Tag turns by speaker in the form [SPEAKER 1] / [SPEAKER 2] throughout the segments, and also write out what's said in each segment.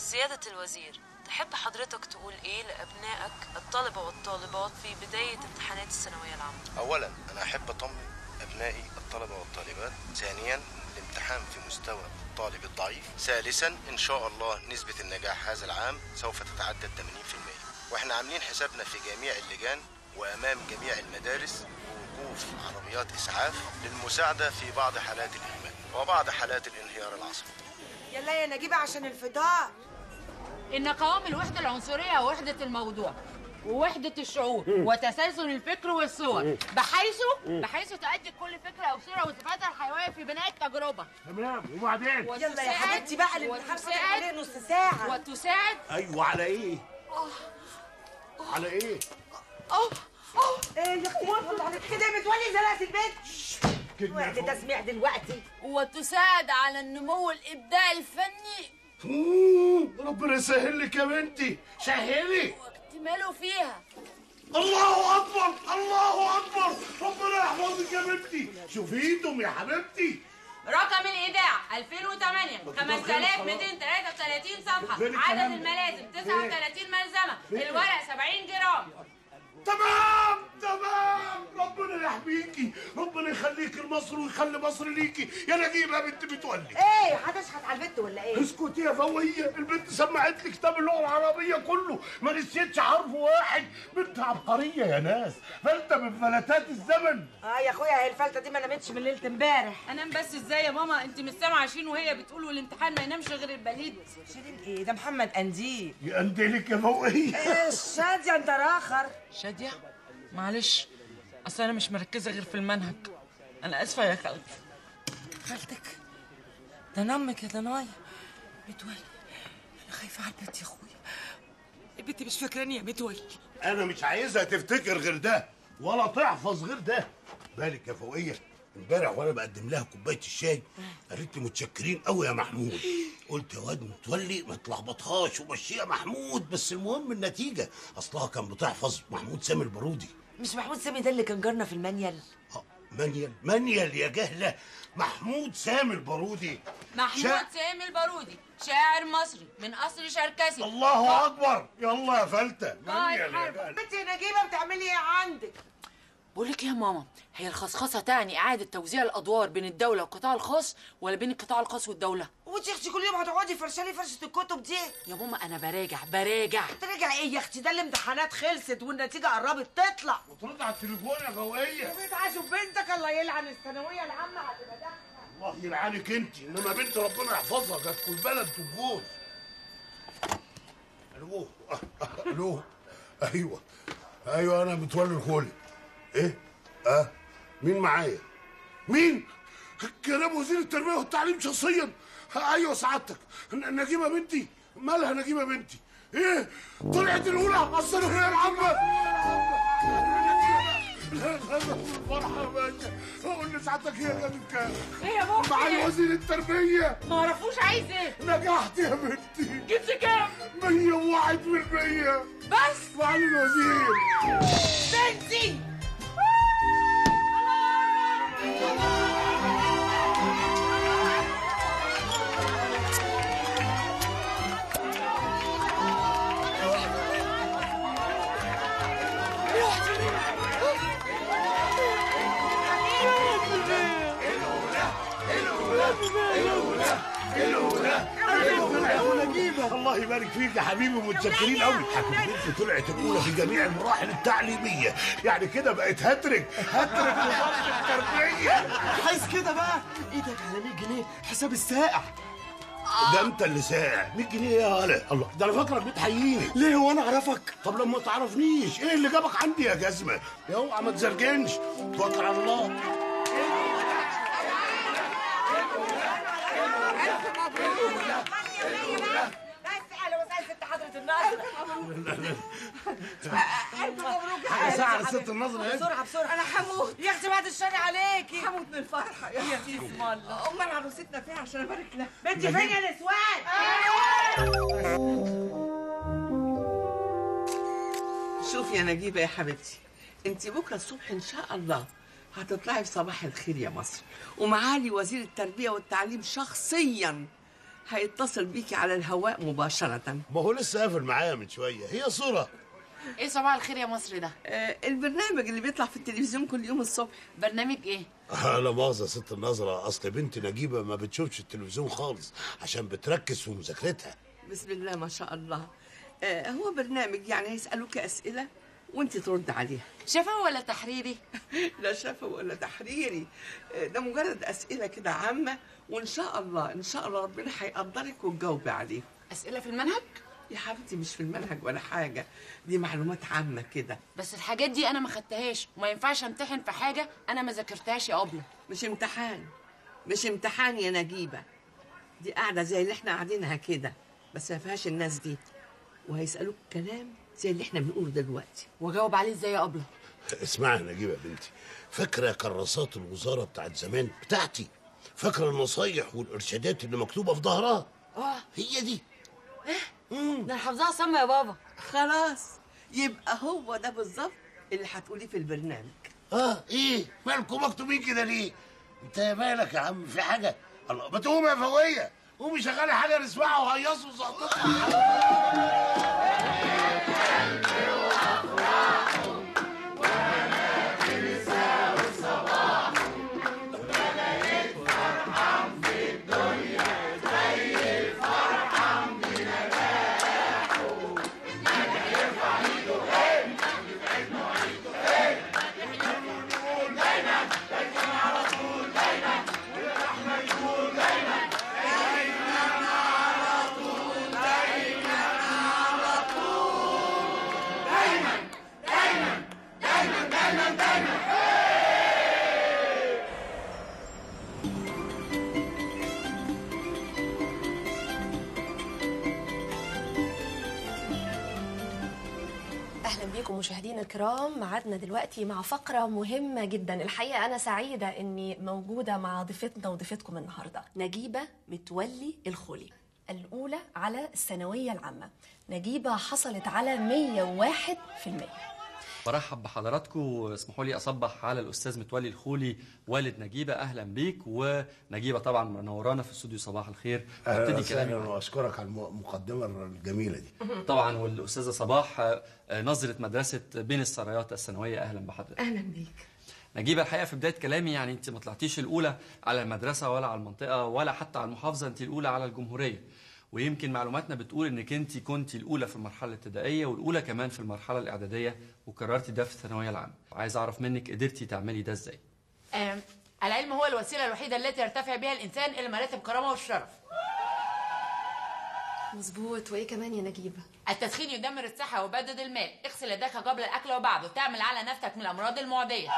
[SPEAKER 1] سيادة الوزير، تحب حضرتك تقول ايه لأبنائك الطلبة والطالبات في بداية امتحانات الثانوية العامة؟
[SPEAKER 2] أولا أنا أحب أطمن أبنائي الطلبة والطالبات. ثانيا الامتحان في مستوى الطالب الضعيف. ثالثا إن شاء الله نسبة النجاح هذا العام سوف تتعدى 80%، وإحنا عاملين حسابنا في جميع اللجان وأمام جميع المدارس ووقوف عربيات إسعاف للمساعدة في بعض حالات الإهمال وبعض حالات الانهيار العصبي.
[SPEAKER 3] يلا يا نجيبة عشان الفطار.
[SPEAKER 4] إن قوام الوحدة العنصرية ووحدة الموضوع ووحدة الشعور وتسلسل الفكر والصور بحيث تؤدي كل فكرة أو صورة وصفاتها الحيوية في بناء التجربة.
[SPEAKER 5] تمام، وبعدين؟
[SPEAKER 3] يلا يا حبيبتي بقى الامتحان فاضل عليه نص ساعة.
[SPEAKER 4] وتساعد.
[SPEAKER 5] أيوه، على إيه؟ على إيه؟
[SPEAKER 3] إيه يا أختي والله عليك كده يا متولي زلقت البيت. وقت تسميع دلوقتي.
[SPEAKER 4] وتساعد على النمو الإبداعي الفني.
[SPEAKER 5] ربنا يسهل لك يا بنتي، سهلي.
[SPEAKER 4] واكتماله فيها.
[SPEAKER 5] الله أكبر، الله أكبر، ربنا يحفظك يا بنتي. شوفيهم يا حبيبتي.
[SPEAKER 4] رقم الإيداع 2008 5233 صفحة. عدد الملازم 39 ملزمة. الورق 70 جرام.
[SPEAKER 5] تمام تمام، ربنا يحميكي، ربنا يخليك لمصر ويخلي مصر ليكي يا نجيبه بنت متولي.
[SPEAKER 3] ايه هتشحت على البت ولا ايه؟
[SPEAKER 5] اسكتي يا فوقيه، البنت سمعت لي كتاب اللغه العربيه كله ما نسيتش حرف واحد. بنت عبقريه يا ناس، فلتة من فلتات الزمن.
[SPEAKER 3] يا اخويا هي الفلتة دي ما نامتش من ليله امبارح.
[SPEAKER 4] انام بس ازاي يا ماما؟ انت مش سامعه عشان وهي بتقول والامتحان ما ينامش غير البليد.
[SPEAKER 3] شيرين ايه ده؟ محمد قنديل.
[SPEAKER 5] يقندلك يا فوقيه.
[SPEAKER 3] ايه شاديه انت راخر.
[SPEAKER 4] شاديه معلش، اصل انا مش مركزه غير في المنهج. انا اسفه يا خالتي.
[SPEAKER 3] خالتك ده نمك يا ضنايا. متولي انا خايفه على البنت يا اخويا، البنت مش فاكراني يا متولي.
[SPEAKER 5] انا مش عايزها تفتكر غير ده ولا تحفظ غير ده. بالك يا فوقيه، امبارح وانا بقدم لها كوبايه الشاي قالت لي متشكرين قوي يا محمود. قلت يا واد متولي ما تلخبطهاش ومشيها محمود، بس المهم النتيجه. اصلها كان بتحفظ محمود سامي البارودي.
[SPEAKER 3] مش محمود سامي ده اللي كان جارنا في المانيال؟
[SPEAKER 5] منيل يا جهله، محمود سامي البارودي.
[SPEAKER 4] محمود سامي البارودي شاعر مصري من اصل شركسي.
[SPEAKER 5] الله اكبر، يلا يا فلتة. منيل يا
[SPEAKER 3] جهله. انت يا نجيبه بتعملي ايه عندك؟
[SPEAKER 4] بقول لك يا ماما، هي الخصخصه تعني اعاده توزيع الادوار بين الدوله والقطاع الخاص ولا بين القطاع الخاص والدوله؟
[SPEAKER 3] وانت يا اختي كل يوم هتقعدي فرشالي فرشه الكتب دي؟
[SPEAKER 4] يا ماما انا براجع.
[SPEAKER 3] تراجع ايه يا اختي؟ ده الامتحانات خلصت والنتيجه قربت تطلع.
[SPEAKER 5] وترد على التليفون يا فوقيه.
[SPEAKER 3] وبتعاشوا بنتك الله يلعن الثانويه العامه هتبقى داخله.
[SPEAKER 5] الله يلعنك انت، انما بنت ربنا يحفظها جت في البلد تبوظ. الو ايوه انا متولي الخولي. ايه؟ مين معايا؟ مين؟ كلام وزير التربيه والتعليم شخصيا. ايوه سعادتك. نجيبه بنتي مالها؟ نجيبه بنتي ايه؟ طلعت الاولى على الثانويه العامه. لا فرحه يا باشا. قول لي سعادتك هي جابت كام؟
[SPEAKER 4] ايه يا بابا؟
[SPEAKER 5] معالي وزير التربيه.
[SPEAKER 4] ما اعرفوش عايز ايه؟
[SPEAKER 5] نجحت يا بنتي.
[SPEAKER 4] جبت كام؟
[SPEAKER 5] 101%.
[SPEAKER 4] بس
[SPEAKER 5] معالي الوزير.
[SPEAKER 4] بنتي
[SPEAKER 5] الله يبارك فيك يا حبيبي، متشكرين قوي. حبيبتي طلعت الاولى في جميع المراحل التعليميه، يعني كده بقت هاتريك وزاره التربيه.
[SPEAKER 6] عايز كده بقى ايدك على 100 جنيه حساب السائع.
[SPEAKER 5] ده انت اللي ساعة 100 جنيه يا هلا. الله، ده انا فاكرك بتحييني.
[SPEAKER 6] ليه هو انا اعرفك؟
[SPEAKER 5] طب لما تعرفنيش ايه اللي جابك عندي يا جزمه؟ يا اوعى ما تزرجنش، توكل على الله.
[SPEAKER 3] ألف مبروك
[SPEAKER 5] يا ساعة ست النظر.
[SPEAKER 3] بسرعة أنا هموت يا أختي بعد الشر عليكي. هموت من الفرحة يا أختي. اسم الله. أمال عروستنا فين عشان أبارك لها؟ بنتي فين يا نسوان؟
[SPEAKER 7] شوفي يا نجيبة يا حبيبتي، انت بكرة الصبح إن شاء الله هتطلعي في صباح الخير يا مصر، ومعالي وزير التربية والتعليم شخصيا هيتصل بيكي على الهواء مباشرة.
[SPEAKER 5] ما هو لسه قافل معايا من شويه، هي صوره.
[SPEAKER 4] ايه صباح الخير يا مصر ده؟
[SPEAKER 7] البرنامج اللي بيطلع في التلفزيون كل يوم الصبح.
[SPEAKER 4] برنامج ايه؟
[SPEAKER 5] لا مؤاخذة يا ست النظرة، أصل بنت نجيبة ما بتشوفش التلفزيون خالص عشان بتركز في مذاكرتها.
[SPEAKER 7] بسم الله ما شاء الله. هو برنامج يعني هيسألوك أسئلة وانت ترد عليها.
[SPEAKER 4] شفوي ولا تحريري؟
[SPEAKER 7] لا شفوي ولا تحريري، ده مجرد أسئلة كده عامة، وإن شاء الله إن شاء الله ربنا هيقدرك وتجاوبي عليها.
[SPEAKER 4] أسئلة في المنهج؟
[SPEAKER 7] يا حبيبتي مش في المنهج ولا حاجة، دي معلومات عامة كده.
[SPEAKER 4] بس الحاجات دي أنا ما خدتهاش، وما ينفعش أمتحن في حاجة أنا ما ذاكرتهاش يا أبلة.
[SPEAKER 7] مش امتحان، مش امتحان يا نجيبة، دي قاعدة زي اللي احنا قاعدينها كده، بس ما فيهاش الناس دي، وهيسألوك كلام زي اللي احنا بنقوله دلوقتي.
[SPEAKER 4] وأجاوب عليه إزاي يا أبلة؟
[SPEAKER 5] اسمعي يا نجيبة يا بنتي، فاكرة كراسات الوزارة بتاعت زمان بتاعتي؟ فاكرة النصايح والإرشادات اللي مكتوبة في ظهرها؟ هي دي.
[SPEAKER 4] ده أنا حافظاها صم يا بابا.
[SPEAKER 7] خلاص، يبقى هو ده بالظبط اللي هتقوليه في البرنامج.
[SPEAKER 5] ايه مالكم مكتوبين كده ليه؟ انت مالك يا عم، في حاجة؟ الله، ما تقومي يا فوية، قومي شغلي حاجة نسمعها وهيصوا وزقططها.
[SPEAKER 8] مشاهدينا الكرام، معادنا دلوقتي مع فقرة مهمة جدا. الحقيقة أنا سعيدة أني موجودة مع ضيفتنا وضيفتكم النهاردة، نجيبة متولي الخولي، الأولى على الثانوية العامة. نجيبة حصلت على 101%.
[SPEAKER 9] برحب بحضراتكم، اسمحوا لي اصبح على الاستاذ متولي الخولي والد نجيبه. اهلا بيك. ونجيبه طبعا منورانا في استوديو صباح الخير.
[SPEAKER 5] ابتدي كلامي واشكرك على المقدمه الجميله دي.
[SPEAKER 9] طبعا والاستاذه صباح نظره مدرسه بين السرايات الثانويه. اهلا بحضرتك.
[SPEAKER 7] اهلا بيك
[SPEAKER 9] نجيبه. الحقيقه في بدايه كلامي يعني انت ما طلعتيش الاولى على المدرسه ولا على المنطقه ولا حتى على المحافظه، انت الاولى على الجمهوريه. ويمكن معلوماتنا بتقول انك انت كنت الاولى في المرحله الابتدائيه والاولى كمان في المرحله الاعداديه، وكررتي ده في الثانويه العامه. عايز اعرف منك قدرتي تعملي ده ازاي؟
[SPEAKER 4] العلم هو الوسيله الوحيده التي يرتفع بها الانسان الى مراتب الكرامه والشرف.
[SPEAKER 8] مظبوط. وايه كمان يا نجيبه؟
[SPEAKER 4] التدخين يدمر الصحه ويبدد المال. اغسل يديك قبل الاكل وبعده، تعمل على نفسك من الامراض المعديه.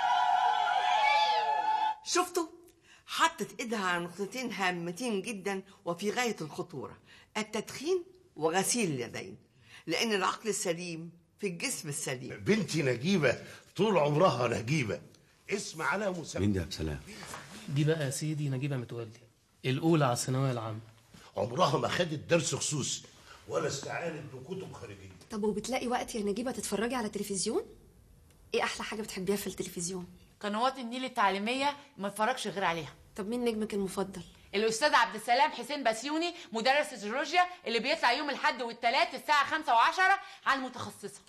[SPEAKER 7] شفتوا؟ حطت ايدها على نقطتين هامتين جدا وفي غايه الخطوره، التدخين وغسيل اليدين، لان العقل السليم في الجسم السليم.
[SPEAKER 5] بنتي نجيبه طول عمرها نجيبه، اسم على مسمى.
[SPEAKER 10] مين ده بسلام؟
[SPEAKER 6] دي بقى يا سيدي نجيبه متولي، الاولى على الثانويه العامه.
[SPEAKER 5] عمرها ما خدت درس خصوصي ولا استعانت بكتب خارجيه.
[SPEAKER 8] طب وبتلاقي وقت يا نجيبه تتفرجي على التلفزيون؟ ايه احلى حاجه بتحبيها في التلفزيون؟
[SPEAKER 4] قنوات النيل التعليميه ما اتفرجش غير عليها.
[SPEAKER 8] طب مين نجمك المفضل؟
[SPEAKER 4] الاستاذ عبد السلام حسين بسيوني، مدرس الجيولوجيا اللي بيطلع يوم الاحد والثلاث الساعه 5 و10 على المتخصصه.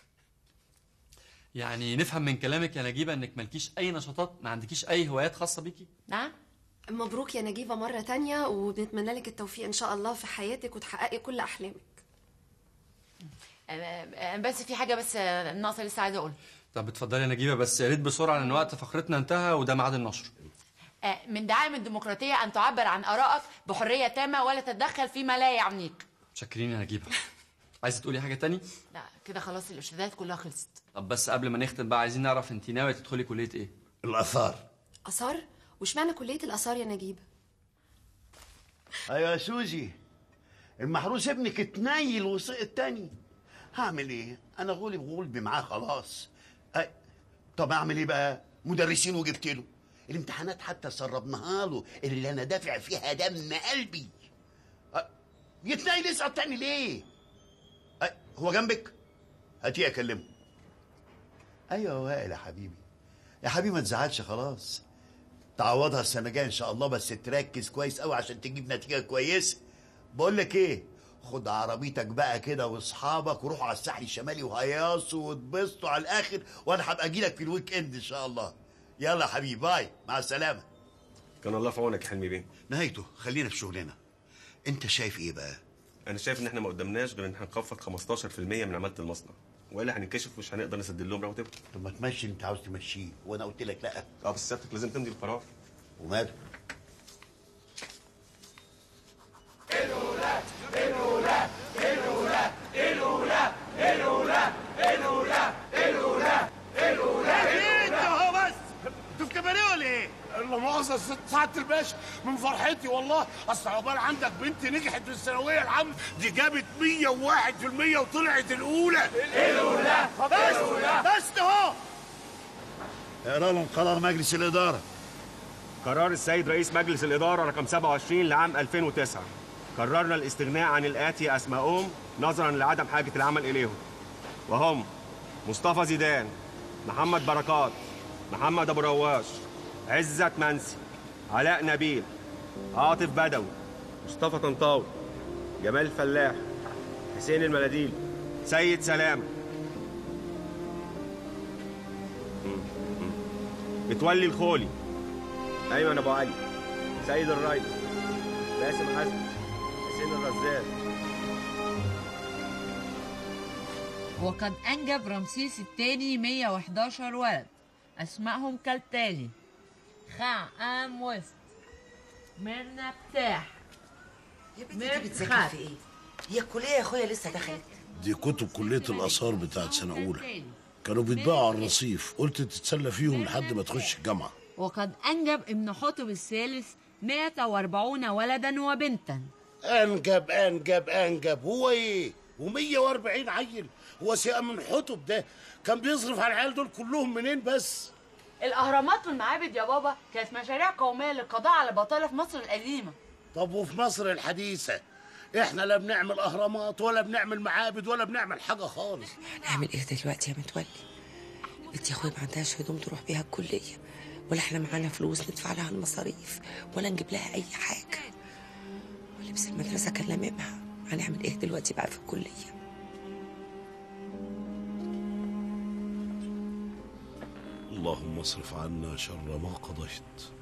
[SPEAKER 9] يعني نفهم من كلامك يا نجيبه انك مالكيش اي نشاطات، ما عندكيش اي هوايات خاصه بيكي؟
[SPEAKER 4] نعم.
[SPEAKER 8] مبروك يا نجيبه مره تانية، وبنتمنى لك التوفيق ان شاء الله في حياتك وتحققي كل احلامك.
[SPEAKER 4] بس في حاجه بس ناقصه لسه عايزه اقولها.
[SPEAKER 9] طب اتفضلي يا نجيبه، بس يا ريت بسرعه لان وقت فقرتنا انتهى وده ميعاد النشر.
[SPEAKER 4] من دعائم الديمقراطيه ان تعبر عن ارائك بحريه تامه ولا تتدخل فيما لا يعنيك.
[SPEAKER 9] متشكرين يا نجيبه. عايزه تقولي حاجه تاني؟
[SPEAKER 4] لا كده خلاص، الارشادات كلها خلصت.
[SPEAKER 9] طب بس قبل ما نختم بقى عايزين نعرف انت ناويه تدخلي كليه ايه؟
[SPEAKER 5] الاثار.
[SPEAKER 8] اثار؟ واشمعنى كليه الاثار يا نجيبه؟
[SPEAKER 10] ايوه يا سوزي، المحروس ابنك اتنيل وسقط تاني. هعمل ايه؟ انا غلبي معاه خلاص. طب اعمل ايه بقى؟ مدرسين وجبت له الامتحانات حتى سربناها له اللي انا دافع فيها دم قلبي. يتنيل يسقط تاني ليه؟ هو جنبك؟ هاتيه اكلمه. ايوه وائل يا حبيبي، يا حبيبي ما تزعلش خلاص، تعوضها السنه الجايه ان شاء الله، بس تركز كويس قوي عشان تجيب نتيجه كويسه. بقول لك ايه، خد عربيتك بقى كده واصحابك وروحوا على الساحل الشمالي وهيصوا واتبسطوا على الاخر، وانا هبقى اجي لك في الويك اند ان شاء الله. يلا يا حبيبي، باي، مع السلامه.
[SPEAKER 11] كان الله في عونك يا حلمي بيه.
[SPEAKER 10] نهايته خلينا في شغلنا. انت شايف ايه بقى؟
[SPEAKER 11] انا شايف ان احنا ما قدامناش غير ان هنخفض 15% من عماله المصنع، والا هننكشف ومش هنقدر نسدد لهم رواتبهم.
[SPEAKER 10] طب ما تمشي اللي انت عاوز تمشيه، وانا قلت لك لا.
[SPEAKER 11] بس سيادتك لازم تمضي القرار.
[SPEAKER 10] وماله؟
[SPEAKER 12] الأولى الأولى الأولى الأولى الأولى الأولى الأولى الأولى.
[SPEAKER 5] ايه انت اهو بس؟ انتوا في كباريه ولا ايه؟ لا مؤاخذة ست سعادة الباشا، من فرحتي والله. اصل عقبال عندك بنت نجحت في الثانوية العامة، دي جابت 101% وطلعت الأولى.
[SPEAKER 12] الأولى
[SPEAKER 5] بس اهو.
[SPEAKER 10] اقرا لهم قرار مجلس الإدارة.
[SPEAKER 11] قرار السيد رئيس مجلس الإدارة رقم 27 لعام 2009. قررنا الاستغناء عن الآتي أسمائهم نظرا لعدم حاجة العمل إليهم، وهم مصطفى زيدان، محمد بركات، محمد أبو رواش، عزت منسي، علاء نبيل، عاطف بدوي، مصطفى طنطاوي، جمال فلاح، حسين المناديل، سيد سلامة، متولي الخولي، أيمن أبو علي، سيد الريس، باسم حسن، حسين الرزاق.
[SPEAKER 4] وقد أنجب رمسيس الثاني 111 ولد، أسمائهم كالتالي: خام وسط، ميرنا بتاح،
[SPEAKER 3] يا بنتي دي بتذاكري في ايه؟ هي الكلية يا اخويا لسه دخلت؟
[SPEAKER 5] دي كتب كلية الآثار بتاعت سنة أولى، كانوا بيتباعوا على الرصيف، قلت تتسلى فيهم لحد ما تخش الجامعة.
[SPEAKER 4] وقد أنجب ابن حتب الثالث 140 ولدا وبنتا.
[SPEAKER 5] أنجب هو إيه؟ و140 عيل؟ هو سيئة من حتب ده كان بيصرف على العيال دول كلهم منين بس؟
[SPEAKER 4] الأهرامات والمعابد يا بابا كانت مشاريع قومية للقضاء على البطالة في مصر القديمة.
[SPEAKER 5] طب وفي مصر الحديثة احنا لا بنعمل أهرامات ولا بنعمل معابد ولا بنعمل حاجة خالص.
[SPEAKER 3] هنعمل ايه دلوقتي يا متولي؟ بنتي يا اخويا ما عندهاش هدوم تروح بيها الكلية، ولا احنا معانا فلوس ندفع لها المصاريف، ولا نجيب لها أي حاجة، ولبس المدرسة كان لاممها. هنعمل ايه دلوقتي بقى في الكلية؟
[SPEAKER 5] اللهم اصرف عنا شر ما قضيت.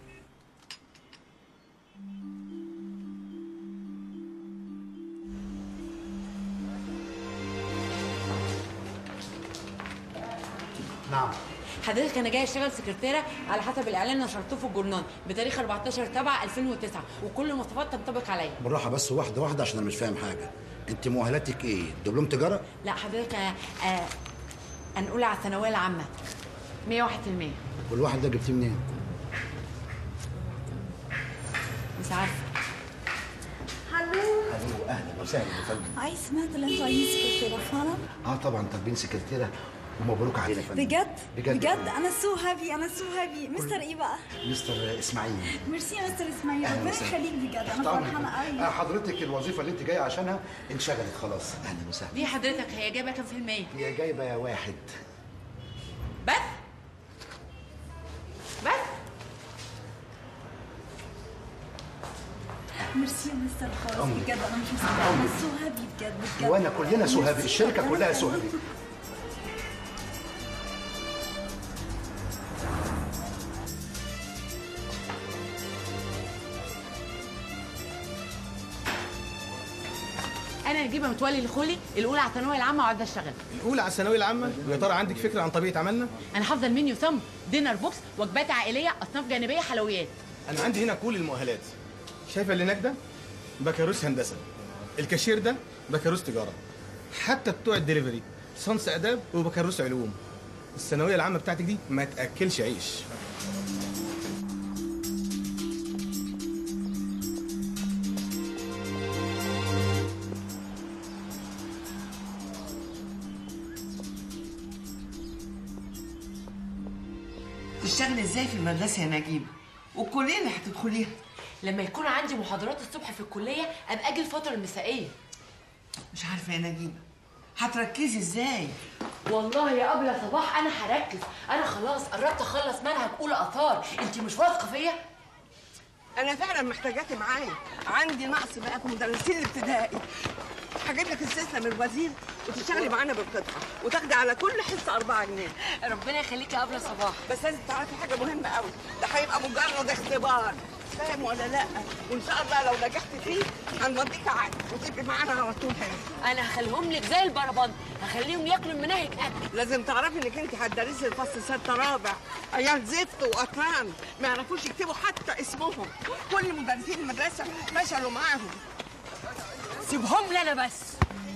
[SPEAKER 6] نعم
[SPEAKER 4] حضرتك انا جايه اشتغل سكرتيره على حسب الاعلان اللي نشرته في الجورنال بتاريخ 14/7/2009، وكل المواصفات تنطبق عليا.
[SPEAKER 6] بالراحه بس، واحده واحده عشان انا مش فاهم حاجه. انت مؤهلاتك ايه؟ دبلوم تجاره؟
[SPEAKER 4] لا حضرتك انا اولى على الثانويه العامه 101%.
[SPEAKER 6] والواحد ده جبتيه منين؟
[SPEAKER 4] مش عارفه.
[SPEAKER 13] هلو
[SPEAKER 6] اهلا وسهلا يا فندم.
[SPEAKER 13] هاي سمعت ان انتوا عايزين سكرتيره فعلا؟
[SPEAKER 6] طبعا طالبين سكرتيره، ومبروك علينا يا فندم.
[SPEAKER 13] بجد انا سو هابي. مستر ايه بقى؟
[SPEAKER 6] مستر اسماعيل.
[SPEAKER 13] ميرسي يا مستر اسماعيل، ربنا يخليك بجد، انا فرحانه قوي.
[SPEAKER 6] حضرتك الوظيفه اللي انت جايه عشانها انشغلت خلاص. اهلا وسهلا.
[SPEAKER 4] دي حضرتك هي جايبه كام في المية؟
[SPEAKER 6] هي جايبه 1
[SPEAKER 4] بس.
[SPEAKER 13] ميرسي يا مستر خالص بجد، انا مش مصدقه، انا سو هابي بجد.
[SPEAKER 6] وانا كلنا سو هابي، الشركه كلها سو هابي.
[SPEAKER 4] انا نجيبه متولي الخولي الاولى على الثانويه العامه وقعدت اشتغل.
[SPEAKER 14] الاولى على الثانويه العامه؟ ويا ترى عندك فكره عن طبيعه عملنا؟
[SPEAKER 4] انا حافظه المنيو صم، دينر بوكس، وجبات عائليه، اصناف جانبيه، حلويات.
[SPEAKER 14] انا عندي هنا كل المؤهلات. شايفه اللي هناك ده بكالوريوس هندسه، الكاشير ده بكالوريوس تجاره، حتى بتوع الدليفري صنص اداب وبكالوريوس علوم. الثانويه العامه بتاعتك دي ما تاكلش عيش.
[SPEAKER 7] تشتغل ازاي في المدرسه يا نجيبه؟ والكليه اللي هتدخليها؟
[SPEAKER 4] لما يكون عندي محاضرات الصبح في الكليه ابقى اجي الفتره المسائيه.
[SPEAKER 7] مش عارفه يا نجيبه هتركزي ازاي؟
[SPEAKER 4] والله يا ابله صباح انا هركز، انا خلاص قربت اخلص منهج اولى اثار. انت مش واثقه فيا؟
[SPEAKER 7] انا فعلا محتاجاكي معايا، عندي نقص بقى في مدرسين الابتدائي. هجيب لك استثناء من الوزير وتشتغلي معانا بالقطعه وتاخدي على كل حصه 4 جنيه.
[SPEAKER 4] ربنا يخليكي يا ابله صباح.
[SPEAKER 7] بس لازم تعرفي حاجه مهمه قوي، ده هيبقى مجرد اختبار، فاهم ولا لا؟ وان شاء الله لو نجحت فيه هنوديك عقد وتبقي معانا على طول هنا.
[SPEAKER 4] انا هخليهم لك زي البربند، هخليهم ياكلوا المناهج اكل.
[SPEAKER 7] لازم تعرفي انك انت هتدرسي الفصل 6 رابع، عيال زفت واطفال ما يعرفوش يكتبوا حتى اسمهم، كل مدرسين المدرسه فشلوا معاهم.
[SPEAKER 4] سيبهم لي انا بس.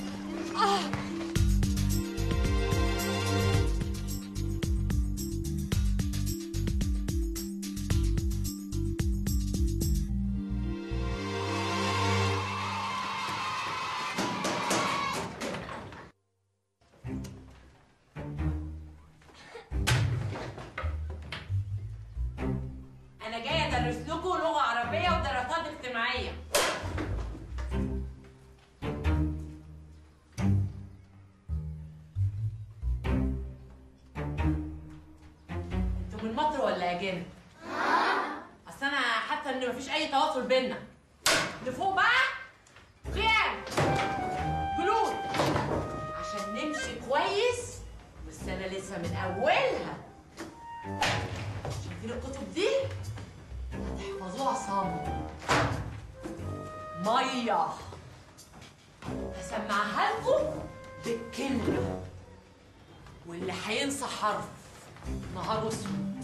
[SPEAKER 4] انا جايه ادرس لكم لغه عربيه ودراسات اجتماعيه. انتوا من مصر ولا اجانب؟ اصل انا حاسه ان مفيش اي تواصل بينا. لفوق بقى قيام جلوس عشان نمشي كويس والسنه لسه من اولها. شايفين الكتب دي؟ هتحفظوها صم. ميه هسمعها لكم بالكلمه، واللي هينسى حرف نهار اسود.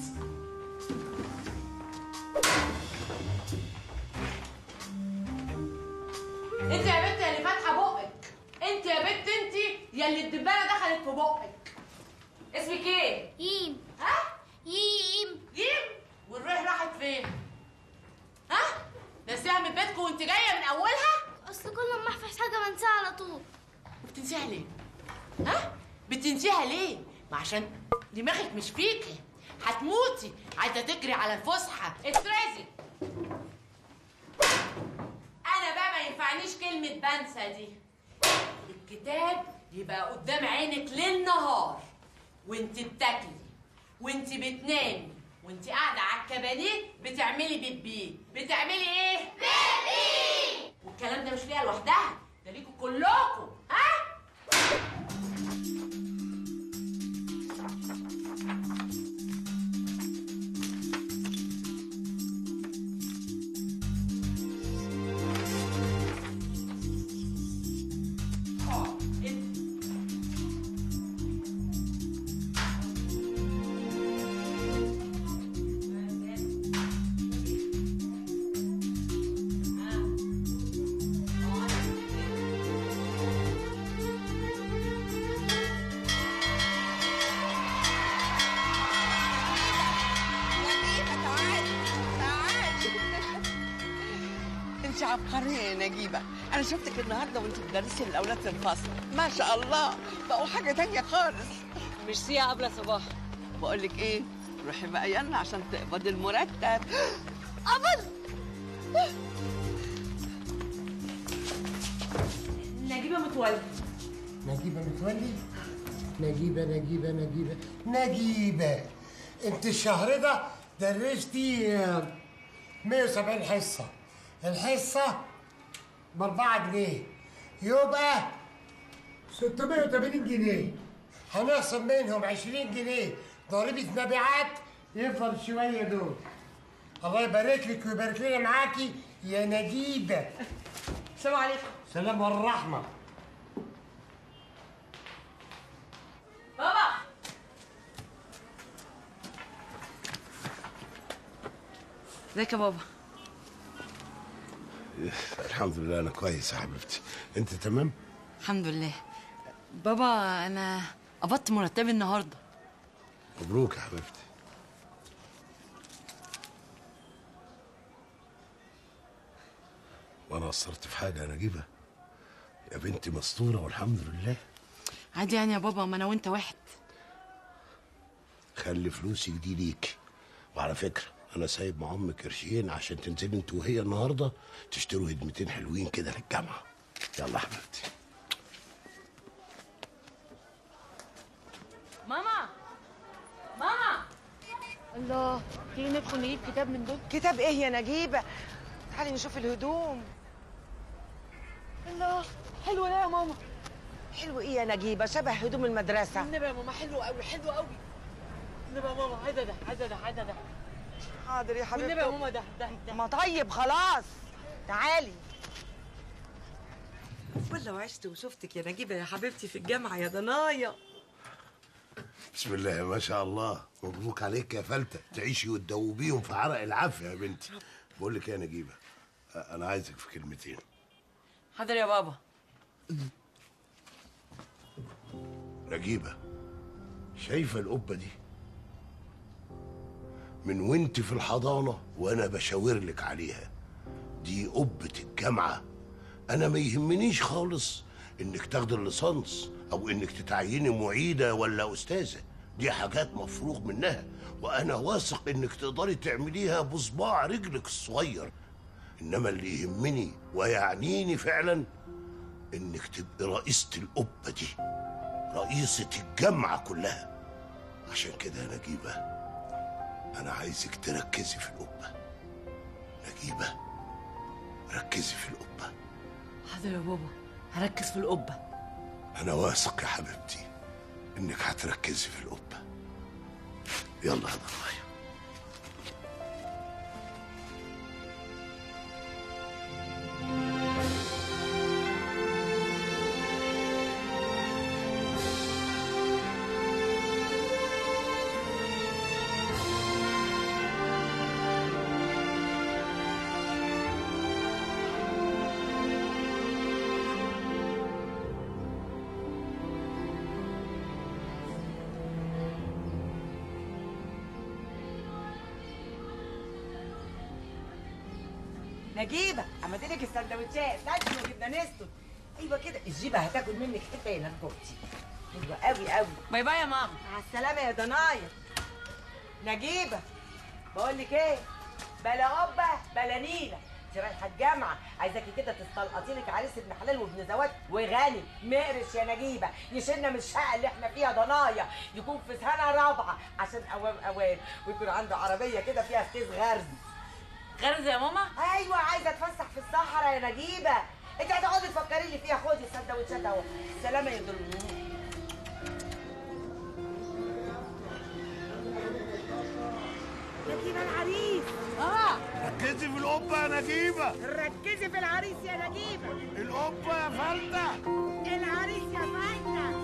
[SPEAKER 4] انت يا بنت اللي فاتحه بقك، انت يا بنت انت يا اللي الدبانه دخلت في بقك. اسمك ايه؟
[SPEAKER 15] ييم.
[SPEAKER 4] ها؟
[SPEAKER 15] ييم.
[SPEAKER 4] ييم؟ والريح راحت فين؟ ها؟ ناسيها من بيتكم وانت جايه من اولها؟
[SPEAKER 15] اصل كل ما احفظ حاجه بنساها على طول.
[SPEAKER 4] وبتنسيها ليه؟ ها؟ بتنسيها ليه؟ ما عشان دماغك مش فيكي، هتموتي عايزه تجري على الفسحه. اترزي. انا بقى ما ينفعنيش كلمه بنسى دي. الكتاب يبقى قدام عينك ليل نهار، وانت بتاكلي وانت بتنامي وانت قاعده على الكبانيه بتعملي بيبي. بتعملي ايه؟ بيبي. والكلام ده مش ليها لوحدها، ده ليكوا كلكم. ها؟
[SPEAKER 7] انت عبقريه يا نجيبه، انا شفتك النهارده وانت بتدرسي الاولاد في الفصل، ما شاء الله بقوا حاجه تانية خالص.
[SPEAKER 4] ميرسي يا ابله صباح.
[SPEAKER 7] بقول لك ايه، روحي بقى يلا عشان تقبضي المرتب.
[SPEAKER 15] قبض.
[SPEAKER 4] نجيبه متولي.
[SPEAKER 16] نجيبه متولي؟ نجيبه انت الشهر ده درستي 170 حصه، الحصه ب4 جنيه، يبقى 680 جنيه. هنخصم منهم 20 جنيه ضريبه مبيعات، يفضل شويه دول. الله يبارك لك ويبارك لنا معاكي يا نجيبه.
[SPEAKER 7] السلام عليكم.
[SPEAKER 16] السلام والرحمه.
[SPEAKER 4] بابا. ازيك يا بابا؟
[SPEAKER 5] الحمد لله انا كويس يا حبيبتي، انت تمام؟
[SPEAKER 4] الحمد لله. بابا انا قبضت مرتبي النهارده.
[SPEAKER 5] مبروك يا حبيبتي. وانا قصرت في حاجه يا نجيبه؟ يا بنتي مستوره والحمد لله.
[SPEAKER 4] عادي يعني يا بابا، ما انا وانت واحد.
[SPEAKER 5] خلي فلوسك دي ليكي، وعلى فكره انا سايب مع امك قرشين عشان تنزلي انت وهي النهارده تشتروا هدمتين حلوين كده للجامعه. يلا حبيبتي.
[SPEAKER 4] ماما ماما الله، تيجي ندخل نجيب كتاب من دول؟
[SPEAKER 3] كتاب ايه يا نجيبه؟ تعالي نشوف الهدوم.
[SPEAKER 4] الله، حلو ده يا ماما.
[SPEAKER 3] حلو ايه يا نجيبه؟ شبه هدوم المدرسه.
[SPEAKER 4] النبي يا ماما حلو قوي، حلو قوي. النبي يا ماما، عايزه ده، عايزه ده، عايزه ده.
[SPEAKER 3] حاضر يا حبيبتي.
[SPEAKER 4] والنبي يا ماما ده.
[SPEAKER 3] ما طيب خلاص، تعالي. والله وعشت وشفتك يا نجيبه يا حبيبتي في الجامعه يا ضنايا.
[SPEAKER 5] بسم الله ما شاء الله، مبروك عليك يا فلتة، تعيشي وتدوبيهم في عرق العافيه يا بنتي. بقول لك يا نجيبه، انا عايزك في كلمتين.
[SPEAKER 4] حاضر يا بابا.
[SPEAKER 5] نجيبه، شايفه القبه دي؟ من وانت في الحضانه وانا بشاور لك عليها. دي قبه الجامعه. انا ما يهمنيش خالص انك تاخدي الليسانس او انك تتعيني معيده ولا استاذه، دي حاجات مفروغ منها، وانا واثق انك تقدري تعمليها بصباع رجلك الصغير. انما اللي يهمني ويعنيني فعلا انك تبقي رئيسة القبه دي، رئيسة الجامعه كلها. عشان كده يا نجيبه انا عايزك تركزي في القبه. نجيبه، ركزي في القبه.
[SPEAKER 4] حاضر يا بابا، هركز في القبه.
[SPEAKER 5] أنا واثق يا حبيبتي إنك هتركزي في القبة. يلا يا ضنايا.
[SPEAKER 3] نجيبه، عملت لك السندوتشات لانشون وجبنه نستون. ايوه كده، الجيبه هتاكل منك حته يا لنكوتي. حلوه قوي قوي.
[SPEAKER 4] باي باي يا ماما.
[SPEAKER 3] مع السلامه يا ضنايا. نجيبه، بقول لك ايه؟ بلا قبه بلا نيله. انت رايحه الجامعه، عايزاكي كده تستلقطي لك عريس ابن حلال وابن زواج وغني مقرش يا نجيبه، يشيلنا من الشقه اللي احنا فيها ضنايا، يكون في سنه رابعه عشان اوام ويكون عنده عربيه كده فيها فتيس غرز.
[SPEAKER 4] غرز يا ماما؟
[SPEAKER 3] ايوه، عايزه اتفسح في الصحراء يا نجيبه. انت هتقعدي تفكري لي فيها. خدي السندوتشات اهو. سلامه يا دول. نجيبه العريس.
[SPEAKER 5] ركزي في القبة يا نجيبة.
[SPEAKER 3] ركزي في العريس يا نجيبه.
[SPEAKER 5] القبة يا فلتة.
[SPEAKER 3] العريس يا فلتة.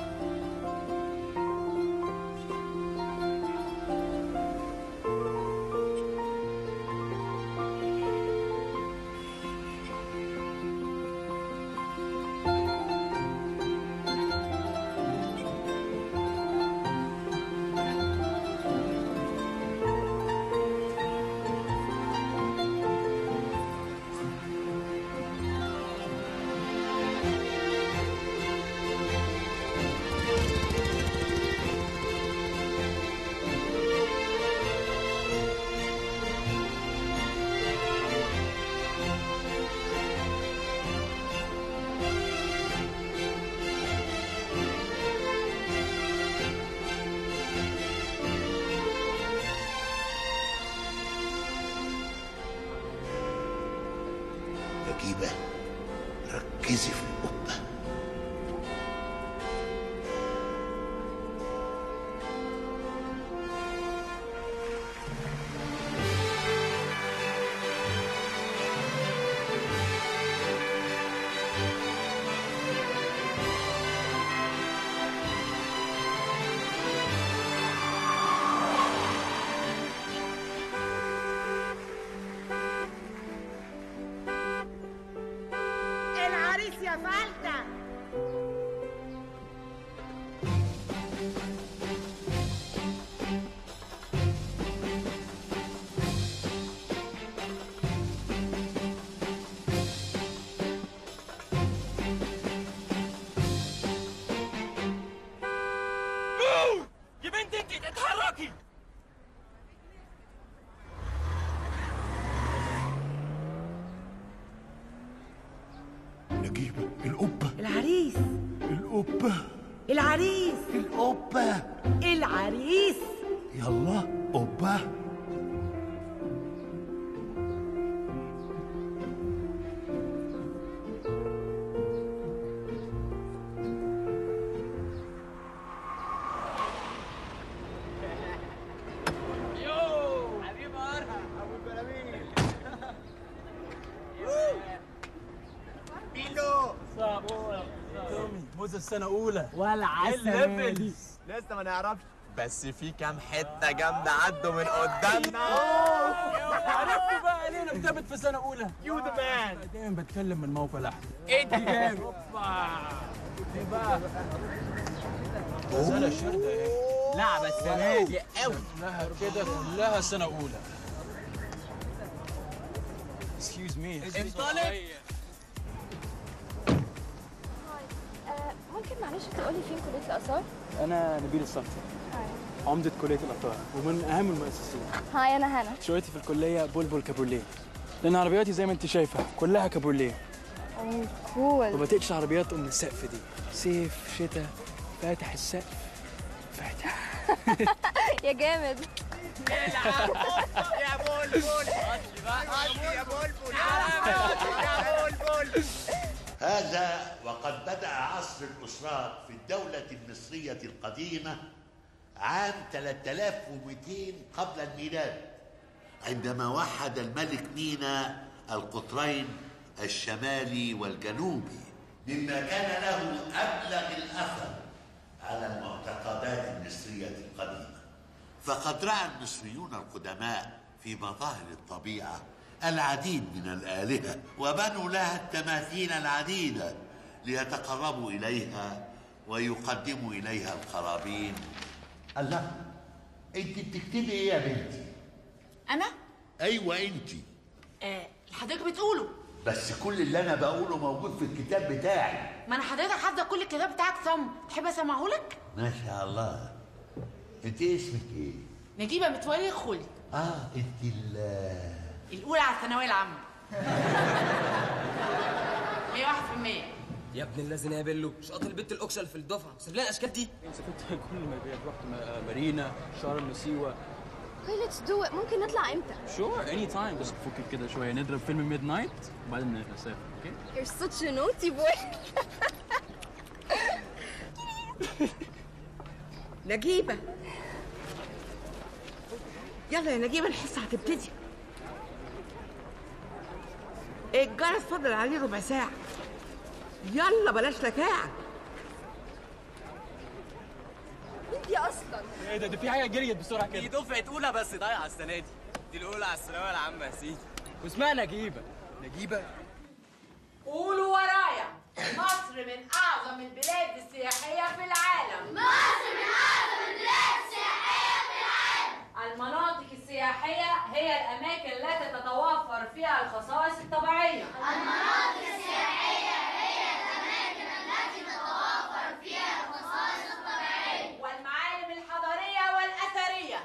[SPEAKER 5] نجيبة، ركزي في القبة.
[SPEAKER 3] العريس يا فلتة.
[SPEAKER 12] يا بنتي انت تتحركي.
[SPEAKER 5] نجيبة، القبة.
[SPEAKER 3] العريس.
[SPEAKER 5] القبة.
[SPEAKER 3] العريس.
[SPEAKER 5] القبة.
[SPEAKER 3] العريس.
[SPEAKER 5] يلا قبة. اوبا.
[SPEAKER 17] موزة السنة أولى
[SPEAKER 18] ولا عسل.
[SPEAKER 17] لسه ما نعرفش، بس في كام حتة جامدة عدوا من قدامنا.
[SPEAKER 18] عرفتوا بقى ليه انا بثبت في سنة أولى؟
[SPEAKER 17] يو ذا مان.
[SPEAKER 18] دايما بتكلم من موقع لحظة.
[SPEAKER 17] انت جامد.
[SPEAKER 18] اوبا. ايه بقى؟ سنة الشردة ايه؟
[SPEAKER 17] لعبة السنة دي قوي.
[SPEAKER 18] كلها كده كلها سنة أولى. Excuse me.
[SPEAKER 17] انطلق.
[SPEAKER 8] ممكن معلش تقولي فين كلية الآثار؟
[SPEAKER 18] أنا نبيل الصفتي. عمدة كلية الآثار ومن أهم المؤسسين.
[SPEAKER 8] هاي أنا هنا.
[SPEAKER 18] شغلتي في الكلية بلبل كابورليه. لأن عربياتي زي ما أنت شايفة كلها كابورليه.
[SPEAKER 8] أوه كول.
[SPEAKER 18] ما بطيقش عربيات أم السقف دي. صيف شتاء فاتح السقف فاتح.
[SPEAKER 8] يا جامد.
[SPEAKER 17] يا بلبل. يا بلبل. يا بلبل.
[SPEAKER 10] هذا وقد بدأ عصر الأسرات في الدولة المصرية القديمة عام 3200 قبل الميلاد، عندما وحد الملك مينا القطرين الشمالي والجنوبي، مما كان له أبلغ الأثر على المعتقدات المصرية القديمة. فقد رأى المصريون القدماء في مظاهر الطبيعة العديد من الآلهة، وبنوا لها التماثيل العديدة ليتقربوا إليها ويقدموا إليها القرابين. الله، أنت بتكتبي إيه يا بنتي؟
[SPEAKER 4] أنا؟
[SPEAKER 10] أيوة أنت.
[SPEAKER 4] حضرتك بتقوله.
[SPEAKER 10] بس كل اللي أنا بقوله موجود في الكتاب بتاعي.
[SPEAKER 4] ما أنا حضرتك حافظة كل الكتاب بتاعك صم، تحب أسمعهولك؟
[SPEAKER 10] ما شاء الله. أنت اسمك إيه؟
[SPEAKER 4] نجيبة متولي الخولي.
[SPEAKER 10] أنت
[SPEAKER 4] الأولى على الثانوية العامة. 101%.
[SPEAKER 19] يا ابن الذين يا بيلو، شاطر البت الاكشل في الدفعه، سيب لنا الاشكال دي.
[SPEAKER 18] سافرت كل ما رحت مارينا، شرم، سيوه.
[SPEAKER 8] Okay, let's do it. ممكن نطلع امتى؟
[SPEAKER 18] Sure, anytime. بس فكك كده شويه، نضرب فيلم ميد نايت وبعدين نسافر، اوكي؟
[SPEAKER 8] You're such a naughty boy.
[SPEAKER 7] نجيبة، يلا يا نجيبة الحصة هتبتدي. الجرس فاضل عليه ربع ساعة. يلا بلاش لكاعة.
[SPEAKER 8] انت اصلا
[SPEAKER 18] ايه ده في حاجه جريت بسرعه كده.
[SPEAKER 19] دي دفعه اولى بس ضايعه السنه دي الاولى على الثانويه العامه يا سيدي.
[SPEAKER 18] واسمها نجيبه.
[SPEAKER 4] قولوا ورايا. مصر من أعظم البلاد السياحية في العالم.
[SPEAKER 15] مصر من أعظم البلاد السياحية في العالم.
[SPEAKER 4] المناطق السياحية هي الأماكن التي تتوفر فيها الخصائص الطبيعية.
[SPEAKER 15] المناطق السياحية هي الأماكن التي تتوفر فيها الخصائص الطبيعية
[SPEAKER 4] والمعالم الحضارية والأثرية.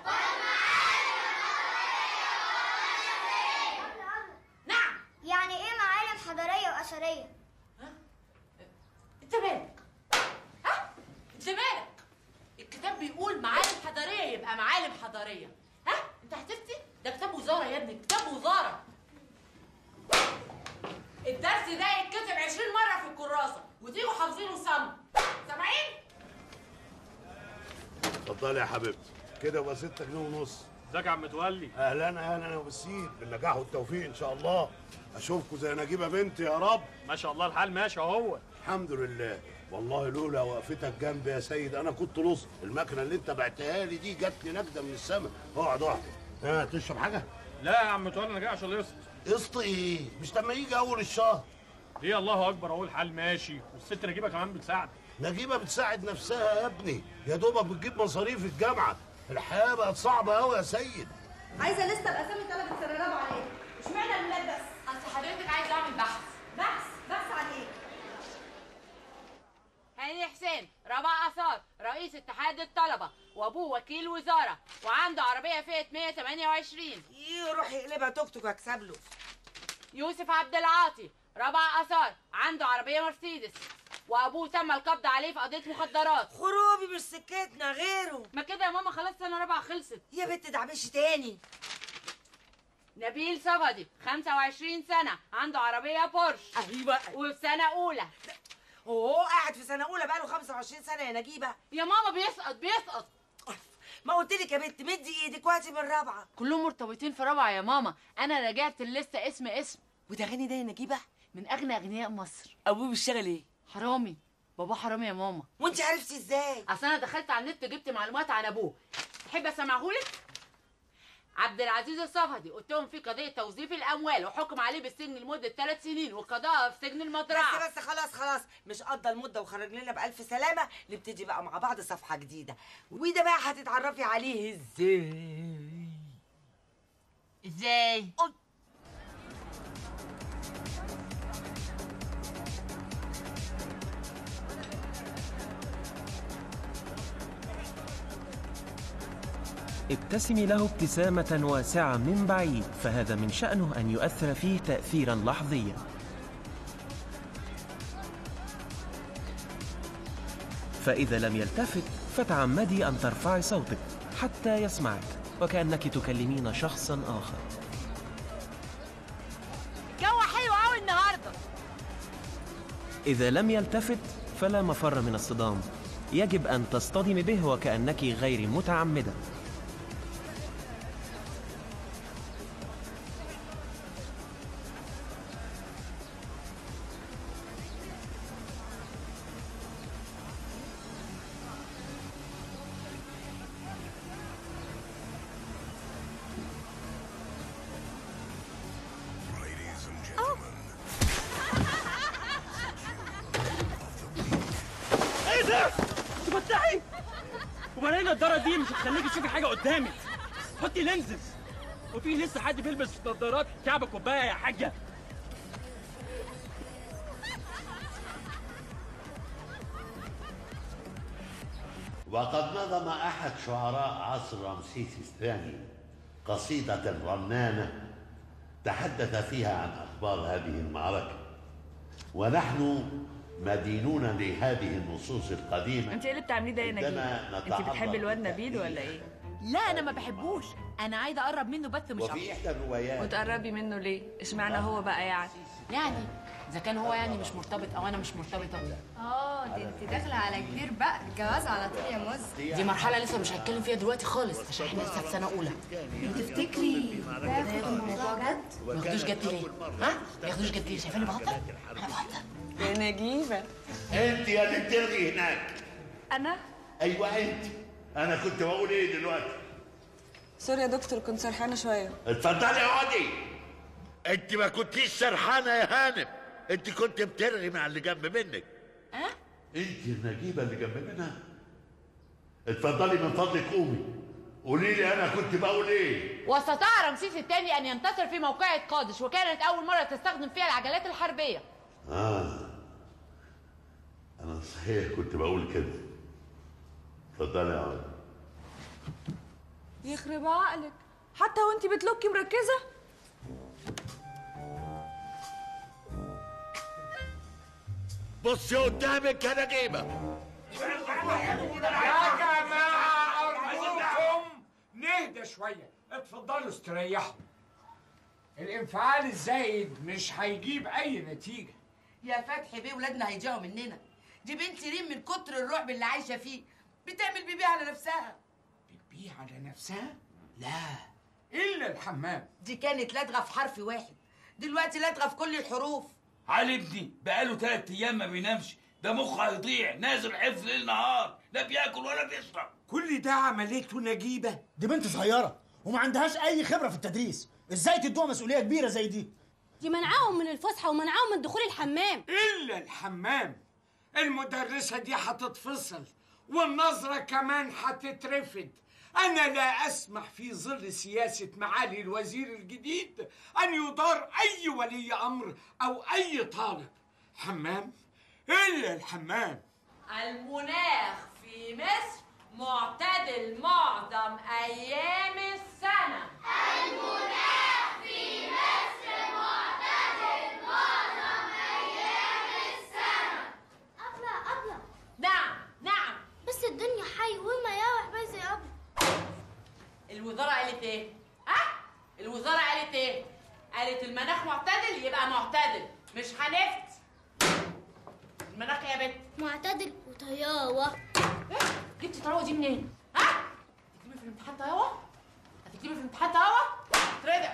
[SPEAKER 15] نعم. يعني إيه معالم حضارية وأثرية؟
[SPEAKER 4] أنت مالك؟ أنت مالك؟ الكتاب بيقول معالم حضارية يبقى معالم حضارية. أنت هتفتي؟ ده كتاب وزارة يا ابني، كتاب وزارة. الدرس ده يتكتب 20 مرة في الكراسة وتيجوا حافظينه صم. سامعين؟
[SPEAKER 5] اتفضلي يا حبيبتي، كده يبقى 6 جنيه ونص.
[SPEAKER 20] ازيك يا عم متولي؟
[SPEAKER 5] اهلا اهلا يا ابو السيد، بالنجاح والتوفيق ان شاء الله. اشوفكم زي نجيبه بنتي يا رب.
[SPEAKER 20] ما شاء الله الحال ماشي اهو.
[SPEAKER 5] الحمد لله. والله لولا وقفتك جنبي يا سيد انا كنت لص. المكنه اللي انت بعتها لي دي جات لي نجده من السما. اقعد. تشرب حاجه؟
[SPEAKER 20] لا يا عم متولي انا جاي عشان القسط.
[SPEAKER 5] قسط ايه؟ مش لما يجي اول الشهر.
[SPEAKER 20] ليه؟ الله اكبر اهو الحال ماشي، والست نجيبه كمان بتساعد.
[SPEAKER 5] نجيبه بتساعد نفسها يا ابني، يا دوبك بتجيب مصاريف الجامعه. الحياه بقت صعبه قوي يا سيد.
[SPEAKER 21] عايزه لسه باسامي طلبه الرغب عليه. اشمعنى الميلاد بس؟
[SPEAKER 4] اصل حضرتك عايزه اعمل بحث.
[SPEAKER 21] بحث عن ايه؟
[SPEAKER 4] هاني حسين رباع آثار، رئيس اتحاد الطلبة، وابوه وكيل وزارة، وعنده عربية فيت 128.
[SPEAKER 7] روح يقلبها توك توك اكسب له.
[SPEAKER 4] يوسف عبد العاطي رباع آثار، عنده عربية مرسيدس. وابوه تم القبض عليه في قضيه مخدرات.
[SPEAKER 3] خروبي مش سكتنا غيره.
[SPEAKER 4] ما كده يا ماما خلاص سنه رابعه خلصت.
[SPEAKER 3] يا بنت دعبش تاني.
[SPEAKER 4] نبيل صفدي 25 سنه، عنده عربيه بورش.
[SPEAKER 3] ايوه.
[SPEAKER 4] وفي سنه اولى.
[SPEAKER 3] وهو قاعد في سنه اولى بقاله 25 سنه يا نجيبه.
[SPEAKER 4] يا ماما بيسقط.
[SPEAKER 3] ما قلت لك يا بنت مدي ايدك وقتي من رابعه.
[SPEAKER 4] كلهم مرتبطين في رابعه يا ماما. انا راجعت الليسته اسم.
[SPEAKER 3] وده غني ده يا نجيبه؟
[SPEAKER 4] من اغنى اغنياء مصر.
[SPEAKER 3] ابوه بيشتغل ايه؟
[SPEAKER 4] حرامي. بابا حرامي يا ماما.
[SPEAKER 3] وانت عرفتي ازاي؟
[SPEAKER 4] اصل انا دخلت على النت جبت معلومات عن ابوه. تحب اسمعهولك؟ عبد العزيز الصفدي قلتهم في قضيه توظيف الاموال وحكم عليه بالسجن لمده 3 سنين وقضاء في سجن المطرقه.
[SPEAKER 3] بس خلاص مش قضى المده وخرج لنا بالف سلامه. نبتدي بقى مع بعض صفحه جديده. وده بقى هتتعرفي عليه ازاي؟
[SPEAKER 1] ابتسمي له ابتسامة واسعة من بعيد، فهذا من شأنه أن يؤثر فيه تأثيرا لحظيا. فإذا لم يلتفت فتعمدي أن ترفعي صوتك حتى يسمعك وكأنك تكلمين شخصا آخر.
[SPEAKER 4] جو حلو قوي النهارده.
[SPEAKER 1] إذا لم يلتفت فلا مفر من الصدام، يجب أن تصطدمي به وكأنك غير متعمدة.
[SPEAKER 12] ايه ده؟ تفتحي؟ وبعدين النضاره دي مش هتخليكي تشوفي حاجه قدامك. حطي لينزز. وفي لسه حد بيلبس نضارات كعب كوبايه يا حاجه؟
[SPEAKER 10] وقد نظم أحد شعراء عصر رمسيس الثاني قصيدة رنانة تحدث فيها عن أخبار هذه المعركة، ونحن مدينون لهذه النصوص القديمة.
[SPEAKER 22] انت ايه اللي بتعمليه ده يا نجيب؟ انت بتحبي الواد نبيل ولا ايه؟
[SPEAKER 4] لا انا ما بحبوش، انا عايزه اقرب منه بس مش اكتر.
[SPEAKER 10] وفي احدى الروايات
[SPEAKER 22] وتقربي منه ليه؟ اشمعنى هو بقى يعني
[SPEAKER 4] اذا كان هو مش مرتبط او انا مش مرتبطه.
[SPEAKER 21] دي انت داخله على كبير بقى، الجواز على طول يا موز.
[SPEAKER 4] دي مرحله لسه مش هتكلم فيها دلوقتي خالص عشان احنا لسه في سنه اولى.
[SPEAKER 21] تفتكري ده ياخد الموضوع جد؟
[SPEAKER 4] ما ياخدوش جد ليه؟ ما ياخدوش جد ليه؟ شايفاني بهزر؟ انا بهزر
[SPEAKER 22] يا نجيبه.
[SPEAKER 10] انت يا اللي بترغي هناك.
[SPEAKER 22] انا؟
[SPEAKER 10] ايوه انت. انا كنت بقول ايه دلوقتي؟
[SPEAKER 22] سوري يا دكتور كنت سرحانه شويه.
[SPEAKER 10] اتفضلي اقعدي. انت ما كنتيش سرحانه يا هانم، انت كنت بترغي مع اللي جنب منك. انت النجيبه اللي جنب منها. اتفضلي من فضلك قومي قولي لي انا كنت بقول ايه.
[SPEAKER 4] واستطاع رمسيس الثاني ان ينتصر في موقعة قادش، وكانت اول مره تستخدم فيها العجلات الحربيه.
[SPEAKER 10] انا صحيح كنت بقول كده. اتفضلي يا عم.
[SPEAKER 22] يخرب عقلك، حتى وانت بتلوكي مركزه.
[SPEAKER 10] بصي قدامك يا نجيبه.
[SPEAKER 23] يا جماعه ارجوكم نهدى شويه، اتفضلوا استريحوا. الانفعال الزايد مش هيجيب اي نتيجه.
[SPEAKER 3] يا فتحي بيه ولادنا هيجوا مننا. دي بنت ريم من كتر الرعب اللي عايشه فيه بتعمل بيبي على نفسها.
[SPEAKER 23] بيبي على نفسها؟ لا الا الحمام.
[SPEAKER 3] دي كانت لدغه في حرف واحد، دلوقتي لدغه في كل الحروف.
[SPEAKER 24] علي ابني بقاله 3 ايام ما بينامش، ده مخه هيضيع، نازل حفظ ليل نهار، لا بياكل ولا بيشرب.
[SPEAKER 23] كل ده عملته نجيبه؟
[SPEAKER 25] دي بنت صغيره وما عندهاش اي خبره في التدريس، ازاي تدوها مسؤوليه كبيره زي دي؟
[SPEAKER 21] دي منعاهم من الفسحه ومنعاهم من دخول الحمام.
[SPEAKER 23] الا الحمام. المدرسه دي هتتفصل والنظره كمان هتترفد. أنا لا أسمح في ظل سياسة معالي الوزير الجديد أن يدار أي ولي أمر أو أي طالب حمام إلا الحمام.
[SPEAKER 4] المناخ في مصر معتدل معظم أيام السنة.
[SPEAKER 15] المناخ في مصر معتدل معظم أيام السنة.
[SPEAKER 21] أبلة
[SPEAKER 4] قالت المناخ معتدل يبقى معتدل، مش هنفت. المناخ يا بنت
[SPEAKER 15] معتدل وطياوه.
[SPEAKER 4] جبتي طراوه دي منين؟ ها؟ هتكتبي في الامتحان طياوه؟ هتكتبي في الامتحان طياوه؟ اتردع.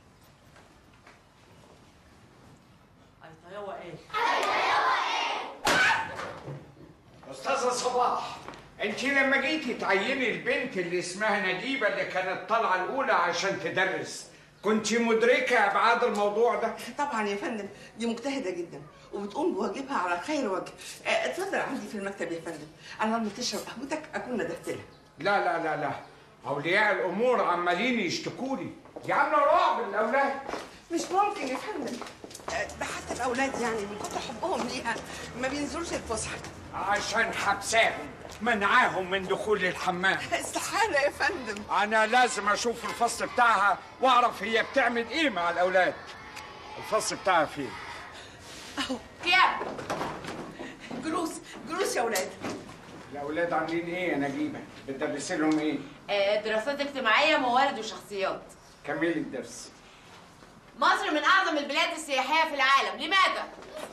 [SPEAKER 4] اي طياوه ايه؟
[SPEAKER 23] اي طياوه ايه؟ استاذه صباح، انت لما جيتي تعيني البنت اللي اسمها نجيبه اللي كانت طالعه الاولى عشان تدرس، كنت مدركه ابعاد الموضوع ده؟
[SPEAKER 7] طبعا يا فندم، دي مجتهده جدا وبتقوم بواجبها على خير وجه. اتفضل عندي في المكتب يا فندم، انا لما تشرب قهوتك اكون ندهت لها.
[SPEAKER 23] لا لا لا لا، اولياء الامور عمالين يشتكوا لي، دي عامله رعب للاولاد.
[SPEAKER 7] مش ممكن يا فندم، ده حتى الاولاد يعني من كتر حبهم ليها ما بينزلوش الفسحه
[SPEAKER 23] عشان حبساهم منعاهم من دخول الحمام.
[SPEAKER 7] استحاله يا فندم.
[SPEAKER 23] انا لازم اشوف الفصل بتاعها واعرف هي بتعمل ايه مع الاولاد. الفصل بتاعها فين؟
[SPEAKER 7] اهو
[SPEAKER 4] كياب
[SPEAKER 7] جلوس يا اولاد.
[SPEAKER 23] الاولاد عاملين ايه يا نجيبه؟ بتدرسي لهم ايه؟
[SPEAKER 4] دراسات اجتماعيه، موارد وشخصيات.
[SPEAKER 23] كملي الدرس.
[SPEAKER 4] مصر من اعظم البلاد السياحيه في العالم، لماذا؟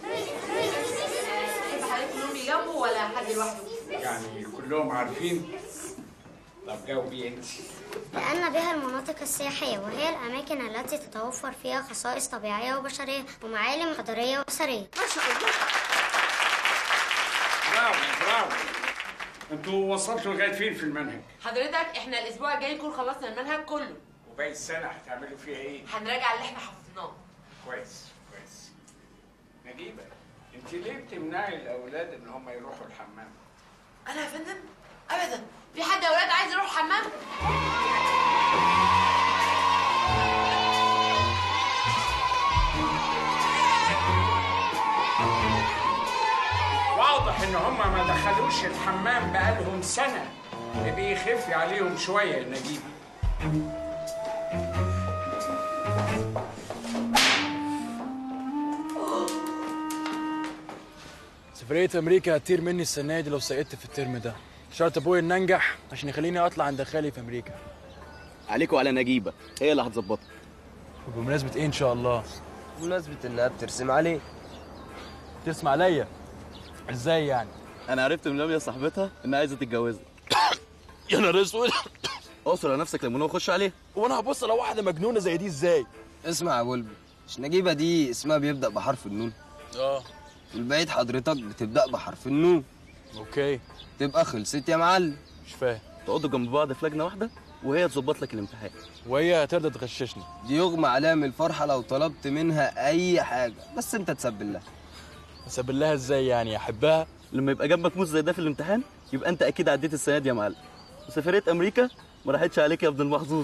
[SPEAKER 4] تحب حضرتك كلهم يجاوبوا ولا حد لوحده؟
[SPEAKER 23] يعني كلهم عارفين؟ طب جاوبي انت.
[SPEAKER 15] لأن بها المناطق السياحية، وهي الأماكن التي تتوفر فيها خصائص طبيعية وبشرية ومعالم حضارية وأثرية.
[SPEAKER 7] ما شاء الله.
[SPEAKER 23] برافو. انتوا وصلتوا لغايه فين في المنهج؟
[SPEAKER 4] حضرتك احنا الاسبوع الجاي نكون خلصنا المنهج كله.
[SPEAKER 23] وباقي السنه هتعملوا فيها ايه؟
[SPEAKER 4] هنراجع اللي احنا حفظناه.
[SPEAKER 23] كويس. نجيبه، انت ليه بتمنعي الاولاد ان هم يروحوا الحمام؟
[SPEAKER 4] انا يا فندم ابدا، في حد يا اولاد عايز يروح الحمام؟
[SPEAKER 23] واضح ان هم ما دخلوش الحمام بقالهم سنه، بيخفي عليهم شويه يا نجيبه.
[SPEAKER 18] سفرية أمريكا هتطير مني السنة دي لو سقطت في الترم ده. شرط أبويا إن أنجح عشان يخليني أطلع عند خالي في أمريكا.
[SPEAKER 2] عليك وعلى نجيبة، هي اللي هتظبطك.
[SPEAKER 18] وبمناسبة إيه إن شاء الله؟
[SPEAKER 2] بمناسبة إنها بترسم عليه.
[SPEAKER 18] ترسم عليا؟ إزاي يعني؟
[SPEAKER 2] أنا عرفت من لميا صاحبتها إنها عايزة تتجوزها.
[SPEAKER 18] يا نهار أسود!
[SPEAKER 2] أقصر على نفسك لما نخش عليه.
[SPEAKER 18] وأنا هبص على واحدة مجنونة زي دي إزاي؟
[SPEAKER 6] اسمع يا بلبل، مش نجيبة دي اسمها بيبدأ بحرف النون؟ والبعيد حضرتك بتبدأ بحرف النون.
[SPEAKER 18] اوكي.
[SPEAKER 6] تبقى خلصت يا معلم.
[SPEAKER 18] مش فاهم.
[SPEAKER 2] تقعدوا جنب بعض في لجنة واحدة وهي تظبط لك الامتحان.
[SPEAKER 18] وهي هترضى تغششني.
[SPEAKER 6] دي يغمى عليها من الفرحة لو طلبت منها أي حاجة، بس أنت تسبل لها.
[SPEAKER 18] أسبل لها إزاي يعني؟ أحبها؟
[SPEAKER 2] لما يبقى جنبك موز زي ده في الامتحان يبقى أنت أكيد عديت السنة دي يا معلم. وسفرية أمريكا ما راحتش عليك يا ابن المحظوظ.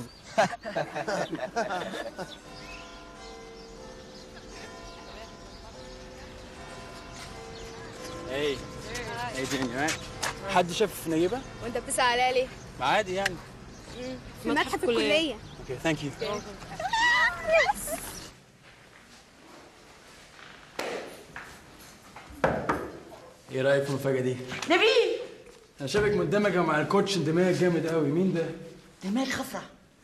[SPEAKER 18] ايه دي حد شاف نجيبه؟
[SPEAKER 21] وانت بتسأل عليها ليه؟
[SPEAKER 18] عادي يعني.
[SPEAKER 21] في متحف الكلية.
[SPEAKER 18] اوكي ثانك يو. ايه رايك في المفاجاه دي؟
[SPEAKER 4] نبيل،
[SPEAKER 18] انا شايفك مندمجه مع الكوتش اندماج جامد قوي. مين ده؟
[SPEAKER 4] ده مالك خفرع.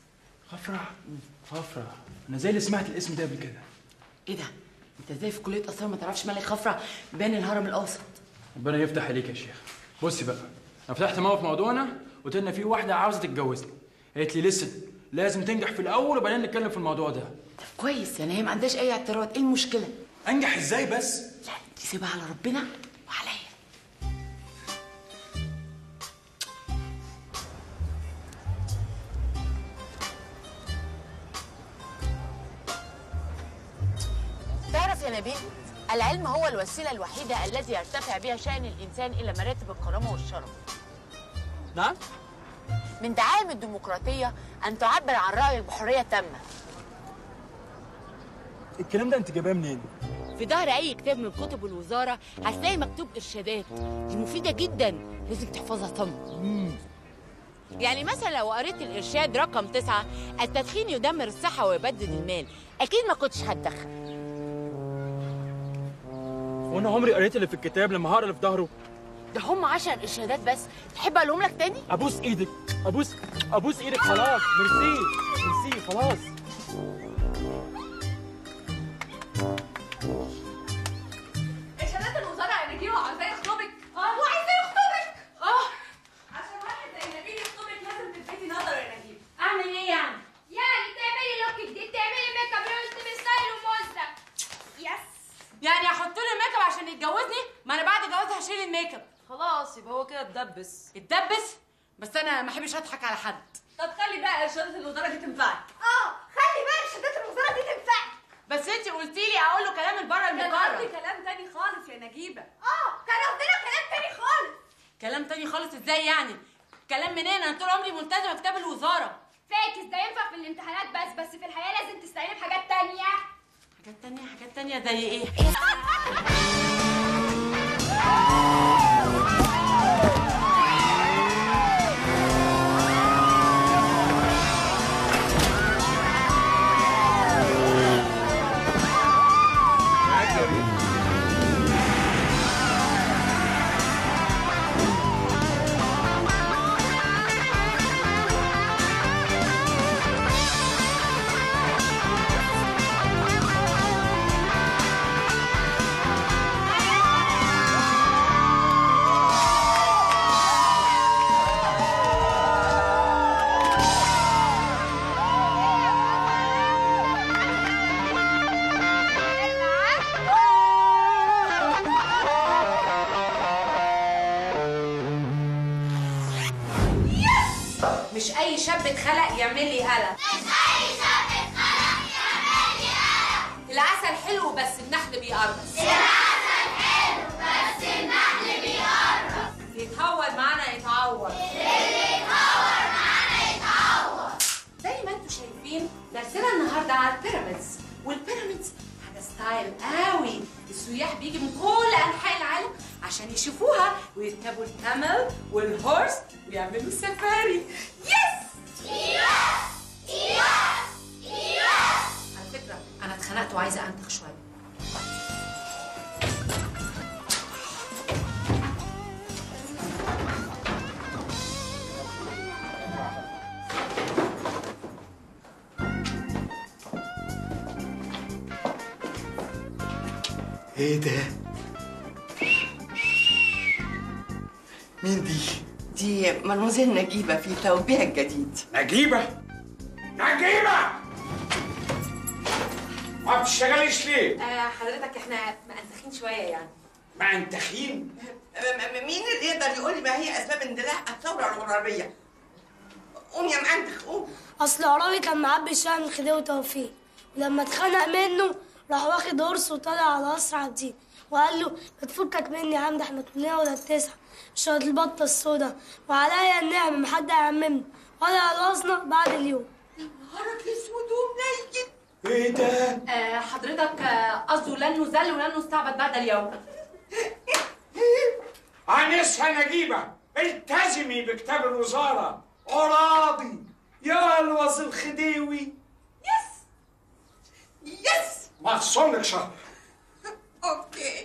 [SPEAKER 18] خفرع؟ انا زي اللي سمعت الاسم ده قبل كده.
[SPEAKER 4] ايه ده؟ انت ازاي في كليه اثار ما تعرفش مالك خفرع بين الهرم الاوسط؟
[SPEAKER 18] ربنا يفتح عليك يا شيخ. بصي بقى، انا فتحت موقف موضوعنا قلت لنا في واحده عاوزه تتجوزني. قالت لي لسه لازم تنجح في الاول وبعدين نتكلم في الموضوع ده.
[SPEAKER 4] طب كويس، يعني هي ما عندهاش اي اعتراض، ايه المشكله؟
[SPEAKER 18] انجح ازاي بس؟
[SPEAKER 4] لا تسيبها على ربنا وعليا. تعرف يا نبيل، العلم هو الوسيلة الوحيدة التي يرتفع بها شأن الإنسان إلى مراتب الكرامة والشرف.
[SPEAKER 18] نعم؟
[SPEAKER 4] من دعائم الديمقراطية أن تعبر عن رأيك بحرية تامة.
[SPEAKER 18] الكلام ده أنت جايباه منين؟
[SPEAKER 4] في ظهر أي كتاب من كتب الوزارة هتلاقي مكتوب إرشادات، دي مفيدة جدا، لازم تحفظها صم. يعني مثلا لو قريت الإرشاد رقم 9، التدخين يدمر الصحة ويبدد المال، أكيد ما كنتش هتدخن.
[SPEAKER 18] وانا عمري قريت اللي في الكتاب لما هقرا اللي في ظهره؟
[SPEAKER 4] ده هم 10 إرشادات بس، تحب أقولهم لك تاني؟
[SPEAKER 18] ابوس ايدك، ابوس ايدك. خلاص ميرسي خلاص.
[SPEAKER 4] الميك اب.
[SPEAKER 22] خلاص يبقى هو كده اتدبس.
[SPEAKER 4] اتدبس؟ بس انا ما احبش اضحك على حد.
[SPEAKER 22] طب خلي بقى ارشادات الوزاره دي تنفعك.
[SPEAKER 8] خلي بقى ارشادات الوزاره دي تنفعك.
[SPEAKER 4] بس انت قلتي لي اقول له كلام البره
[SPEAKER 22] كان
[SPEAKER 4] المقرر.
[SPEAKER 22] قصدي كلام تاني خالص يا نجيبه.
[SPEAKER 8] كان قصدنا كلام تاني خالص.
[SPEAKER 4] كلام تاني خالص ازاي يعني؟ كلام منين؟ انا طول عمري ملتزمه بكتاب الوزاره.
[SPEAKER 8] فاكس ده ينفع في الامتحانات بس في الحياه لازم تستعيني بحاجات تانية.
[SPEAKER 4] حاجات تانية زي ايه؟ مش اي شاب اتخلق يعمل لي قلق. العسل حلو بس النحل بيقرص. اللي يتهور معانا يتعور. زي ما انتوا شايفين درسنا النهارده على البيراميدز، والبيراميدز حاجه ستايل قوي. السياح بيجي من كل انحاء العالم عشان يشوفوها ويركبوا الكامل والهورس ويعملوا سفاري. على فكره انا اتخنقت وعايزه انتخ شويه.
[SPEAKER 7] ايه ده؟ مين دي؟ دي مدموزيل نجيبة في ثوبها الجديد.
[SPEAKER 23] نجيبة؟ نجيبة! ما بتشتغليش ليه؟
[SPEAKER 4] حضرتك احنا مأنتخين شويه يعني.
[SPEAKER 23] مأنتخين؟
[SPEAKER 7] مين اللي يقدر يقول لي ما هي اسباب اندلاع الثورة العرابية؟ قوم يا مأنتخ قوم.
[SPEAKER 9] اصل عرابي كان معبي الشعر من خديوي توفيق، ولما اتخنق منه راح واخد قرص وطالع على قصر عابدين وقال له بتفكك مني يا عم، ده احنا كلنا ولاد 9 شهد البطه السودا وعليا النعمه محد هيعممني ولا خلصنا بعد اليوم.
[SPEAKER 7] نهارك اسود ومنيل.
[SPEAKER 23] ايه ده؟
[SPEAKER 4] حضرتك قصده لن نذل ولن نستعبد بعد اليوم.
[SPEAKER 23] عنسها نجيبة، التزمي بكتاب الوزارة. عراضي يا الوز الخديوي.
[SPEAKER 7] يس
[SPEAKER 23] ما تصونك شهر.
[SPEAKER 7] اوكي.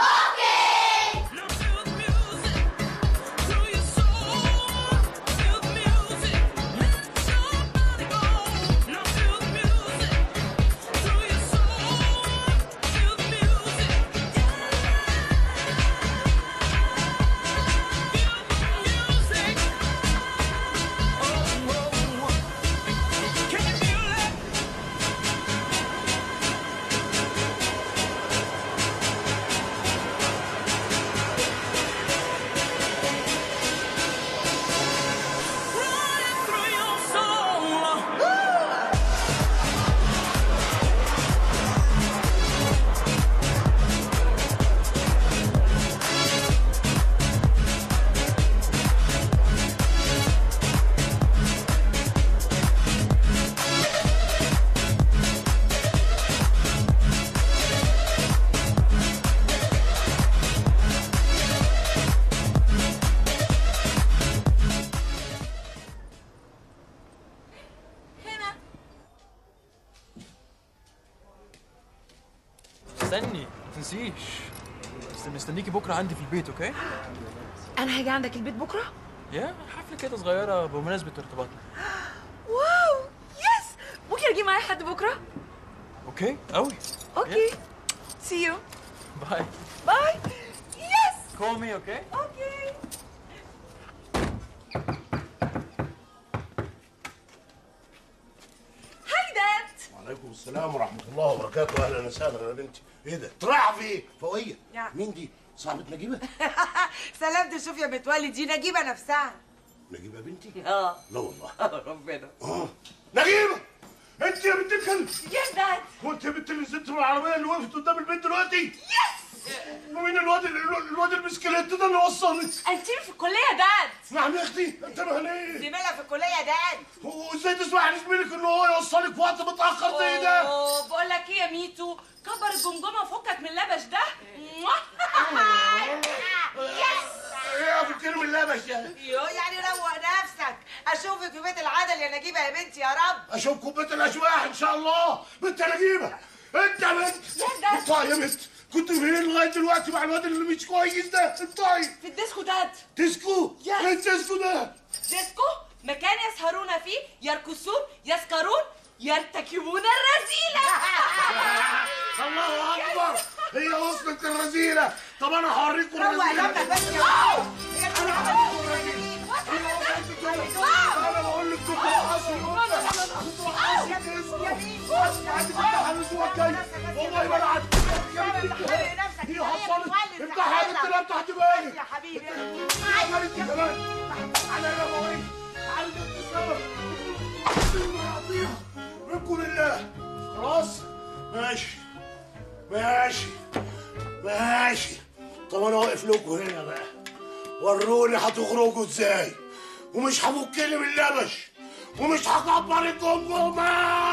[SPEAKER 18] استني ما تنسيش، بس مستنيكي بكره عندي في البيت. اوكي؟
[SPEAKER 22] انا هاجي عندك البيت بكره؟
[SPEAKER 18] يا حفله كده صغيره بمناسبه ارتباطنا.
[SPEAKER 22] واو يس، ممكن اجي معايا حد بكره؟
[SPEAKER 18] اوكي قوي.
[SPEAKER 22] اوكي سي يو.
[SPEAKER 18] باي
[SPEAKER 22] باي. يس
[SPEAKER 18] كول مي. اوكي
[SPEAKER 22] اوكي. هاي داد.
[SPEAKER 5] وعليكم السلام ورحمة الله وبركاته. أهلا وسهلا يا بنتي. إيه ده؟ رايحة فين؟ فوقية. مين دي؟ صاحبة نجيبة؟
[SPEAKER 7] سلامت، شوف يا متولي، دي نجيبة نفسها.
[SPEAKER 5] نجيبة بنتي؟
[SPEAKER 7] اه
[SPEAKER 5] لا والله.
[SPEAKER 7] ربنا.
[SPEAKER 5] نجيبة انت يا بنت الكلب.
[SPEAKER 7] يس داد.
[SPEAKER 5] وانت يا بنت اللي نزلت من العربية اللي وقفت قدام البيت دلوقتي؟
[SPEAKER 7] يس.
[SPEAKER 5] ومين الواد البسكليت ده اللي وصلك؟
[SPEAKER 7] انتي في الكلية يا داد.
[SPEAKER 5] نعم يا اختي، انتبه ليه؟
[SPEAKER 7] زميلها في الكلية يا داد.
[SPEAKER 5] وازاي تسمح لزميلك ان هو يوصلك في وقت متأخر زي ده؟
[SPEAKER 11] بقول لك ايه يا ميتو، كبر الجمجمه وفكك من اللبش ده.
[SPEAKER 7] يس.
[SPEAKER 5] ايه ابو كريم اللبش يعني؟
[SPEAKER 7] يعني روق نفسك. اشوفك في بيت العدل يا نجيبه يا بنتي يا رب.
[SPEAKER 5] اشوفكم بيت الاشواح ان شاء الله. بنت نجيبه، انت يا بنت. انطقي يا بنت. كنت فين لغايه دلوقتي مع الواد اللي مش كويس ده؟ انطقي.
[SPEAKER 11] في الديسكو داد.
[SPEAKER 5] ديسكو؟ ايه الديسكو ده؟
[SPEAKER 11] ديسكو مكان يسهرون فيه، يرقصون، يسكرون، يرتكبون الرذيله.
[SPEAKER 5] الله اكبر، هي وصلت الرذيله. طب انا هوريكم
[SPEAKER 7] روق
[SPEAKER 5] الرذيله.
[SPEAKER 7] دمك بس يا
[SPEAKER 5] انا بقول لك كنت رقصوا والله ما انا عارف. هي حصلت. افتحها يا بنت، لا تحت بالي
[SPEAKER 7] يا حبيبي.
[SPEAKER 5] عملت كمان. انا بوريك. عارف السبب. منكم لله. خلاص ماشي ماشي ماشي. طب انا واقف لكم هنا بقى، وروني هتخرجوا ازاي، ومش هفكني من اللبش، ومش هكبر الجمجمه.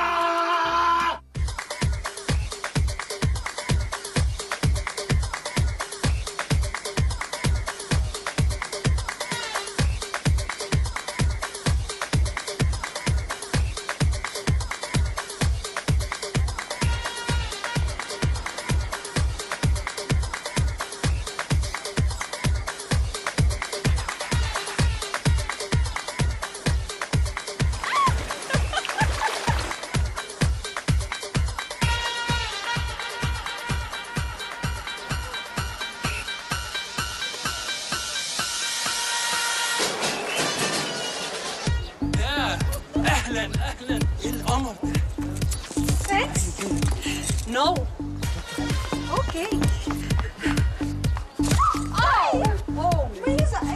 [SPEAKER 12] اهلا ايه القمر ده؟
[SPEAKER 11] Thanks. No. Okay. Please,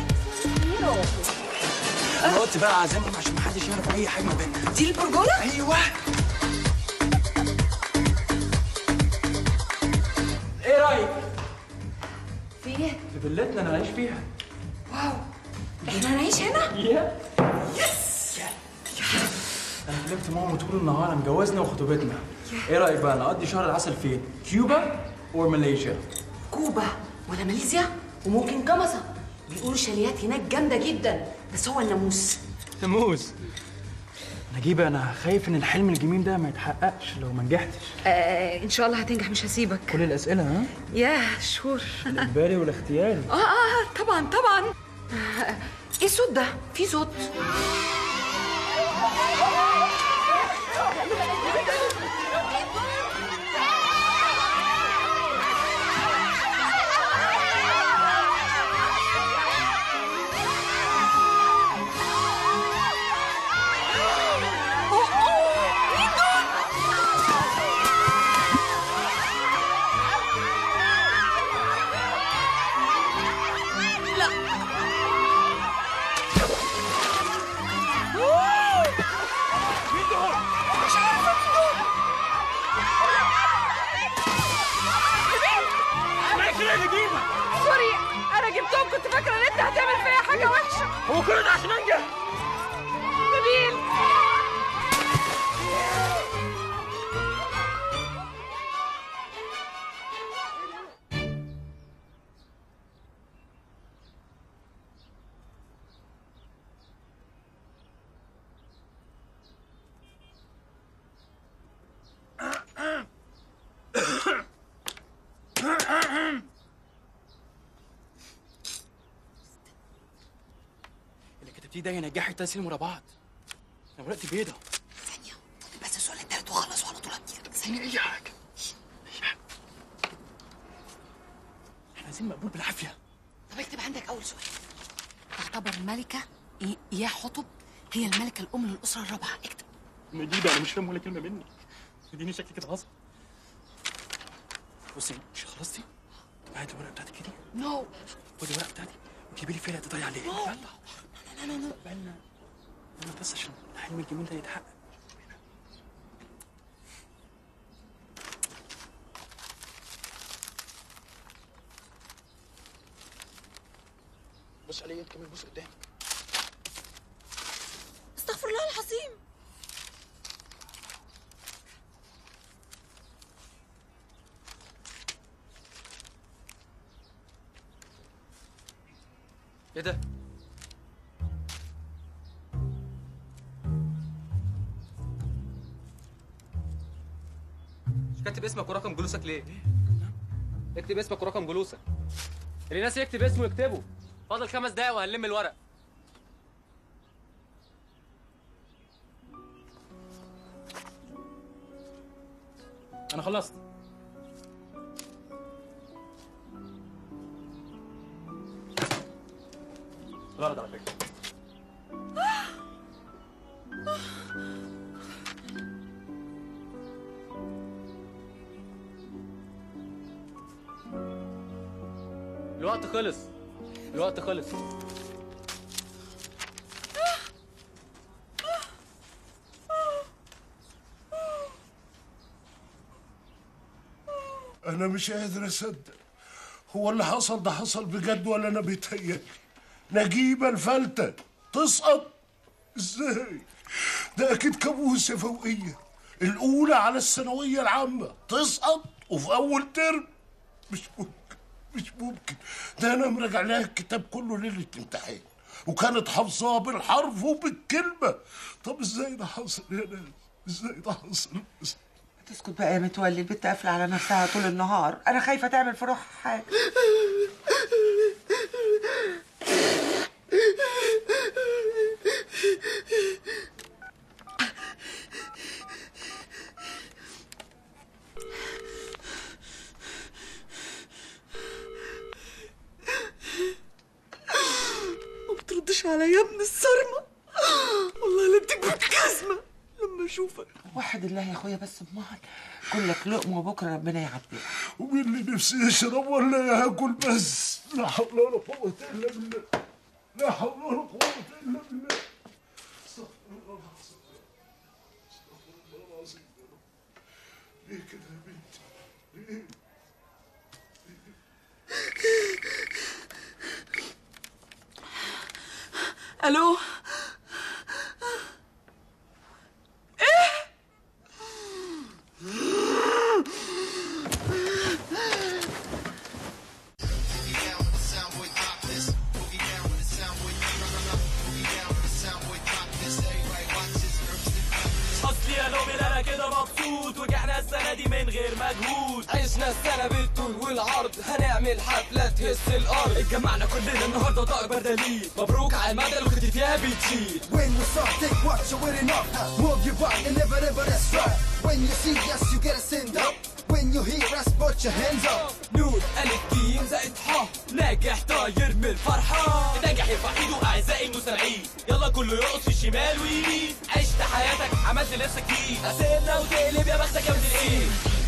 [SPEAKER 12] انا قلت بقى اعزمهم عشان محدش يعرف اي حاجه ما بيننا.
[SPEAKER 11] دي البرجوله؟
[SPEAKER 12] ايوه. ايه رايك؟
[SPEAKER 11] في ايه؟
[SPEAKER 18] في فيلتنا اللي هنعيش فيها.
[SPEAKER 11] واو، احنا هنعيش هنا؟
[SPEAKER 18] يس. انا كلمت ماما طول النهار عن جوازنا وخطوبتنا. ايه رايك بقى نقضي شهر العسل فين؟ كيوبا او ماليزيا؟
[SPEAKER 11] كوبا ولا ماليزيا وممكن جمصة. بيقولوا الشاليات هناك جامده جدا، بس هو الناموس.
[SPEAKER 18] ناموس. نجيبة انا خايف ان الحلم الجميل ده ما يتحققش لو ما نجحتش.
[SPEAKER 11] ان شاء الله هتنجح، مش هسيبك.
[SPEAKER 18] كل الاسئله ها؟
[SPEAKER 11] يا شور.
[SPEAKER 18] الاجباري والاختياري.
[SPEAKER 11] طبعا طبعا. ايه الصوت ده؟ في صوت. سوري، انا جبتهم كنت فاكره ان انت هتعمل فيا حاجه وحشه.
[SPEAKER 12] هو كل ده عشان انجح؟
[SPEAKER 11] نبيل.
[SPEAKER 18] اللي كتبتيه ده ينجحك تسليم ورا بعض. انا ورقتي بيضة.
[SPEAKER 11] ثانيه بس السؤال التالت وخلص وعلى طول هتطير.
[SPEAKER 18] ثانية اي حاجة. احنا عايزين مقبول بالعافية.
[SPEAKER 11] طب اكتب عندك اول سؤال. تعتبر الملكه يا حطب هي الملكه الام للاسره الرابعه. اكتب.
[SPEAKER 12] نجيبة انا مش فاهم ولا كلمة منك. اديني شكل كده غصب. بصي مش خلصتي؟
[SPEAKER 18] هات الورقه بتاعتك كده.
[SPEAKER 11] نو.
[SPEAKER 18] خدي الورقه بتاعتي وجيبي لي فيها تضيع عليها. يلا.
[SPEAKER 11] لا
[SPEAKER 18] بالنا بس عشان الحلم الجميل ده يتحقق. بص عليا انت كمان، بص قدامك.
[SPEAKER 11] استغفر الله العظيم.
[SPEAKER 6] ايه ده؟ مش كاتب اسمك ورقم جلوسك ليه؟ اكتب اسمك ورقم جلوسك. اللي ناس يكتب اسمه يكتبه. فاضل 5 دقايق وهنلم الورق.
[SPEAKER 18] انا خلصت. غلط على فكره.
[SPEAKER 6] الوقت خلص. الوقت خلص.
[SPEAKER 5] أنا مش قادر أصدق، هو اللي حصل ده حصل بجد ولا أنا بيتهيألي؟ نجيبة الفلتة تسقط؟ إزاي؟ ده أكيد كابوس يا فوقية، الأولى على الثانوية العامة تسقط وفي أول ترم؟ مش ممكن، مش ممكن. ده أنا مراجع لها الكتاب كله ليلة امتحان وكانت حافظاه بالحرف وبالكلمة. طب إزاي ده حصل يا ناس؟ إزاي ده حصل؟
[SPEAKER 7] تسكت بقى يا متولي، البت قافله على نفسها طول النهار، انا خايفه تعمل في روحها حاجه.
[SPEAKER 3] ما بتردش عليا يا ابن الصرمه، والله لا اديك بالجزمه لما اشوفك.
[SPEAKER 7] وحد الله يا اخويا بس امال كلك لقمه وبكره ربنا يعديها.
[SPEAKER 5] ومين اللي نفسي يشرب ولا ياكل بس؟ لا حول ولا قوة إلا بالله، لا حول ولا قوة إلا بالله. استغفر الله العظيم، استغفر الله العظيم يا رب. ليه كده يا بنتي؟ ليه؟
[SPEAKER 3] الو.
[SPEAKER 13] وجعنا السنة دي من غير مجهود، عشنا السنة بالطول والعرض، هنعمل حفلة تهز الأرض. اتجمعنا كلنا النهاردة طائر بردلين، مبروك على المدى اللي كنت فيها بتشيل.
[SPEAKER 14] When you start take what you're winning up, move your body and never ever that's right. When you see us you gotta stand up, when you hear us put your hands up.
[SPEAKER 13] نور ألف جيم زائد ح، ناجح طاير من الفرحة، ناجح يرفع ايده أعزائي المستمعين، يلا كله يرقص في الشمال ويمين. عشت حياتك عملت لنفسك ايه، قاسمنا وتقلب يا بختك يا ابن الايه.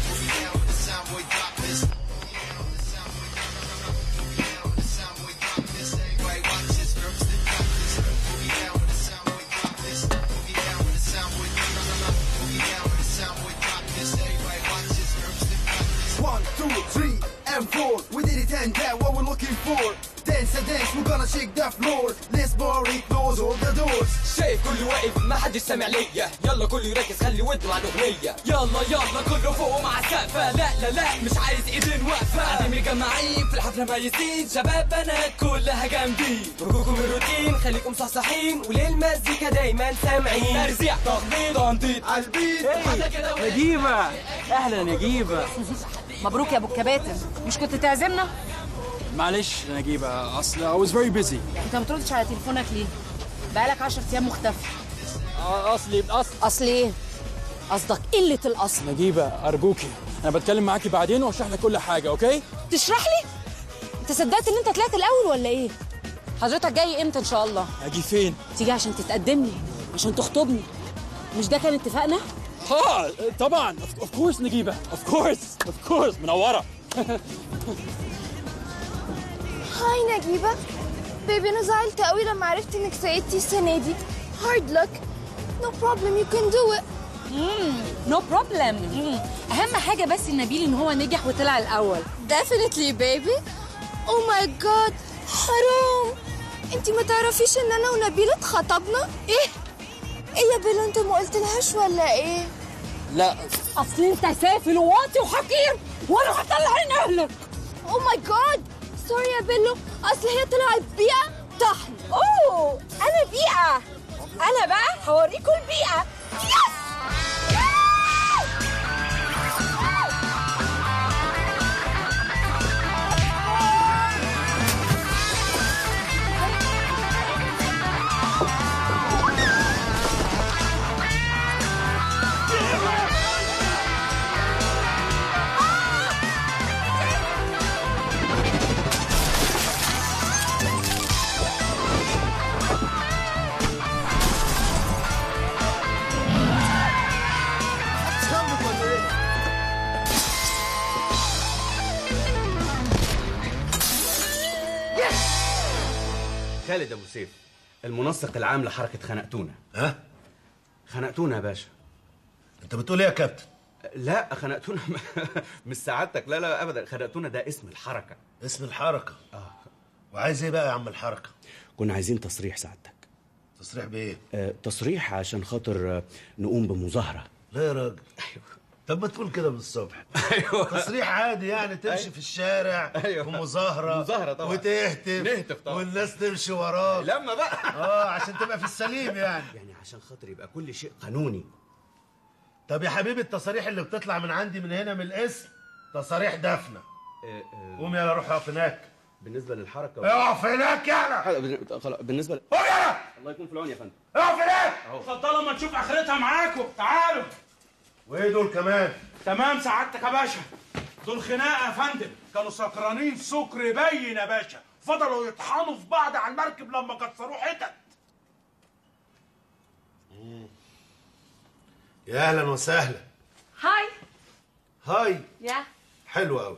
[SPEAKER 14] One, two, three, and four. We did it and that what we're looking for. Dance and dance, we're gonna shake the floor. Let's party, close all the doors.
[SPEAKER 13] شايف كله واقف ما حدش سامع ليا، يلا كله يركز خلي ودنه مع الاغنيه. يلا كله فوق مع السقفه، لا مش عايز ايدين واقفه. قاعدين مجمعين في الحفله ميتين، شباب بنات كلها جامدين. رجوكم الروتين خليكم صحصحين، وللمزيكا دايما سامعين. ترزيع تخبيط تنطيط على البيت.
[SPEAKER 18] نجيبة، اهلا نجيبة.
[SPEAKER 11] مبروك يا ابو الكباتن، مش كنت تعزمنا؟
[SPEAKER 18] معلش يا نجيبة، اصل I was very busy.
[SPEAKER 11] انت ما بتردش على تليفونك ليه؟ بقالك 10 ايام مختفي.
[SPEAKER 18] اصل
[SPEAKER 11] ايه؟ قصدك قلة الأصل.
[SPEAKER 18] نجيبة أرجوكي، أنا بتكلم معاكي بعدين وأشرح لك كل حاجة، أوكي؟
[SPEAKER 11] تشرح لي؟ أنت صدقت إن أنت طلعت الأول ولا إيه؟ حضرتك جاي إمتى إن شاء الله؟
[SPEAKER 18] أجي فين؟
[SPEAKER 11] تيجي عشان تتقدم لي، عشان تخطبني. مش ده كان اتفاقنا؟
[SPEAKER 18] طبعا، of course نجيبة، of course منورة.
[SPEAKER 1] هاي نجيبة بيبي، أنا زعلت قوي لما عرفت إنك سقطتي السنة دي. hard luck. no problem, you can do it.
[SPEAKER 22] نو بروبلم. اهم حاجه بس نبيل ان هو نجح وطلع الاول.
[SPEAKER 1] definitely baby. oh my god حرام، انتي ما تعرفيش ان انا ونبيل اتخطبنا؟ ايه يا بيلو، انت ما قلتلهاش ولا ايه؟
[SPEAKER 22] لا اصل انت سافل وواطي وحقير وانا هطلع عين اهلك.
[SPEAKER 1] oh my god sorry يا بيلو، اصل هي طلعت بيئة طحن.
[SPEAKER 22] اوه انا بيئة، انا بقى هوريكم البيئة. يس
[SPEAKER 16] خالد ابو سيف، المنسق العام لحركه خنقتونا.
[SPEAKER 17] ها؟
[SPEAKER 16] خنقتونا يا باشا.
[SPEAKER 17] انت بتقول ايه يا كابتن؟
[SPEAKER 16] لا خنقتونا مش سعادتك، لا لا ابدا، خنقتونا ده اسم الحركه.
[SPEAKER 17] اسم الحركه؟ وعايز ايه بقى يا عم الحركه؟
[SPEAKER 16] كنا عايزين تصريح سعادتك.
[SPEAKER 17] تصريح بايه؟
[SPEAKER 16] تصريح عشان خاطر نقوم بمظاهره.
[SPEAKER 17] لا يا راجل. ايوه. طب ما تقول كده من الصبح.
[SPEAKER 16] ايوه
[SPEAKER 17] تصريح عادي يعني، تمشي في الشارع في مظاهره
[SPEAKER 16] طبعا،
[SPEAKER 17] نهتف
[SPEAKER 16] طبعا،
[SPEAKER 17] والناس تمشي وراك
[SPEAKER 16] لما بقى
[SPEAKER 17] عشان تبقى في السليم يعني
[SPEAKER 16] عشان خاطر يبقى كل شيء قانوني.
[SPEAKER 17] طب يا حبيبي، التصاريح اللي بتطلع من عندي من هنا من الاسم تصاريح دفنه. قوم يلا روح اقف هناك.
[SPEAKER 16] بالنسبه للحركه
[SPEAKER 17] اقف هناك يلا.
[SPEAKER 16] خلاص بالنسبه
[SPEAKER 17] قوم يلا.
[SPEAKER 16] الله يكون في العون يا فندم.
[SPEAKER 17] اقف هناك.
[SPEAKER 12] اتفضلوا اما نشوف اخرتها معاكم. تعالوا.
[SPEAKER 17] وايه دول كمان؟
[SPEAKER 12] تمام سعادتك يا باشا، دول خناقه يا فندم، كانوا سكرانين سكر يبين يا باشا، فضلوا يطحنوا في بعض على المركب لما كسروه حتت.
[SPEAKER 17] يا اهلا وسهلا.
[SPEAKER 22] هاي.
[SPEAKER 17] هاي.
[SPEAKER 22] يا
[SPEAKER 17] حلو قوي.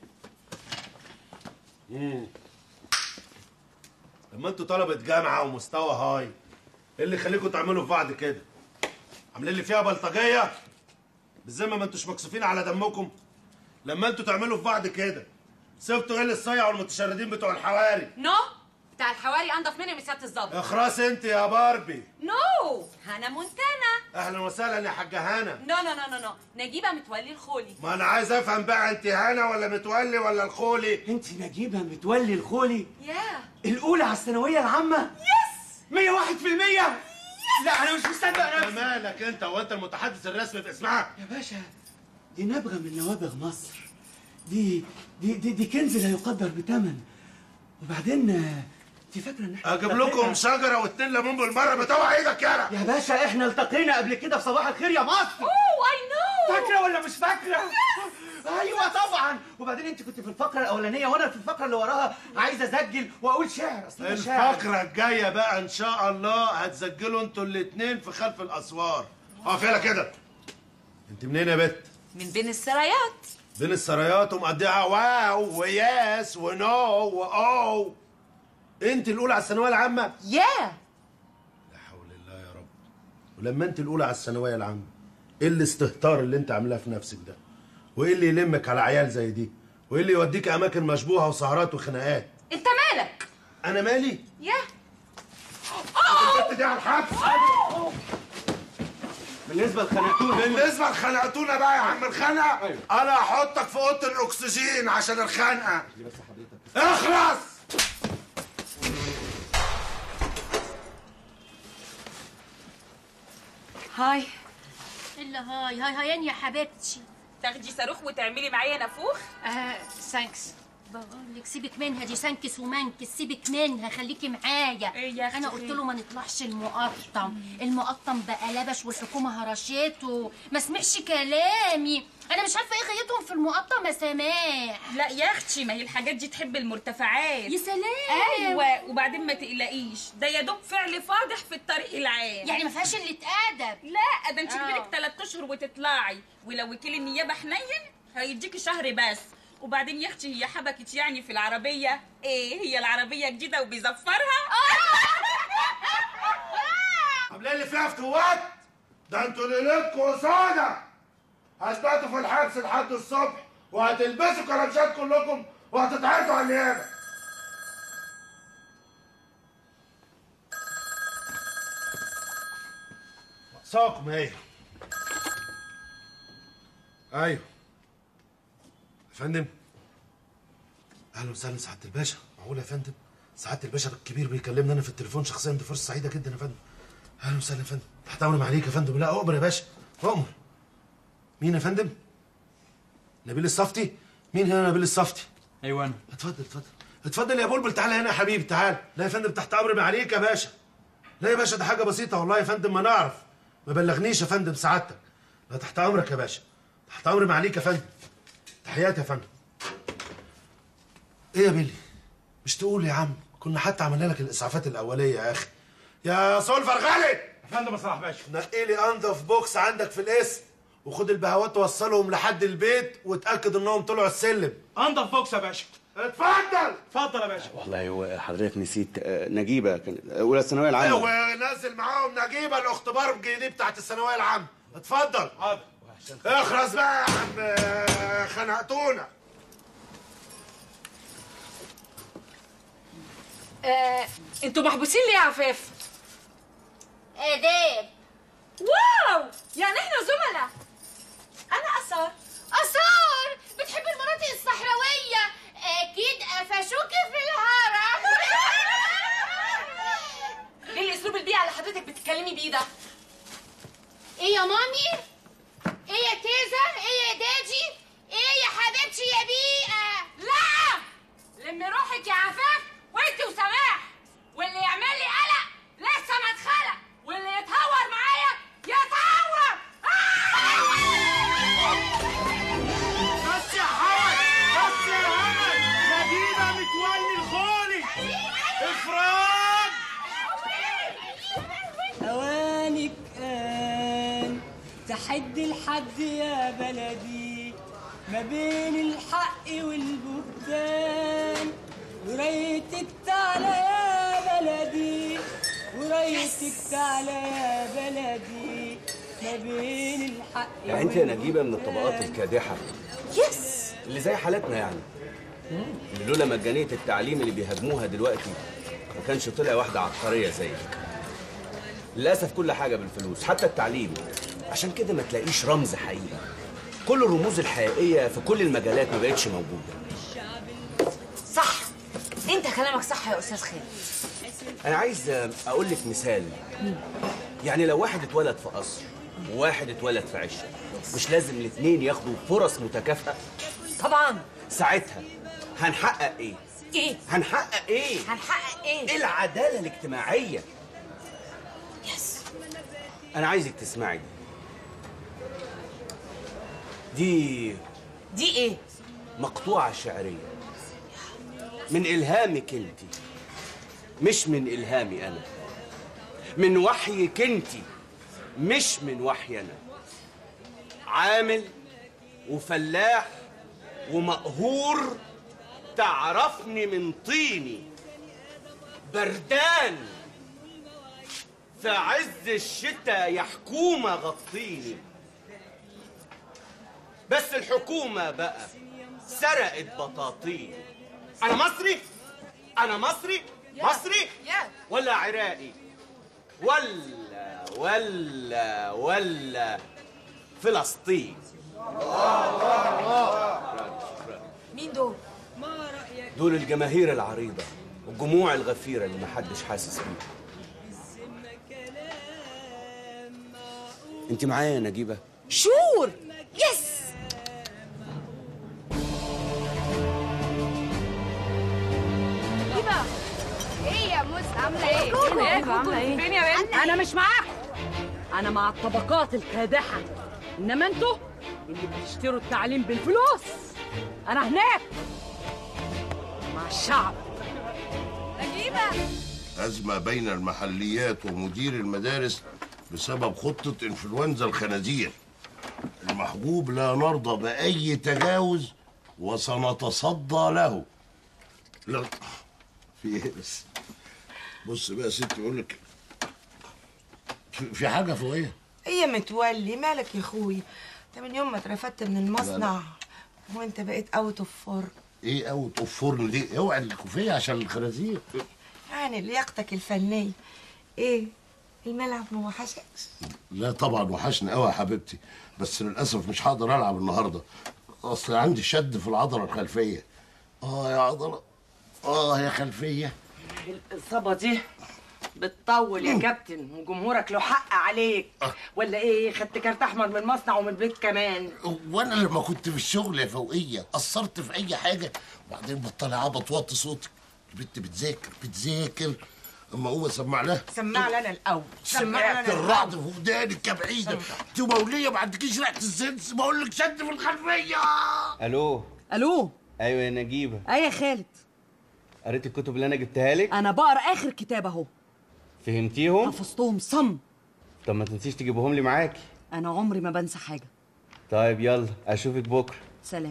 [SPEAKER 17] لما انتوا طلبة جامعة ومستوى هاي، ايه اللي يخليكم تعملوا في بعض كده؟ عاملين لي فيها بلطجية؟ بالذمة ما انتوش مكسوفين على دمكم؟ لما انتوا تعملوا في بعض كده، سبتوا ايه الصيع والمتشردين بتوع الحواري؟
[SPEAKER 4] نو بتاع الحواري انضف مني من سياده الظابط.
[SPEAKER 17] اخراس انت يا باربي.
[SPEAKER 4] نو هنا مونتانا.
[SPEAKER 17] اهلا وسهلا يا حاجة هنا.
[SPEAKER 4] نو نو نو نو نجيبه متولي الخولي.
[SPEAKER 17] ما انا عايز افهم بقى، انت هنا ولا متولي ولا الخولي؟
[SPEAKER 16] انت نجيبه متولي الخولي؟
[SPEAKER 4] يا
[SPEAKER 16] الاولى على الثانويه العامه؟
[SPEAKER 4] يس
[SPEAKER 16] 101%. لا انا مش مصدق نفسي.
[SPEAKER 17] مالك انت وانت المتحدث الرسمي باسمها؟
[SPEAKER 16] يا باشا دي نبغه من نوابغ مصر، دي كنز لا يقدر بثمن. وبعدين انت فاكره ان احنا
[SPEAKER 17] اجيب لكم شجره واتنين ليمون بالمره بتوع ايدك يالا.
[SPEAKER 16] يا باشا احنا التقينا قبل كده في صباح الخير يا مصر.
[SPEAKER 4] اوه اي نو.
[SPEAKER 16] فاكره ولا مش فاكره؟ ايوه طبعا. وبعدين انت كنت في الفقره الاولانيه وانا في الفقره اللي وراها عايز اسجل واقول شعر. اصل
[SPEAKER 17] الفقره الجايه بقى ان شاء الله هتسجلوا انتوا الاثنين في خلف الاسوار. اقف يلا كده. انت منين يا بت؟
[SPEAKER 4] من بين السرايات.
[SPEAKER 17] بين السرايات ومقضيها واو وياس ونو واو. انت الاولى على الثانويه العامه؟
[SPEAKER 4] يا
[SPEAKER 17] لا حول الله يا رب. ولما انت الاولى على الثانويه العامه، ايه الاستهتار اللي انت عاملاه في نفسك ده؟ وايه اللي يلمك على عيال زي دي؟ وايه اللي يوديك اماكن مشبوهه وسهرات وخناقات؟
[SPEAKER 4] انت مالك؟
[SPEAKER 17] انا مالي؟
[SPEAKER 4] يا
[SPEAKER 17] البت دي على الحبس.
[SPEAKER 16] بالنسبه
[SPEAKER 17] لخنقتونا بقى يا عم الخنقه. أيوة. انا هحطك في اوضه الاكسجين عشان الخنقه.
[SPEAKER 16] بس حضرتك
[SPEAKER 17] اخلص.
[SPEAKER 22] هاي.
[SPEAKER 19] الا هاي يا حبيبتي.
[SPEAKER 22] تاخدي صاروخ وتعملي معايا نافوخ؟
[SPEAKER 19] سانكس. بقول لك سيبك منها، دي سانكس ومانكس، سيبك منها خليكي معايا.
[SPEAKER 22] ايه يا اختي؟
[SPEAKER 19] انا قلت له ما نطلعش المقطم بقى لبش والحكومه هرشته، ما سمعش كلامي. انا مش عارفه ايه غايتهم في المقطم يا سماح.
[SPEAKER 22] لا يا اختي، ما هي الحاجات دي تحب المرتفعات.
[SPEAKER 19] يا سلام.
[SPEAKER 22] ايوه، وبعدين ما تقلقيش، ده يا دوب فعل فاضح في الطريق العام،
[SPEAKER 19] يعني ما فيهاش قله ادب.
[SPEAKER 22] لا ده انت كبرك 3 اشهر وتطلعي، ولو وكيل النيابه حنين هيديكي شهر بس، وبعدين يا اختي هي حبكت يعني في العربيه؟ ايه هي العربيه جديده وبيزفرها؟
[SPEAKER 17] عاملين اللي فيها فتوات؟ ده انتوا ليلتكم سودة. هتباتوا في الحبس لحد الصبح وهتلبسوا كرنشات كلكم وهتتعرضوا على النيابه. مقصاكم هي. ايوه يا فندم. اهلا وسهلا سعاده الباشا. معقول يا فندم؟ سعاده الباشا الكبير بيكلمني انا في التليفون شخصيا، دي فرصه سعيده جدا يا فندم. اهلا وسهلا يا فندم. تحت امر معاليك يا فندم. لا اؤمر يا باشا، اؤمر. مين يا فندم؟ نبيل الصفتي؟ مين هنا نبيل الصفتي؟
[SPEAKER 18] ايوه انا.
[SPEAKER 17] اتفضل اتفضل اتفضل يا بلبل، تعالى هنا يا حبيبي تعال. لا يا فندم تحت امر معاليك يا باشا. لا يا باشا ده حاجه بسيطه والله يا فندم، ما نعرف، ما بلغنيش يا فندم سعادتك. لا تحت امرك يا باشا، تحت امر معاليك يا فندم. تحياتي يا فندم. ايه يا بيلي؟ مش تقول يا عم؟ كنا حتى عملنا لك الاسعافات الاوليه يا اخي. يا سولفر غالي
[SPEAKER 16] يا فندم يا صلاح باشا.
[SPEAKER 17] نقي لي انضف بوكس عندك في الاسم وخد البهوات توصلهم لحد البيت وتاكد انهم طلعوا السلم.
[SPEAKER 16] انضف بوكس يا باشا.
[SPEAKER 17] اتفضل
[SPEAKER 16] اتفضل يا باشا.
[SPEAKER 10] والله هو حضرتك نسيت نجيبه كانت اولى الثانويه العامه.
[SPEAKER 17] ونزل معاهم نجيبه الاختبار دي بتاعت الثانويه العامه. اتفضل.
[SPEAKER 16] حاضر.
[SPEAKER 17] اخرس بقى يا عم، خنقتونا.
[SPEAKER 22] انتوا محبوسين ليه يا عفاف؟
[SPEAKER 19] آداب.
[SPEAKER 22] واو، يعني احنا زملاء. انا اثار.
[SPEAKER 19] آثار بتحب المناطق الصحراوية، أكيد قفشوكي في الهرم.
[SPEAKER 22] ايه الاسلوب البيئة اللي حضرتك بتتكلمي بيه ده؟
[SPEAKER 19] إيه يا مامي؟ إيه يا تيزا؟ إيه يا دادي؟ إيه يا حبيبتي يا بيئة؟
[SPEAKER 22] لا، لمي روحك يا عفاف وانت وسماح، واللي يعمل لي قلق لسه ما اتخلق، واللي يتهور معايا يتهور.
[SPEAKER 16] بس يا حمد، بس يا همد، نجيبه متولي الخولي. افراد.
[SPEAKER 15] اوانك آن تحدي الحد يا بلدي، ما بين الحق والبهتان، ورايتك تعلى يا بلدي، ورايتك تعلى يا بلدي، ما بين الحق
[SPEAKER 10] يعني انت يا نجيبه من الطبقات الكادحه.
[SPEAKER 15] يس.
[SPEAKER 10] اللي زي حالتنا يعني. اللي لولا مجانيه التعليم اللي بيهاجموها دلوقتي ما كانش طلع واحده عبقريه زيك. للاسف كل حاجه بالفلوس حتى التعليم، عشان كده ما تلاقيش رمز حقيقي. كل الرموز الحقيقيه في كل المجالات ما بقتش موجوده.
[SPEAKER 22] صح، انت كلامك صح يا استاذ خالد.
[SPEAKER 10] انا عايز اقول لك مثال. يعني لو واحد اتولد في قصر وواحد اتولد في عشه، مش لازم الاثنين ياخدوا فرص متكافئه؟
[SPEAKER 22] طبعا.
[SPEAKER 10] ساعتها هنحقق ايه؟
[SPEAKER 22] ايه؟
[SPEAKER 10] هنحقق ايه؟
[SPEAKER 22] هنحقق ايه؟
[SPEAKER 10] العداله الاجتماعيه.
[SPEAKER 22] يس.
[SPEAKER 10] انا عايزك تسمعي دي
[SPEAKER 22] ايه؟
[SPEAKER 10] مقطوعه شعريه من الهامك انت، مش من الهامي انا، من وحيك انت مش من وحي انا. عامل وفلاح ومقهور، تعرفني من طيني، بردان في عز الشتاء يا حكومة غطيني. بس الحكومة بقى سرقت بطاطيني. أنا مصري؟ أنا مصري؟ مصري؟ ولا عراقي؟ ولا فلسطين؟
[SPEAKER 22] مين دول؟
[SPEAKER 10] دول الجماهير العريضة والجموع الغفيرة اللي محدش حاسس بيها. انت معايا يا نجيبة؟
[SPEAKER 22] شور. يس.
[SPEAKER 1] نجيبة، ايه يا موز عاملة ايه؟
[SPEAKER 22] عاملة ايه؟ فين يا بنت؟ انا مش معاكم، انا مع الطبقات الكادحة، انما انتوا اللي بتشتروا التعليم بالفلوس. انا هناك مع الشعب.
[SPEAKER 1] نجيبة،
[SPEAKER 5] أزمة بين المحليات ومدير المدارس بسبب خطة انفلونزا الخنازير. المحجوب لا نرضى بأي تجاوز وسنتصدى له. لا في ايه بس؟ بص بقى يا ستي، اقول لك في حاجه فوقيه.
[SPEAKER 3] ايه يا متولي مالك يا اخوي؟ انت من يوم ما اترفدت من المصنع وانت بقيت اوت اوف فورم.
[SPEAKER 5] ايه اوت اوف فورم دي؟ اوعي الكوفيه عشان الخنازير.
[SPEAKER 3] يعني لياقتك الفنيه. ايه الملعب ما وحشكش؟
[SPEAKER 5] لا طبعا وحشني قوي يا حبيبتي، بس للاسف مش هقدر العب النهارده، اصل عندي شد في العضله الخلفيه. يا عضله، يا خلفيه.
[SPEAKER 22] الاصابه دي بتطول يا كابتن، وجمهورك له حق عليك. ولا ايه، خدت كارت احمر من المصنع ومن البيت كمان؟
[SPEAKER 5] وانا لما كنت في الشغل يا فوقيه قصرت في اي حاجه؟ وبعدين بطلي عبط وطي صوتك، البنت بتذاكر. اما هو سمع لها.
[SPEAKER 3] سمع لنا الاول.
[SPEAKER 5] سمعت الرعد في ودانك يا بعيده. انت موليه ما عندكيش ريحه الزنس، بقول لك شد في الخلفيه.
[SPEAKER 10] الو
[SPEAKER 22] الو.
[SPEAKER 10] ايوه يا نجيبه.
[SPEAKER 22] ايه يا خالد؟
[SPEAKER 10] قريت الكتب اللي انا جبتها لك؟
[SPEAKER 22] انا بقرا اخر كتاب اهو.
[SPEAKER 10] فهمتيهم؟
[SPEAKER 22] حفظتهم صم.
[SPEAKER 10] طب ما تنسيش تجيبهم لي معاكي.
[SPEAKER 22] انا عمري ما بنسى حاجه.
[SPEAKER 10] طيب يلا اشوفك بكره.
[SPEAKER 22] سلام.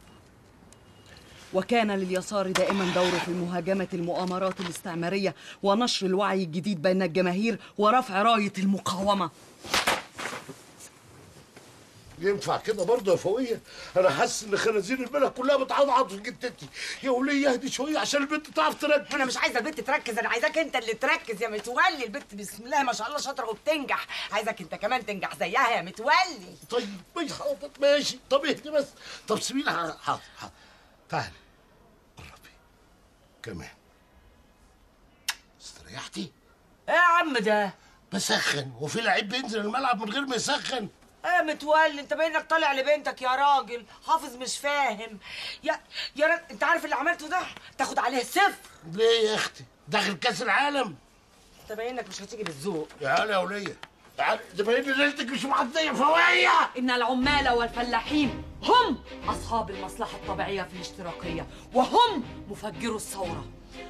[SPEAKER 22] وكان لليسار دائما دوره في مهاجمة المؤامرات الاستعمارية ونشر الوعي الجديد بين الجماهير ورفع راية المقاومة.
[SPEAKER 5] ينفع كده برضه يا فوقيه؟ انا حاسس ان خنازير البلد كلها بتعضعض في جدتي. يا وليه اهدي شويه عشان البنت تعرف تركز.
[SPEAKER 22] انا مش عايزه البنت تركز، انا عايزاك انت اللي تركز يا متولي. البنت بسم الله ما شاء الله شاطره وبتنجح، عايزك انت كمان تنجح زيها يا متولي.
[SPEAKER 5] طيب ماشي حاضر ماشي. طب اهدي بس. طب سيبيني. حاضر تعالي قربي كمان. استريحتي؟
[SPEAKER 22] ايه يا عم ده؟
[SPEAKER 5] بسخن، وفي لعيب بينزل الملعب من غير ما يسخن؟
[SPEAKER 22] يا متولي انت باينك طالع لبنتك يا راجل، حافظ مش فاهم. يا راجل انت عارف اللي عملته ده تاخد عليه 0.
[SPEAKER 5] ليه يا اختي؟ داخل كاس العالم.
[SPEAKER 22] انت باينك مش هتيجي بالذوق.
[SPEAKER 5] تعالي يا وليه تعالي، ده باين لي ليلتك مش معديه فوقيه.
[SPEAKER 22] ان العمال والفلاحين هم اصحاب المصلحه الطبيعيه في الاشتراكيه، وهم مفجرو الثوره.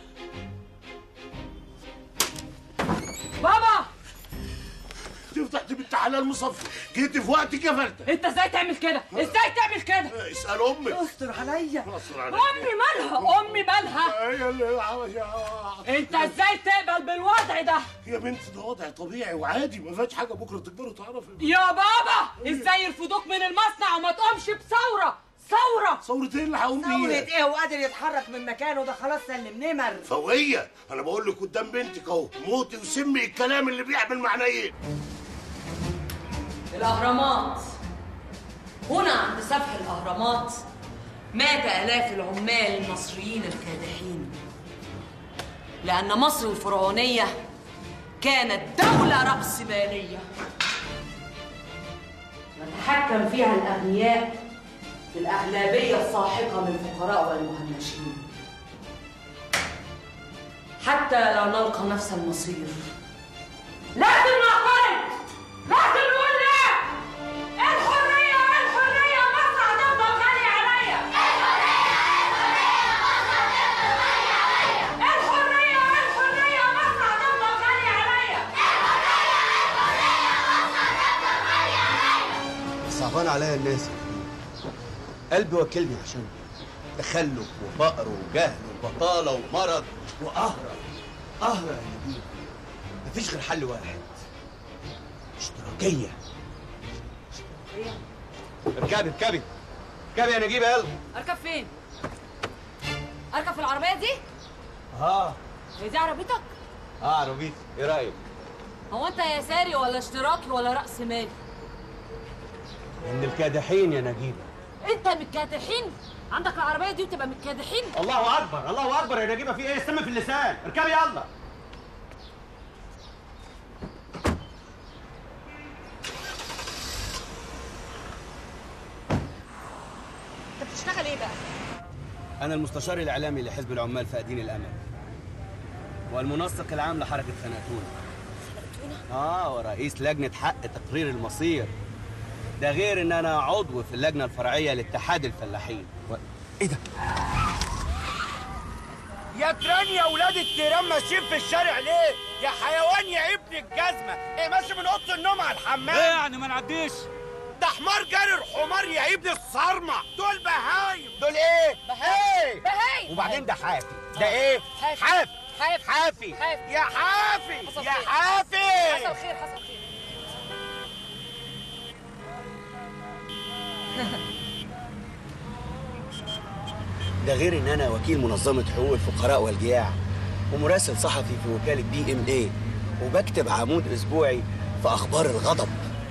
[SPEAKER 22] بابا
[SPEAKER 5] فتحت بنت حلال مصفي، جيتي في وقتك يا فلتة.
[SPEAKER 22] انت ازاي تعمل كده؟ ازاي تعمل كده؟
[SPEAKER 5] اسال امك.
[SPEAKER 22] استر عليا.
[SPEAKER 5] استر عليا.
[SPEAKER 22] امي مالها؟ امي مالها؟
[SPEAKER 5] هي اللي
[SPEAKER 22] انت ازاي تقبل بالوضع ده؟
[SPEAKER 5] يا بنت ده وضع طبيعي وعادي، ما فيهاش حاجه، بكره تكبروا تعرفي.
[SPEAKER 22] يا بابا ازاي يرفضوك من المصنع وما تقومش بثوره؟ ثورة
[SPEAKER 5] ايه اللي هقوم بيها؟
[SPEAKER 22] ثورة ايه وقادر يتحرك من مكانه؟ ده خلاص سلم نمر.
[SPEAKER 5] فوقيه انا بقول لك قدام بنتك اهو، موتي وسمي الكلام اللي بيعمل معنيين.
[SPEAKER 22] الأهرامات. هنا عند سفح الأهرامات مات آلاف العمال المصريين الكادحين، لأن مصر الفرعونية كانت دولة رأسمالية يتحكم فيها الأغنياء بالأغلبية الساحقة من الفقراء والمهمشين، حتى لا نلقى نفس المصير. لازم نعترض، لازم نقول لا. الحرية الحرية، مصر هتفضل غالية عليا. الحرية الحرية، مصر هتفضل غالية عليا.
[SPEAKER 2] صعبان عليا الناس، قلبي وكلني عشان تخلف وفقر وجهل وبطالة ومرض وقهرة. قهرة يا نبيل، مفيش غير حل واحد: اشتراكية. اركبي يا نجيبة، يلا.
[SPEAKER 22] أركب فين؟ أركب في العربية دي؟ هي دي عربيتك؟
[SPEAKER 2] عربيتي، ايه رأيك؟
[SPEAKER 22] هو أنت يساري ولا اشتراكي ولا رأس مالي؟
[SPEAKER 2] من الكادحين يا نجيبة.
[SPEAKER 22] أنت من الكادحين؟ عندك العربية دي وتبقى من الكادحين؟
[SPEAKER 2] الله أكبر الله أكبر يا نجيبة، في إيه؟ السم في اللسان، اركبي يلا.
[SPEAKER 22] أنت بتشتغل إيه بقى؟
[SPEAKER 10] أنا المستشار الإعلامي لحزب العمال فأدين الأمل، والمنسق العام لحركة خناتون. ورئيس لجنة حق تقرير المصير. ده غير إن أنا عضو في اللجنة الفرعية لاتحاد الفلاحين. إيه ده؟
[SPEAKER 20] يا تران يا ولاد التيران ماشيين في الشارع ليه؟ يا حيوان يا ابن الجزمة، ايه ماشي من اوضه النوم على الحمام؟
[SPEAKER 12] ايه يعني ما نعديش؟
[SPEAKER 20] ده حمار جاري الحمار يا ابن الصرمه، دول بهايم. دول ايه؟ بهايم. وبعدين ده حافي. ده ايه؟ حافي. حافي يا حافي يا حافي.
[SPEAKER 11] حصل خير حصل خير.
[SPEAKER 2] ده غير ان انا وكيل منظمه حقوق الفقراء والجياع ومراسل صحفي في وكاله BMA وبكتب عمود اسبوعي في اخبار الغضب.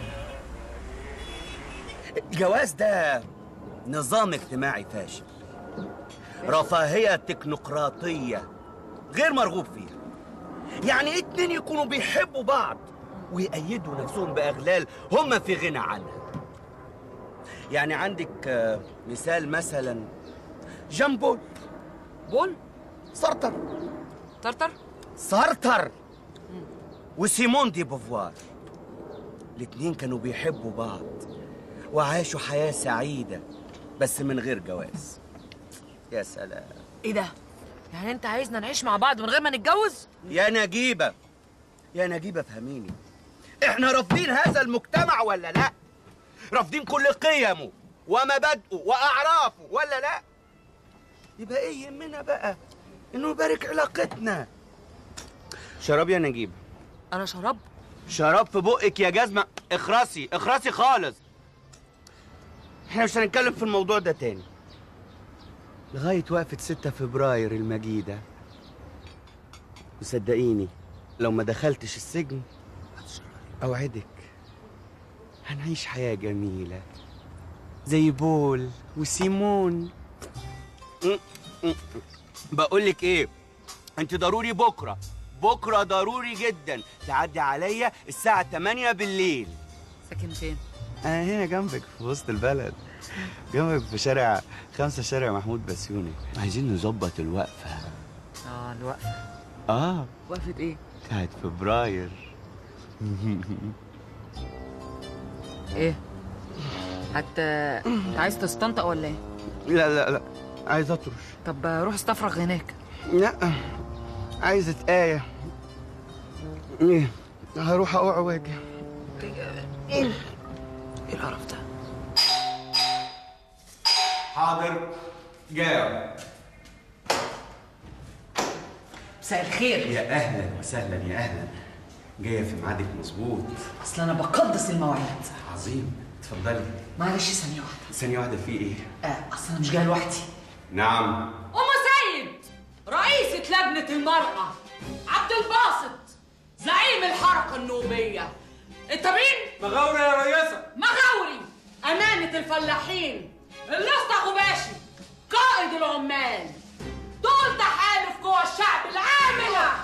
[SPEAKER 2] الجواز ده نظام اجتماعي فاشل، رفاهيه تكنوقراطيه غير مرغوب فيها. يعني اتنين يكونوا بيحبوا بعض ويأيدوا نفسهم بأغلال هم في غنى عنها. يعني عندك مثال مثلا جان بول سارتر وسيمون دي بوفوار. الاتنين كانوا بيحبوا بعض وعاشوا حياة سعيدة بس من غير جواز. يا سلام.
[SPEAKER 11] ايه ده؟ يعني انت عايزنا نعيش مع بعض من غير ما نتجوز؟
[SPEAKER 2] يا نجيبة فهميني، احنا رافضين هذا المجتمع ولا لا؟ رافضين كل قيمه ومبادئه واعرافه ولا لا؟ يبقى ايه يهمنا بقى انه يبارك علاقتنا. شراب يا نجيبة.
[SPEAKER 11] انا
[SPEAKER 2] شراب في بقك يا جزمة. اخرسي خالص. احنا مش هنتكلم في الموضوع ده تاني لغاية وقفة 6 فبراير المجيدة. وصدقيني لو ما دخلتش السجن اوعدك هنعيش حياة جميلة زي بول وسيمون. بقولك ايه، انت ضروري بكرة ضروري جدا تعدي عليا الساعة 8 بالليل.
[SPEAKER 11] ساكن فين؟
[SPEAKER 2] انا هنا جنبك في وسط البلد، جنبك في شارع 5 شارع محمود بسيوني. عايزين نظبط الوقفة.
[SPEAKER 11] الوقفة؟ وقفة ايه؟
[SPEAKER 2] بتاعت فبراير.
[SPEAKER 11] ايه؟ انت عايز تستنطق ولا ايه؟
[SPEAKER 2] لا عايز اطرش.
[SPEAKER 11] طب روح استفرغ هناك.
[SPEAKER 2] لا عايز اتقاية. ايه هروح اقع واجي.
[SPEAKER 11] ايه القرف ده؟
[SPEAKER 2] حاضر جاي.
[SPEAKER 11] مساء الخير.
[SPEAKER 2] يا اهلا وسهلا يا اهلا. جايه في ميعادك مظبوط.
[SPEAKER 11] اصل انا بقدس المواعيد.
[SPEAKER 2] عظيم. اتفضلي.
[SPEAKER 11] معلش ثانيه واحده.
[SPEAKER 2] في ايه؟
[SPEAKER 11] اصل انا مش جايه لوحدي.
[SPEAKER 2] نعم.
[SPEAKER 22] ام سيد رئيسة لجنة المرأة، عبد الباسط زعيم الحركة النوبية. انت مين؟
[SPEAKER 6] مغاوري يا رياسة.
[SPEAKER 22] مغاوري أمانة الفلاحين، اللصة غباشي قائد العمال. دول تحالف جوه الشعب العاملة.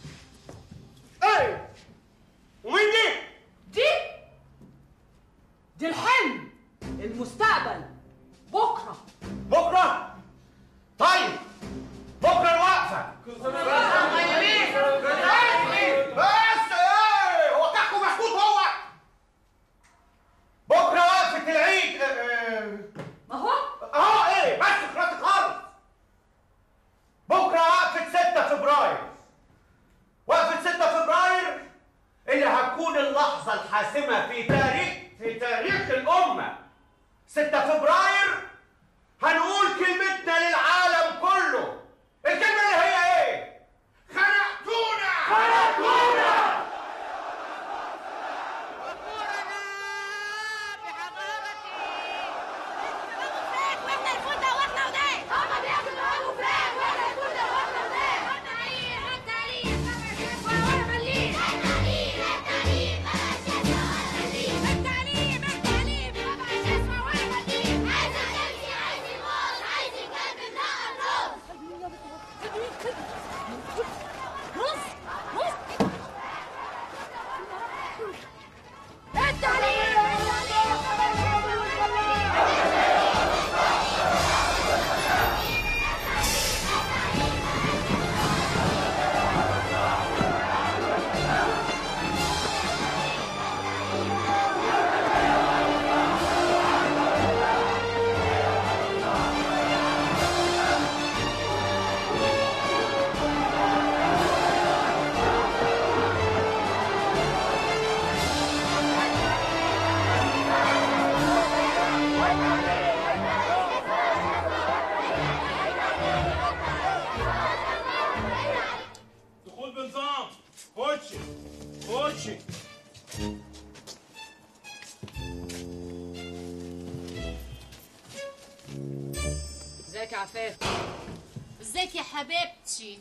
[SPEAKER 20] ايه؟ ومين دي؟
[SPEAKER 22] دي الحلم، المستقبل، بكرة.
[SPEAKER 20] طيب بكره الوقفه. بس ايه هو كحكه محكوك هو. بكره وقفه العيد.
[SPEAKER 22] ما هو
[SPEAKER 20] ايه بس خلاص خالص. بكره وقفه 6 فبراير. وقفه 6 فبراير اللي هتكون اللحظه الحاسمه في تاريخ الامه. 6 فبراير هنقول كلمتنا للعالم كله. الكلمة اللي هي ايه؟ خنقتونا.
[SPEAKER 22] ازيك يا عفاف؟
[SPEAKER 19] ازيك يا حبيبتي؟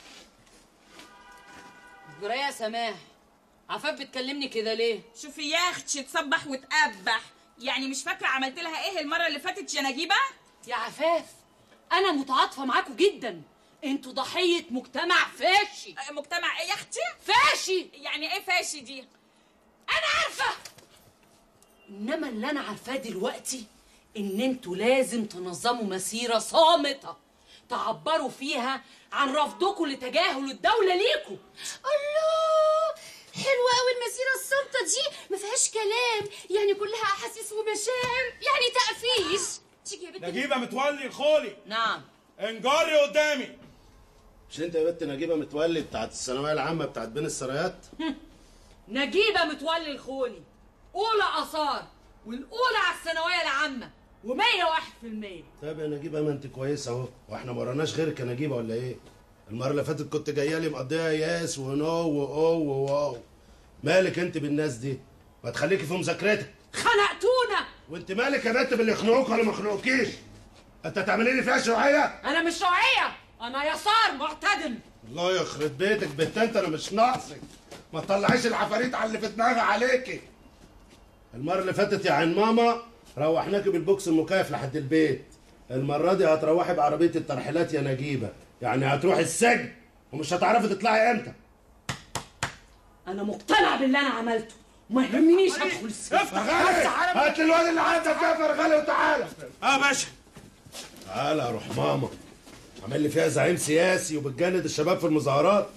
[SPEAKER 22] جرايه يا سماح، عفاف بتكلمني كده ليه؟
[SPEAKER 8] شوفي يا اختي تصبح وتقبح، يعني مش فاكره عملت لها ايه المره اللي فاتت يا نجيبه؟
[SPEAKER 22] يا عفاف انا متعاطفه معاكم جدا، انتوا ضحيه مجتمع فاشي.
[SPEAKER 8] مجتمع ايه يا اختي؟
[SPEAKER 22] فاشي.
[SPEAKER 8] يعني ايه فاشي دي؟
[SPEAKER 22] انا عارفه، انما اللي انا عارفاه دلوقتي ان انتوا لازم تنظموا مسيره صامته تعبروا فيها عن رفضكم لتجاهل الدوله ليكم.
[SPEAKER 19] الله، حلوه قوي المسيره الصامته دي، ما فيهاش كلام، يعني كلها احاسيس ومشاعر، يعني تقفيش. تيجي يا بنت
[SPEAKER 17] نجيبه متولي الخولي.
[SPEAKER 22] نعم.
[SPEAKER 17] انجاري قدامي.
[SPEAKER 5] مش انت يا بنت نجيبه متولي بتاعت الثانويه العامه بتاعت بين السرايات؟
[SPEAKER 22] نجيبه متولي الخولي، اولى اثار والاولى على الثانويه العامه و101%.
[SPEAKER 5] طب يا نجيبه ما انت كويسه اهو، واحنا ما وراناش غيرك يا نجيبه ولا ايه؟ المره اللي فاتت كنت جايه لي مقضيها ياس ونو واو وواو. مالك انت بالناس دي؟ ما تخليكي في مذاكرتك.
[SPEAKER 22] خنقتونا.
[SPEAKER 5] وانت مالك يا بنت باللي يخنقوك ولا ما يخنقوكيش؟ انت تعملي لي فيها شيوعيه؟
[SPEAKER 22] انا مش شيوعيه، انا يسار معتدل.
[SPEAKER 5] الله يخرب بيتك بنت، انت انا مش ناقصك. ما تطلعيش العفاريت على اللي في دماغي عليكي. المره اللي فاتت يا عين ماما روحناكي بالبوكس المكيف لحد البيت، المره دي هتروحي بعربيه الترحيلات يا نجيبه، يعني هتروحي السجن ومش هتعرفي تطلعي امتى.
[SPEAKER 22] انا مقتنع باللي انا عملته، وما يهمنيش ادخل السجن.
[SPEAKER 5] هات لي الواد اللي عندك يا فرغالي وتعالى.
[SPEAKER 17] باشا.
[SPEAKER 5] تعالى يا روح ماما، عامل لي فيها زعيم سياسي وبتجند الشباب في المظاهرات.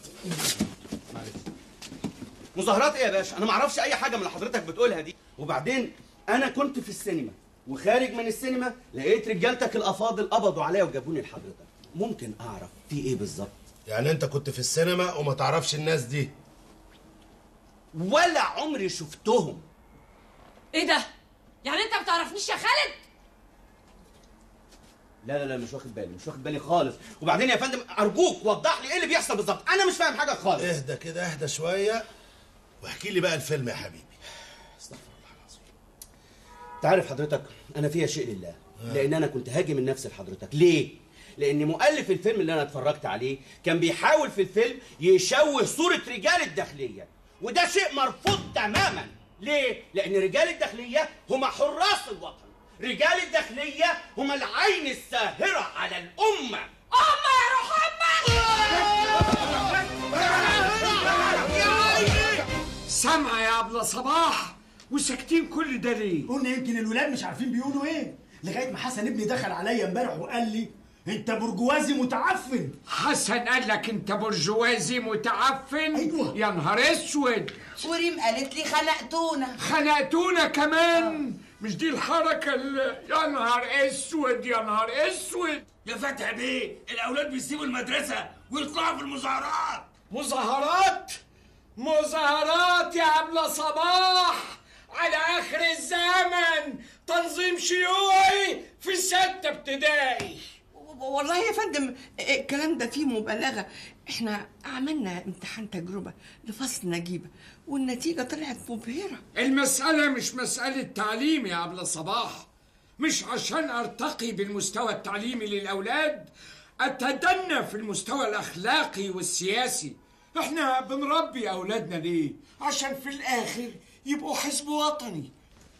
[SPEAKER 2] مظاهرات ايه يا باشا؟ انا ما اعرفش اي حاجه من اللي حضرتك بتقولها دي. وبعدين انا كنت في السينما وخارج من السينما لقيت رجالتك الافاضل قبضوا عليا وجابوني لحضرتك. ممكن اعرف في ايه بالظبط؟
[SPEAKER 5] يعني انت كنت في السينما وما تعرفش الناس دي؟
[SPEAKER 2] ولا عمري شفتهم.
[SPEAKER 22] ايه ده؟ يعني انت ما بتعرفنيش يا خالد؟
[SPEAKER 2] لا مش واخد بالي خالص. وبعدين يا فندم ارجوك وضح لي ايه اللي بيحصل بالظبط، انا مش فاهم حاجه خالص.
[SPEAKER 5] اهدى كده، اهدى شويه واحكي لي بقى الفيلم يا حبيبي.
[SPEAKER 2] استغفر الله العظيم. تعرف حضرتك انا فيها شيء لله، لان انا كنت هاجي من نفسي لحضرتك. ليه؟ لان مؤلف الفيلم اللي انا اتفرجت عليه كان بيحاول في الفيلم يشوه صوره رجال الداخليه، وده شيء مرفوض تماما. ليه؟ لان رجال الداخليه هم حراس الوطن، رجال الداخليه هم العين الساهره على الامه.
[SPEAKER 22] يا روح
[SPEAKER 23] سامعه يا ابله صباح وساكتين كل ده ليه؟
[SPEAKER 16] قلنا يمكن الولاد مش عارفين بيقولوا ايه، لغايه ما حسن ابني دخل عليا امبارح وقال لي انت برجوازي متعفن.
[SPEAKER 23] حسن قال لك انت برجوازي متعفن؟
[SPEAKER 16] ايوه.
[SPEAKER 23] يا نهار اسود.
[SPEAKER 15] وريم قالت لي
[SPEAKER 23] خنقتونا كمان. مش دي الحركه يا نهار اسود يا نهار اسود.
[SPEAKER 20] يا فتحي بيه الاولاد بيسيبوا المدرسه ويطلعوا في المظاهرات.
[SPEAKER 23] مظاهرات يا ابله صباح على اخر الزمن، تنظيم شيوعي في 6 ابتدائي.
[SPEAKER 7] والله يا فندم الكلام ده فيه مبالغه، احنا عملنا امتحان تجربه لفصل نجيبه والنتيجه طلعت مبهره.
[SPEAKER 23] المساله مش مساله تعليم يا ابله صباح، مش عشان ارتقي بالمستوى التعليمي للاولاد اتدنى في المستوى الاخلاقي والسياسي. احنا بنربي اولادنا ليه؟ عشان في الاخر يبقوا حزب وطني.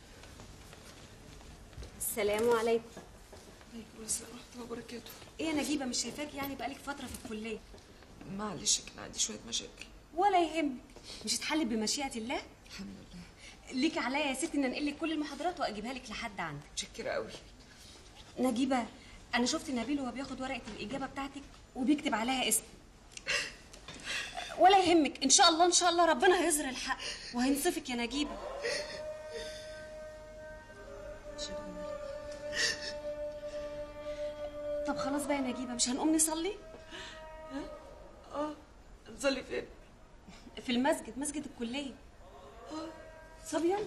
[SPEAKER 9] السلام عليكم.
[SPEAKER 1] عليكم السلام ورحمة الله وبركاته.
[SPEAKER 9] ايه يا نجيبه مش شايفاكي يعني بقالك فتره في الكليه؟
[SPEAKER 1] معلش كان عندي شوية مشاكل.
[SPEAKER 9] ولا يهمك، مش هتحلي بمشيئه الله.
[SPEAKER 1] الحمد لله.
[SPEAKER 9] ليكي عليا يا ستي ان انقل لك كل المحاضرات واجيبها لك لحد عندك.
[SPEAKER 1] متشكرة قوي.
[SPEAKER 9] نجيبه انا شفت نبيل وهو بياخد ورقه الاجابه بتاعتك وبيكتب عليها اسم. ولا يهمك، ان شاء الله ربنا هيظهر الحق وهينصفك يا نجيبه. طب خلاص بقى يا نجيبه، مش هنقوم نصلي؟
[SPEAKER 1] نصلي فين؟
[SPEAKER 9] في المسجد، مسجد الكليه. صبيان.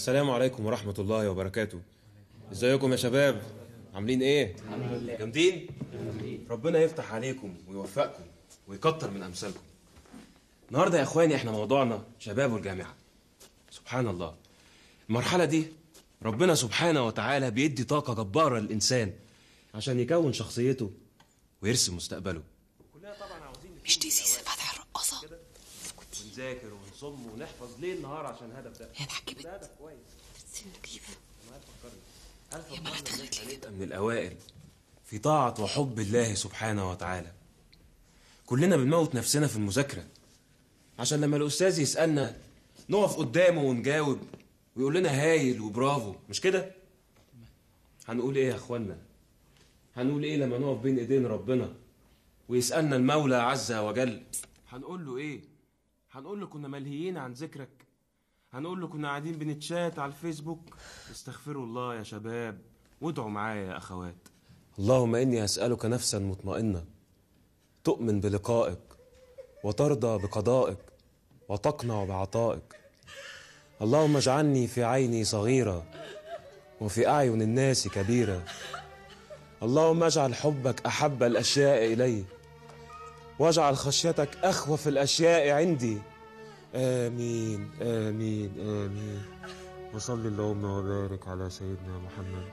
[SPEAKER 13] السلام عليكم ورحمة الله وبركاته. ازيكم يا شباب؟ عاملين ايه؟
[SPEAKER 10] الحمد لله.
[SPEAKER 13] جامدين؟ ربنا يفتح عليكم ويوفقكم ويكتر من امثالكم. النهارده يا اخواني احنا موضوعنا شباب والجامعة. سبحان الله، المرحلة دي ربنا سبحانه وتعالى بيدي طاقة جبارة للإنسان عشان يكون شخصيته ويرسم مستقبله.
[SPEAKER 3] مش دي سيسي فتحي الرقاصة؟
[SPEAKER 13] ونذاكر ونصم ونحفظ ليل نهار عشان هدف ده.
[SPEAKER 3] يا نحكي
[SPEAKER 13] ده هدف كويس.
[SPEAKER 3] نجيبة
[SPEAKER 13] يا مرة من الأوائل في طاعة وحب الله سبحانه وتعالى. كلنا بنموت نفسنا في المذاكرة عشان لما الأستاذ يسألنا نقف قدامه ونجاوب ويقول لنا هايل وبرافو، مش كده؟ هنقول ايه يا اخوانا؟ هنقول ايه لما نقف بين ايدين ربنا ويسألنا المولى عز وجل؟ هنقول له ايه؟ هنقول له كنا ملهيين عن ذكرك؟ هنقول له كنا قاعدين بنتشات على الفيسبوك؟ استغفروا الله يا شباب وادعوا معايا يا اخوات. اللهم اني اسألك نفسا مطمئنة تؤمن بلقائك وترضى بقضائك وتقنع بعطائك. اللهم اجعلني في عيني صغيرة وفي أعين الناس كبيرة. اللهم اجعل حبك أحب الأشياء إلي واجعل خشيتك أخوف الأشياء عندي. آمين آمين آمين. وصل اللهم وبارك على سيدنا محمد.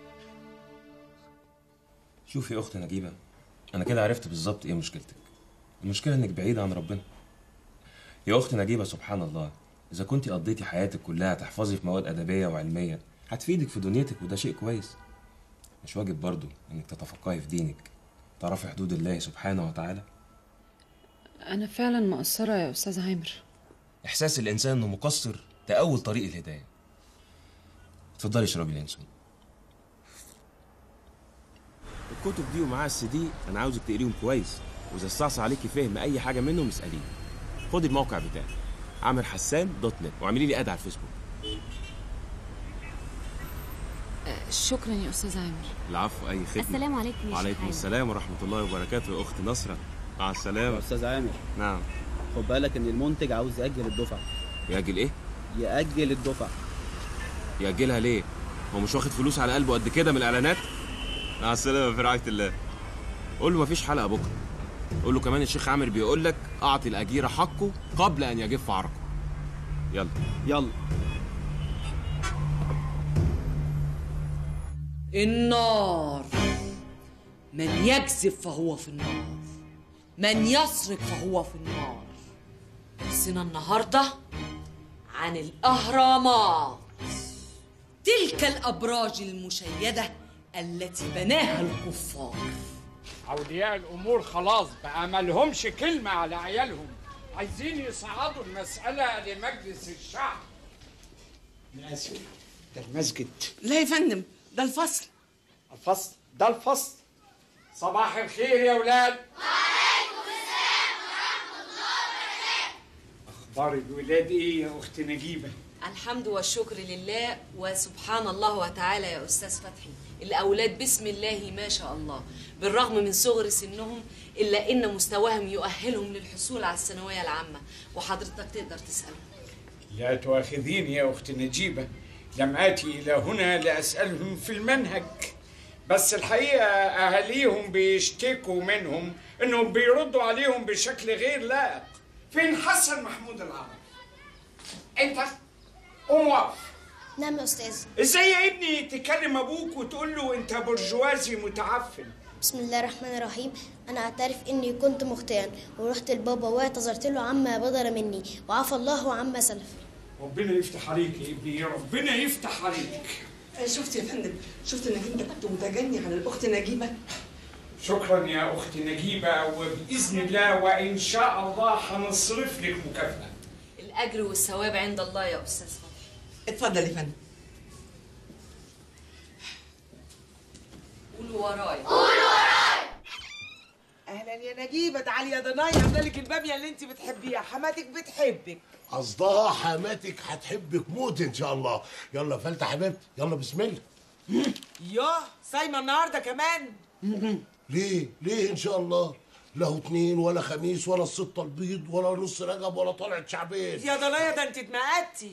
[SPEAKER 13] شوفي يا أخت نجيبة، أنا كده عرفت بالظبط إيه مشكلتك. المشكلة إنك بعيدة عن ربنا. يا أخت نجيبة سبحان الله، إذا كنت قضيتي حياتك كلها تحفظي في مواد أدبية وعلمية هتفيدك في دنيتك وده شيء كويس. مش واجب برضو إنك تتفقهي في دينك، تعرفي حدود الله سبحانه وتعالى؟
[SPEAKER 22] أنا فعلا مقصرة يا أستاذ عامر.
[SPEAKER 13] إحساس الإنسان إنه مقصر ده أول طريق الهداية. اتفضلي اشربي الإنسان. الكتب دي ومعاها السي دي أنا عاوزك تقريهم كويس، وإذا استعصى عليكي فهم أي حاجة منهم اسأليني. خدي الموقع بتاعي عامرحسان.net واعملي لي اد على الفيسبوك.
[SPEAKER 22] شكرا يا أستاذ عامر.
[SPEAKER 13] العفو، أي خدمة.
[SPEAKER 14] السلام عليكم يا
[SPEAKER 13] وعليكم السلام ورحمة الله وبركاته يا أخت نصرة. مع السلامة.
[SPEAKER 21] يا أستاذ عامر.
[SPEAKER 13] نعم.
[SPEAKER 21] خد بالك إن المنتج عاوز يأجل الدفعة.
[SPEAKER 13] يأجل إيه؟
[SPEAKER 21] يأجل الدفعة.
[SPEAKER 13] يأجلها ليه؟ هو مش واخد فلوس على قلبه قد كده من الإعلانات؟ مع السلامة في رعاية الله. قول له مفيش حلقة بكرة. قول له كمان الشيخ عامر بيقول لك أعطي الأجير حقه قبل أن يجف عرقه. يلا
[SPEAKER 21] يلا.
[SPEAKER 22] النار، من يكذب فهو في النار، من يسرق فهو في النار. درسنا النهارده عن الأهرامات، تلك الأبراج المشيدة التي بناها الكفار.
[SPEAKER 23] أولياء الأمور خلاص بقى مالهمش كلمة على عيالهم، عايزين يصعدوا المسألة لمجلس الشعب. أنا آسف، ده المسجد.
[SPEAKER 7] لا يا فندم، ده الفصل.
[SPEAKER 23] الفصل؟ ده الفصل. صباح الخير يا ولاد.
[SPEAKER 15] وعليكم السلام ورحمة الله وبركاته.
[SPEAKER 23] أخبار الولاد إيه يا أخت نجيبة؟
[SPEAKER 22] الحمد والشكر لله وسبحان الله وتعالى يا أستاذ فتحي. الأولاد بسم الله ما شاء الله، بالرغم من صغر سنهم إلا إن مستواهم يؤهلهم للحصول على الثانوية العامة، وحضرتك تقدر تسألهم.
[SPEAKER 23] لا تؤاخذيني يا أخت نجيبة، لم آتي إلى هنا لأسألهم في المنهج، بس الحقيقة أهاليهم بيشتكوا منهم إنهم بيردوا عليهم بشكل غير لائق. فين حسن محمود العربي؟ أنت قوم واقف.
[SPEAKER 1] نعم يا أستاذ.
[SPEAKER 23] إزاي يا ابني تكلم أبوك وتقول له أنت برجوازي متعفن؟
[SPEAKER 1] بسم الله الرحمن الرحيم. أنا أعترف إني كنت مخطئا ورحت لبابا واعتذرت له عما بدر مني وعفى الله عما سلف.
[SPEAKER 23] ربنا يفتح عليك يا ابني، ربنا يفتح عليك.
[SPEAKER 7] شفت يا فندم، شفت انك انت كنت متجني على الاخت نجيبه.
[SPEAKER 23] شكرا يا اخت نجيبه، وباذن الله وان شاء الله هنصرف لك مكافاه.
[SPEAKER 22] الأجر والثواب عند الله يا أستاذ فتحي.
[SPEAKER 7] اتفضل يا فندم.
[SPEAKER 22] قولوا ورايا.
[SPEAKER 7] قولوا ورايا.
[SPEAKER 24] اهلا يا نجيبه، تعالي يا ضناي عامله لك الباميه اللي انت بتحبيها، حماتك بتحبك.
[SPEAKER 5] قصدها حماتك هتحبك موت ان شاء الله. يلا فلتة حبيبتي، يلا بسم الله.
[SPEAKER 24] ياه صايمه النهارده كمان؟
[SPEAKER 5] ليه ان شاء الله؟ لا هو اتنين ولا خميس ولا الستة البيض ولا نص رجب ولا طلعت شعبين.
[SPEAKER 24] يا ضنايا ده انت اتنقدتي.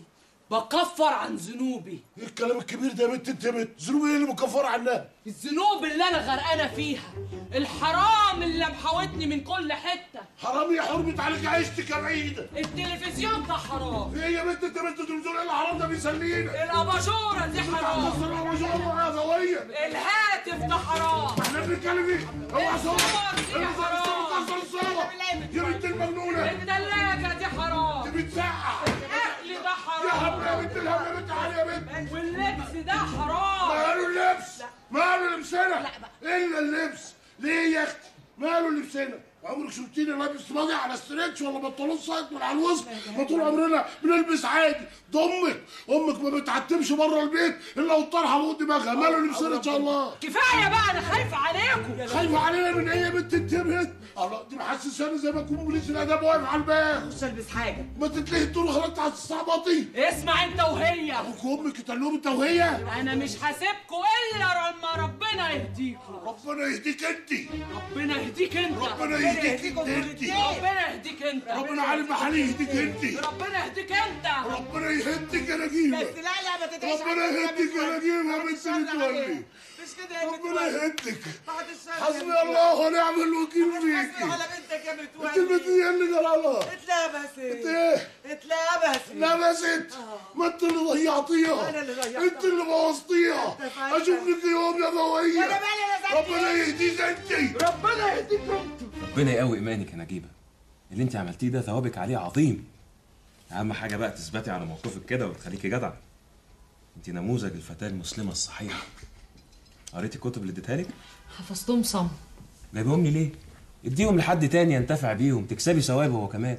[SPEAKER 22] بكفر عن ذنوبي.
[SPEAKER 5] ايه الكلام الكبير ده يا بنت انت؟ ذنوبي ايه اللي مكفر عنها؟
[SPEAKER 22] الذنوب اللي انا غرقانه فيها، الحرام اللي محاوطني من كل حته.
[SPEAKER 5] حرام يا حرمت عليك عيشتك يا بعيده.
[SPEAKER 22] التلفزيون ده حرام.
[SPEAKER 5] ايه يا بنت انت التلفزيون؟ ايه الحرام ده بيسلينا؟
[SPEAKER 22] الاباجوره دي حرام.
[SPEAKER 5] الاباجوره يا غويه.
[SPEAKER 22] الهاتف ده حرام.
[SPEAKER 5] احنا بنتكلم ايه؟ اوعى صوت.
[SPEAKER 22] دي حرام.
[SPEAKER 5] يا بنت المجنونه.
[SPEAKER 22] الثلاجه دي حرام.
[SPEAKER 5] دي بتسقع.
[SPEAKER 22] الاكل ده حرام.
[SPEAKER 5] يا هم يا بنت الهم يا بنت تعالي يا بنت.
[SPEAKER 22] واللبس ده حرام.
[SPEAKER 5] ماله اللبس؟ ماله لبسنا؟ الا اللبس. ليه يا اختي؟ ماله لبسنا؟ عمرك شفتيني لابس ماضي على استريتش ولا بنطلون سايق من على الوسط؟ ما طول عمرنا بنلبس عادي. ده امك ما بتعتمش بره البيت الا والطرحه فوق دماغها. ماله لبسنا ان شاء الله؟
[SPEAKER 22] كفايه بقى، انا خايفه عليكم.
[SPEAKER 5] خايفه علينا من ايه يا بنت انت يا بنت؟ الله دي محسساني زي ما اكون بوليس الاداب واقف على الباب.
[SPEAKER 22] مش البس حاجه.
[SPEAKER 5] ما تتلهي تقول خلاص هتستعبطي.
[SPEAKER 22] اسمع انت وهي.
[SPEAKER 5] ابوك وامك يتقلوهم انت وهي.
[SPEAKER 22] انا مش هسيبكم الا لما ربنا يهديكم.
[SPEAKER 5] ربنا يهديك انت.
[SPEAKER 22] ربنا يهديك انت.
[SPEAKER 5] ربنا يهديك انت.
[SPEAKER 22] ربنا يهديك انت.
[SPEAKER 5] ربنا عالم محل يهديك انت.
[SPEAKER 22] ربنا يهديك انت.
[SPEAKER 5] ربنا يهديك يا نجيبه.
[SPEAKER 24] بس لا ما تدعيش.
[SPEAKER 5] ربنا يهديك يا نجيبه يا بنت متولي.
[SPEAKER 24] مش كده يا
[SPEAKER 5] ربنا يهديك.
[SPEAKER 24] بعد الشر.
[SPEAKER 5] حسبي الله ونعم الوكيل فيكي.
[SPEAKER 24] على بنتك يا متولي.
[SPEAKER 5] انت البنت دي اللي جرالها.
[SPEAKER 24] اتلبست.
[SPEAKER 5] انت ايه؟
[SPEAKER 24] اتلبست.
[SPEAKER 5] لبست. ما انت اللي ضيعتيها.
[SPEAKER 24] انا اللي ضيعتها.
[SPEAKER 5] انت اللي بوظتيها. اشوف لك يوم يا غويه.
[SPEAKER 24] وانا مالي يا زكي.
[SPEAKER 5] ربنا يهديك انت.
[SPEAKER 24] ربنا يهديك انت.
[SPEAKER 13] ربنا يقوي ايمانك يا نجيبه. اللي انت عملتيه ده ثوابك عليه عظيم. اهم حاجه بقى تثبتي على موقفك كده وتخليكي جدعه. انت نموذج الفتاه المسلمه الصحيحه. قريتي الكتب اللي اديتها لك؟
[SPEAKER 22] حفظتهم صم.
[SPEAKER 13] جايبهم لي ليه؟ اديهم لحد تاني ينتفع بيهم، تكسبي ثوابه هو كمان.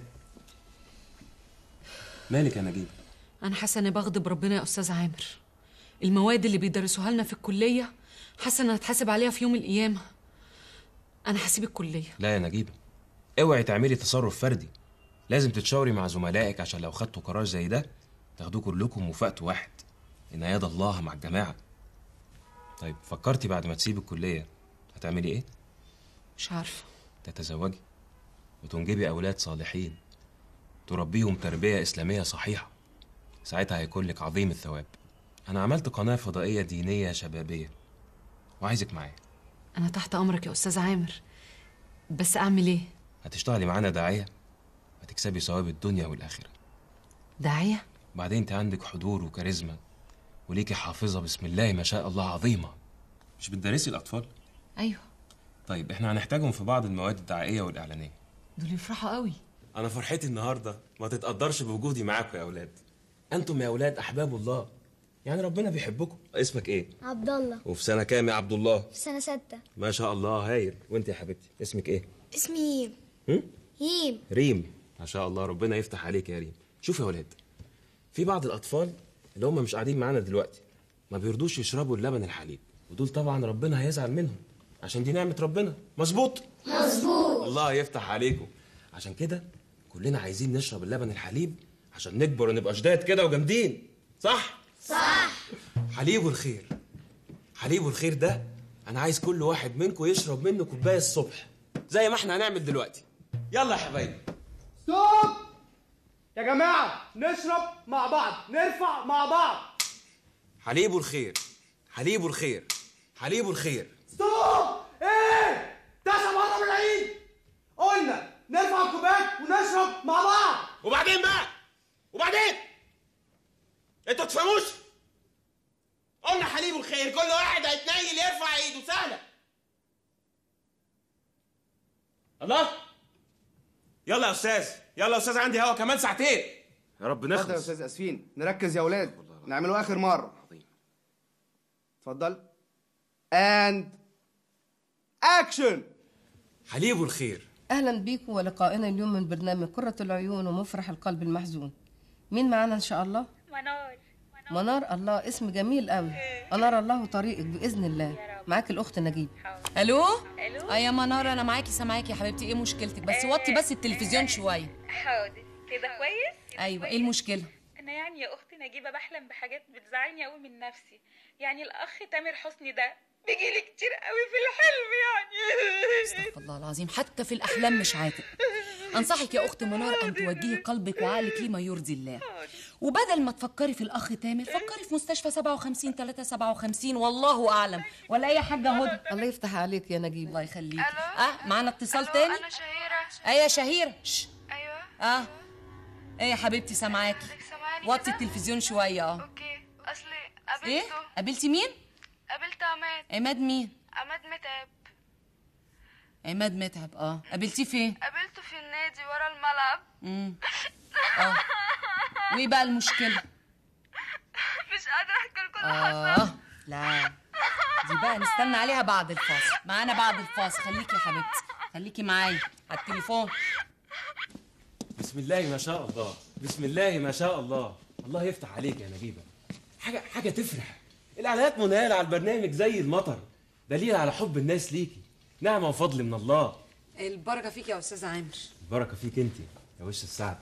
[SPEAKER 13] مالك يا نجيبه؟
[SPEAKER 22] انا حاسه اني بغضب ربنا يا استاذ عامر. المواد اللي بيدرسوها لنا في الكليه حاسه اني هتحاسب عليها في يوم القيامه. انا هسيب الكليه.
[SPEAKER 13] لا يا نجيبه، اوعي تعملي تصرف فردي. لازم تتشاوري مع زملائك عشان لو خدتوا قرار زي ده تاخدوه كلكم وفي وقت واحد. ان يد الله مع الجماعه. طيب فكرتي بعد ما تسيبي الكليه هتعملي ايه؟
[SPEAKER 22] مش عارفه.
[SPEAKER 13] تتزوجي وتنجبي اولاد صالحين تربيهم تربيه اسلاميه صحيحه. ساعتها هيكون لك عظيم الثواب. انا عملت قناه فضائيه دينيه شبابيه وعايزك معايا.
[SPEAKER 22] انا تحت امرك يا استاذ عامر، بس اعمل ايه؟
[SPEAKER 13] هتشتغلي معانا داعيه هتكسبي ثواب الدنيا والاخره.
[SPEAKER 22] داعيه؟
[SPEAKER 13] وبعدين انت عندك حضور وكاريزما وليكي حافظه بسم الله ما شاء الله عظيمه. مش بتدرسي الاطفال؟
[SPEAKER 22] ايوه.
[SPEAKER 13] طيب احنا هنحتاجهم في بعض المواد الدعائيه والاعلانيه.
[SPEAKER 22] دول يفرحوا قوي.
[SPEAKER 13] انا فرحتي النهارده ما تتقدرش بوجودي معاكم يا اولاد. انتم يا اولاد احباب الله، يعني ربنا بيحبكم. اسمك ايه؟
[SPEAKER 1] عبد الله.
[SPEAKER 13] وفي سنه كام يا عبد الله؟
[SPEAKER 1] في سنة 6.
[SPEAKER 13] ما شاء الله هايل. وانت يا حبيبتي اسمك ايه؟
[SPEAKER 1] اسمي هيم.
[SPEAKER 13] ريم. ما شاء الله ربنا يفتح عليك يا ريم. شوف يا ولاد، في بعض الاطفال اللي هم مش قاعدين معانا دلوقتي ما بيرضوش يشربوا اللبن الحليب، ودول طبعا ربنا هيزعل منهم عشان دي نعمه ربنا. مظبوط؟
[SPEAKER 1] مظبوط.
[SPEAKER 13] الله يفتح عليكم. عشان كده كلنا عايزين نشرب اللبن الحليب عشان نكبر ونبقى جداد كده وجامدين. صح؟
[SPEAKER 1] صح.
[SPEAKER 13] حليب الخير. حليب الخير ده انا عايز كل واحد منكم يشرب منه كوبايه الصبح زي ما احنا هنعمل دلوقتي. يلا يا حبايبي.
[SPEAKER 20] ستوب يا جماعه، نشرب مع بعض، نرفع مع بعض.
[SPEAKER 13] حليب الخير. حليب الخير. حليب الخير.
[SPEAKER 20] ستوب. ايه ده؟ مرة من العيد قلنا نرفع الكوبايات ونشرب مع بعض.
[SPEAKER 13] وبعدين بقى؟ وبعدين؟ انتوا تفهموش؟ قلنا حليب الخير، كل واحد هيتنيل يرفع ايده. سهله. الله. يلا يا استاذ، يلا يا استاذ، عندي هوا كمان ساعتين. يا رب نخلص.
[SPEAKER 21] اتفضل يا استاذ اسفين، نركز يا اولاد، نعمله اخر مره. اتفضل. اند اكشن.
[SPEAKER 13] حليب الخير.
[SPEAKER 4] اهلا بيكم ولقائنا اليوم من برنامج قرة العيون ومفرح القلب المحزون. مين معانا ان شاء الله؟
[SPEAKER 12] منار.
[SPEAKER 4] منار. الله، اسم جميل قوي. انار الله طريقك باذن الله. معاك الاخت نجيب.
[SPEAKER 22] الو.
[SPEAKER 12] الو.
[SPEAKER 22] يا منار، انا معاكي سامعاكي يا حبيبتي. ايه مشكلتك؟ بس وطي بس التلفزيون شويه.
[SPEAKER 12] حاضر كده كويس.
[SPEAKER 22] ايوه، ايه المشكله؟
[SPEAKER 12] انا يعني يا اختي نجيبه بحلم بحاجات بتزعلني قوي من نفسي. يعني الاخ تامر حسني ده بيجيلي كتير قوي في الحلم يعني.
[SPEAKER 22] استغفر الله العظيم، حتى في الاحلام مش عاتق. انصحك يا اخت منار ان توجهي قلبك وعقلك لما يرضي الله، وبدل ما تفكري في الاخ تامر فكري في مستشفى 57 357 والله اعلم. ولا ايه يا حاجه هدى؟
[SPEAKER 4] الله يفتح عليك يا نجيب.
[SPEAKER 22] الله يخليك. معانا اتصال تاني.
[SPEAKER 12] انا شهيره.
[SPEAKER 22] ايه يا شهيره؟
[SPEAKER 12] ايوه.
[SPEAKER 22] ايه يا حبيبتي سامعاكي. وطي التلفزيون شويه.
[SPEAKER 12] اوكي. اصلي قابلته.
[SPEAKER 22] ايه؟ قابلتي مين؟
[SPEAKER 12] قابلت عماد.
[SPEAKER 22] عماد مين؟
[SPEAKER 12] عماد متعب.
[SPEAKER 22] عماد متعب. قابلتيه فين؟
[SPEAKER 12] قابلته في النادي ورا الملعب.
[SPEAKER 22] وايه بقى المشكله؟
[SPEAKER 12] مش قادره احكي لكم اللي حصل.
[SPEAKER 22] لا دي بقى نستنى عليها بعد الفاصل. معانا بعد الفاصل. خليكي يا حبيبتي، خليكي معايا على التليفون.
[SPEAKER 13] بسم الله ما شاء الله، بسم الله ما شاء الله. الله يفتح عليك يا نجيبه. حاجه تفرح. الاعلانات منال على البرنامج زي المطر، دليل على حب الناس ليكي. نعمه وفضل من الله.
[SPEAKER 22] البركه فيك يا استاذ عامر.
[SPEAKER 13] البركه فيك انت يا وش السعد.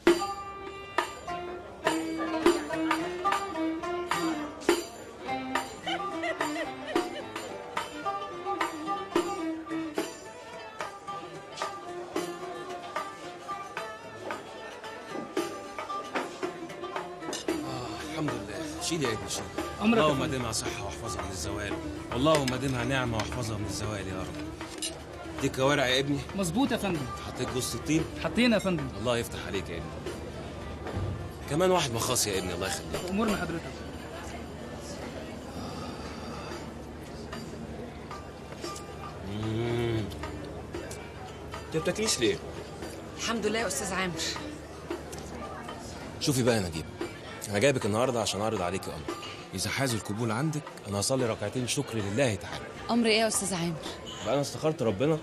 [SPEAKER 13] الحمد لله. شيل يا ابني شيل. اللهم ادمها صحه واحفظها من الزوال، اللهم ادمها نعمه واحفظها من الزوال يا رب. دي كوارع يا ابني؟
[SPEAKER 6] مظبوط يا فندم.
[SPEAKER 13] حطيت جوز الطين؟
[SPEAKER 6] حطينا يا فندم.
[SPEAKER 13] الله يفتح عليك يا ابني. كمان واحد مخاص يا ابني. الله يخليك.
[SPEAKER 6] امورنا حضرتك.
[SPEAKER 13] انت بتاكليش ليه؟
[SPEAKER 22] الحمد لله يا استاذ عامر.
[SPEAKER 13] شوفي بقى يا نجيب، انا جايبك النهارده عشان اعرض عليكي امر. اذا حاز القبول عندك انا هصلي ركعتين شكر لله تعالى.
[SPEAKER 22] امر ايه يا استاذ عامر؟
[SPEAKER 13] بقى انا استخرت ربنا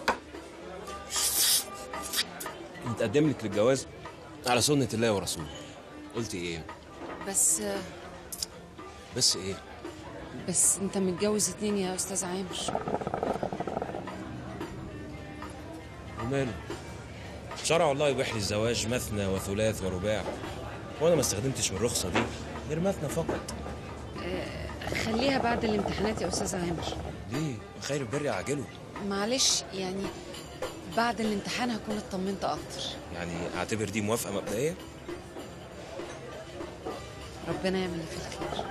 [SPEAKER 13] متقدم لك للجواز على سنه الله ورسوله. قلتي ايه؟
[SPEAKER 22] بس
[SPEAKER 13] ايه؟
[SPEAKER 22] بس انت متجوز 2 يا استاذ عامر.
[SPEAKER 13] وماله؟ شرع الله يبيح لي الزواج مثنى وثلاث ورباع، وانا ما استخدمتش من الرخصه دي غير مثنى فقط.
[SPEAKER 22] خليها بعد الامتحانات يا استاذ عامر.
[SPEAKER 13] ليه؟ خير البر عاجله.
[SPEAKER 22] معلش يعني بعد الامتحان هكون اطمنت اكتر.
[SPEAKER 13] يعني اعتبر دي موافقه مبدئيه؟
[SPEAKER 22] ربنا يعمل اللي فيه الخير.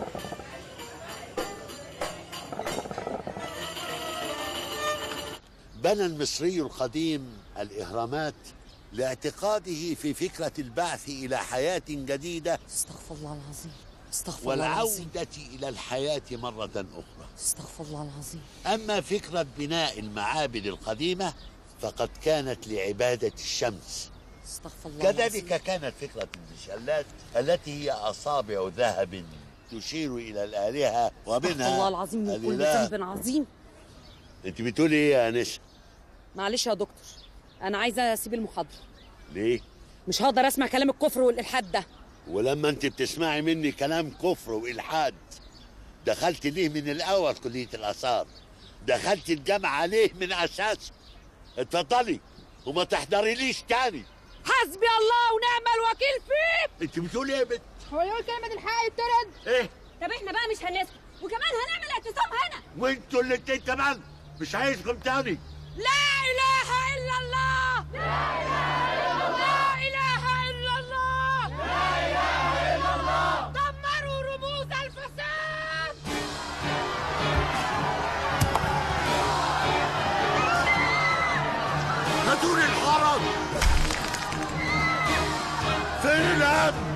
[SPEAKER 5] بنى المصري القديم الإهرامات لاعتقاده في فكرة البعث إلى حياة جديدة.
[SPEAKER 22] استغفر الله العظيم. استغفر الله العظيم.
[SPEAKER 5] والعودة إلى الحياة مرة أخرى.
[SPEAKER 22] استغفر الله العظيم.
[SPEAKER 5] أما فكرة بناء المعابد القديمة فقد كانت لعبادة الشمس.
[SPEAKER 22] استغفر الله العظيم.
[SPEAKER 5] كذلك كانت فكرة المشلات التي هي أصابع ذهب تشير إلى الآلهة ومنها
[SPEAKER 22] استغفر الله العظيم من كل ذنب عظيم.
[SPEAKER 5] أنت بتقولي إيه يا أنسة؟
[SPEAKER 22] معلش يا دكتور، أنا عايزة أسيب المحاضرة.
[SPEAKER 5] ليه؟
[SPEAKER 22] مش هقدر أسمع كلام الكفر والإلحاد ده.
[SPEAKER 5] ولما أنت بتسمعي مني كلام كفر وإلحاد دخلت ليه من الأول كلية الآثار؟ دخلت الجامعة ليه من أساسه؟ اتفضلي وما تحضريليش تاني.
[SPEAKER 22] حسبي الله ونعم الوكيل فيك.
[SPEAKER 5] أنت بتقولي إيه يا بنت؟
[SPEAKER 22] هو يقول كلمة الحق يترد؟
[SPEAKER 5] إيه؟
[SPEAKER 22] طب إحنا بقى مش هنسكت وكمان هنعمل اعتصام هنا.
[SPEAKER 5] وأنتوا الاتنين كمان مش عايزكم تاني.
[SPEAKER 22] لا إله إلا الله. لا إله إلا الله. لا إله إلا الله. لا إله إلا الله. دمروا رموز الفساد.
[SPEAKER 5] هاتولي الحرم. فين الأمن؟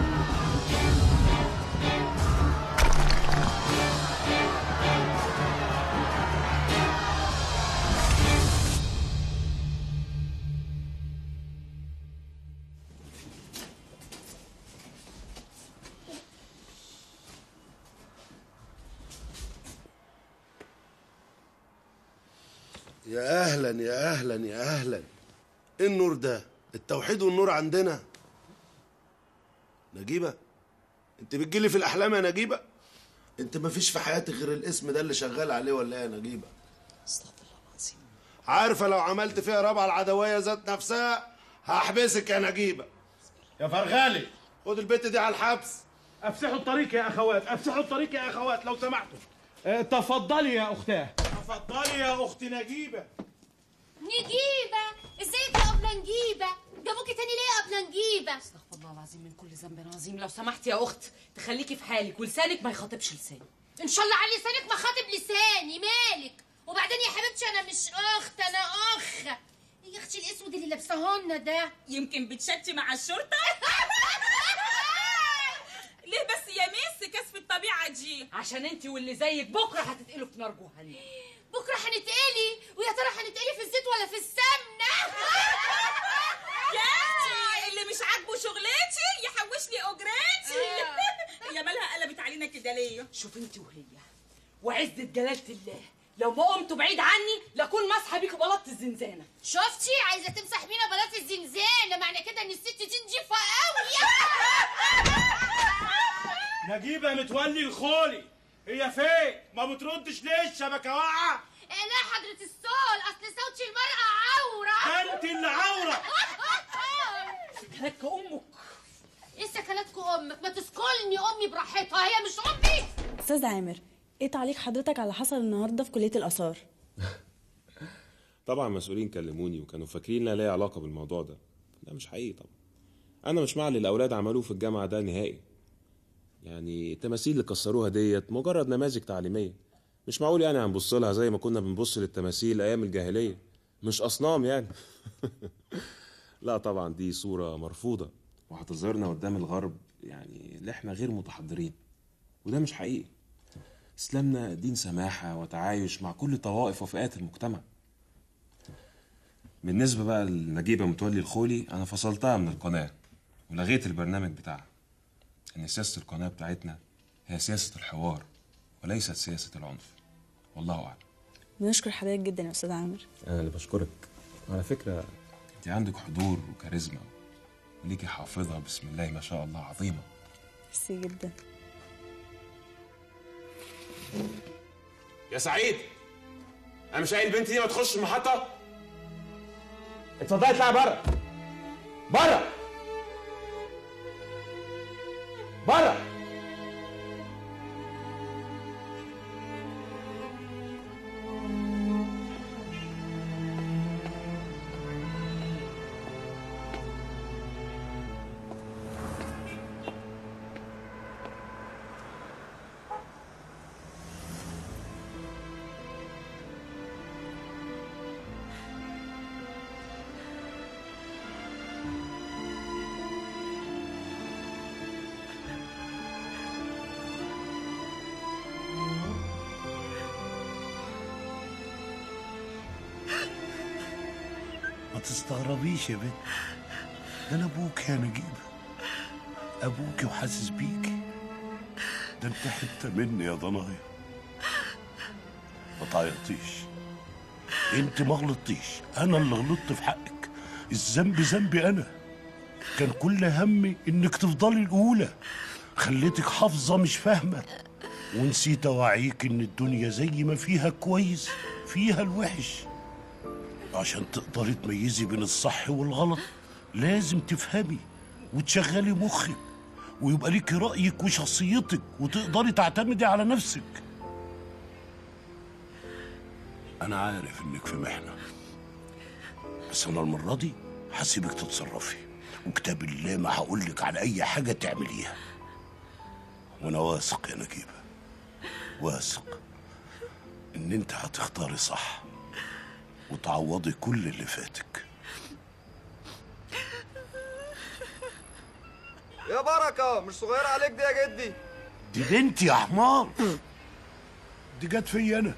[SPEAKER 17] يا اهلا يا اهلا يا اهلا. ايه النور ده؟ التوحيد والنور عندنا. نجيبه انت بتجيلي في الاحلام يا نجيبه؟ انت مفيش في حياتك غير الاسم ده اللي شغال عليه ولا ايه يا نجيبه؟
[SPEAKER 22] استغفر الله العظيم.
[SPEAKER 17] عارفه لو عملت فيها رابعه العدويه ذات نفسها هحبسك يا نجيبه. يا فرغالي خد البت دي على الحبس.
[SPEAKER 6] افسحوا الطريق يا اخوات، افسحوا الطريق يا اخوات لو سمحتوا. تفضلي يا اختاه.
[SPEAKER 17] تفضلي يا اختي نجيبه.
[SPEAKER 19] نجيبه ازيك يا ابله نجيبه؟ جابوكي تاني ليه يا ابله نجيبه؟
[SPEAKER 22] الله العظيم من كل ذنب عظيم. لو سمحت يا اخت تخليكي في حالك ولسانك ما يخاطبش لساني.
[SPEAKER 19] ان شاء الله على لسانك ما خاطب لساني، مالك؟ وبعدين يا حبيبتي انا مش اخت، انا اخ. يا اختي الاسود اللي لابساهولنا ده
[SPEAKER 12] يمكن بتشتي مع الشرطه. ليه بس يا ميس كسف الطبيعه دي؟
[SPEAKER 22] عشان انت واللي زيك بكره هتتقلوا في نار جهنم.
[SPEAKER 19] بكره هنتقلي؟ ويا ترى هنتقلي في الزيت ولا في السمنه؟
[SPEAKER 12] يا اختي اللي مش عاجبه شغلتي يحوش لي اجرتي. هي مالها قلبت علينا كده ليه؟
[SPEAKER 22] شوف انت وهي وعزة جلالة الله لو ما قمتوا بعيد عني لاكون ماسحه بيكوا بلاط الزنزانه.
[SPEAKER 19] شفتي عايزه تمسح بينا بلاط الزنزانه، معنى كده ان الست دي نضيفه قوي.
[SPEAKER 6] نجيبه متولي الخولي هي فين؟ ما بتردش ليه؟ الشبكه واقعه.
[SPEAKER 19] لا حضرة السول، اصل صوت المرأة عورة.
[SPEAKER 6] انت اللي عورة.
[SPEAKER 22] سكنتك امك.
[SPEAKER 19] ايه سكنتك امك؟ ما تسكلني امي براحتها، هي مش امي.
[SPEAKER 8] استاذ عامر، ايه تعليق حضرتك على اللي حصل النهارده في كلية الآثار؟
[SPEAKER 13] طبعا مسؤولين كلموني وكانوا فاكرين لا ليا علاقه بالموضوع ده. لا مش حقيقي طبعا. انا مش مع اللي الاولاد عملوه في الجامعه ده نهائي. يعني التماثيل اللي كسروها ديت مجرد نماذج تعليميه، مش معقول يعني هنبص لها زي ما كنا بنبص للتماثيل ايام الجاهليه، مش اصنام يعني. لا طبعا دي صوره مرفوضه وهتظهرنا قدام الغرب يعني اللي احنا غير متحضرين، وده مش حقيقي. اسلامنا دين سماحه وتعايش مع كل طوائف وفئات المجتمع. بالنسبه بقى لنجيبه متولي الخولي، انا فصلتها من القناه ولغيت البرنامج بتاعها. ان سياسه القناه بتاعتنا هي سياسه الحوار وليست سياسه العنف. والله اعلم.
[SPEAKER 8] بنشكر حضرتك جدا يا استاذ عامر.
[SPEAKER 13] انا اللي بشكرك. على فكره انت عندك حضور وكاريزما وليكي حافظه بسم الله ما شاء الله عظيمه.
[SPEAKER 8] ميرسي جدا.
[SPEAKER 13] يا سعيد، انا مش قايل البنت دي ما تخش المحطه؟ اتفضلي اطلعي بره. بره بره.
[SPEAKER 5] ما تستغربيش يا بنت، ده انا ابوك يا نجيبه، ابوكي وحاسس بيكي. ده انت حته مني يا ضنايا. ما تعيطيش، انت ما غلطتيش، انا اللي غلطت في حقك. الذنب ذنبي انا. كان كل همي انك تفضلي الاولى، خليتك حافظه مش فاهمه، ونسيت اوعيك ان الدنيا زي ما فيها كويس فيها الوحش. عشان تقدري تميزي بين الصح والغلط لازم تفهمي وتشغلي مخك ويبقى ليكي رأيك وشخصيتك وتقدري تعتمدي على نفسك. أنا عارف إنك في محنة، بس أنا المرة دي هسيبك تتصرفي، وكتاب الله ما هقولك على أي حاجة تعمليها. وأنا واثق يا نجيبة، واثق إن أنت هتختاري صح وتعوضي كل اللي فاتك.
[SPEAKER 11] يا بركة، مش صغيرة عليك دي يا جدي.
[SPEAKER 5] دي بنتي يا حمار، دي جت فيا أنا.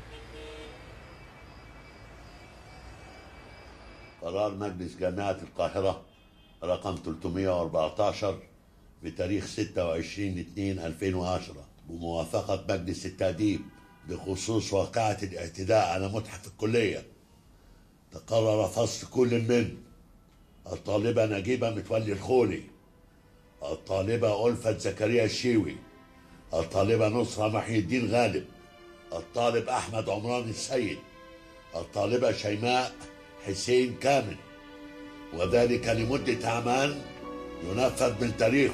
[SPEAKER 14] قرار مجلس جامعة القاهرة رقم 314 بتاريخ 26/2/2010 بموافقة مجلس التأديب بخصوص واقعة الاعتداء على متحف الكلية. تقرر فصل كل من الطالبة نجيبة متولي الخولي، الطالبة ألفت زكريا الشيوي، الطالبة نصرة محي الدين غالب، الطالب أحمد عمران السيد، الطالبة شيماء حسين كامل، وذلك لمدة عامان ينفذ من تاريخه.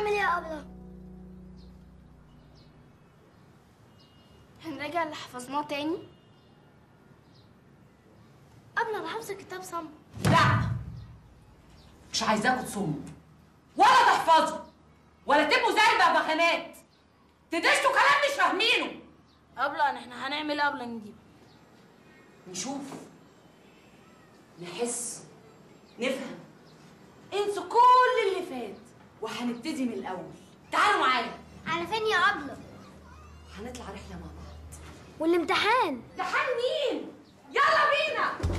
[SPEAKER 15] هنعمل ايه يا أبلة؟ هنراجع اللي حفظناه تاني؟ أبلة أنا حافظة كتاب صم.
[SPEAKER 22] لا، مش عايزاكوا تصموا ولا تحفظوا ولا تبقوا زي البغبغانات تدشوا كلام مش فاهمينه.
[SPEAKER 15] أبلة احنا هنعمل ايه؟ أبلة نجيب
[SPEAKER 22] نشوف، نحس، نفهم، انسوا كل اللي فات وهنبتدي من الاول. تعالوا معايا.
[SPEAKER 15] على فين يا أبلة؟
[SPEAKER 22] هنطلع رحله مع بعض.
[SPEAKER 15] والامتحان؟
[SPEAKER 22] امتحان مين؟ يلا بينا.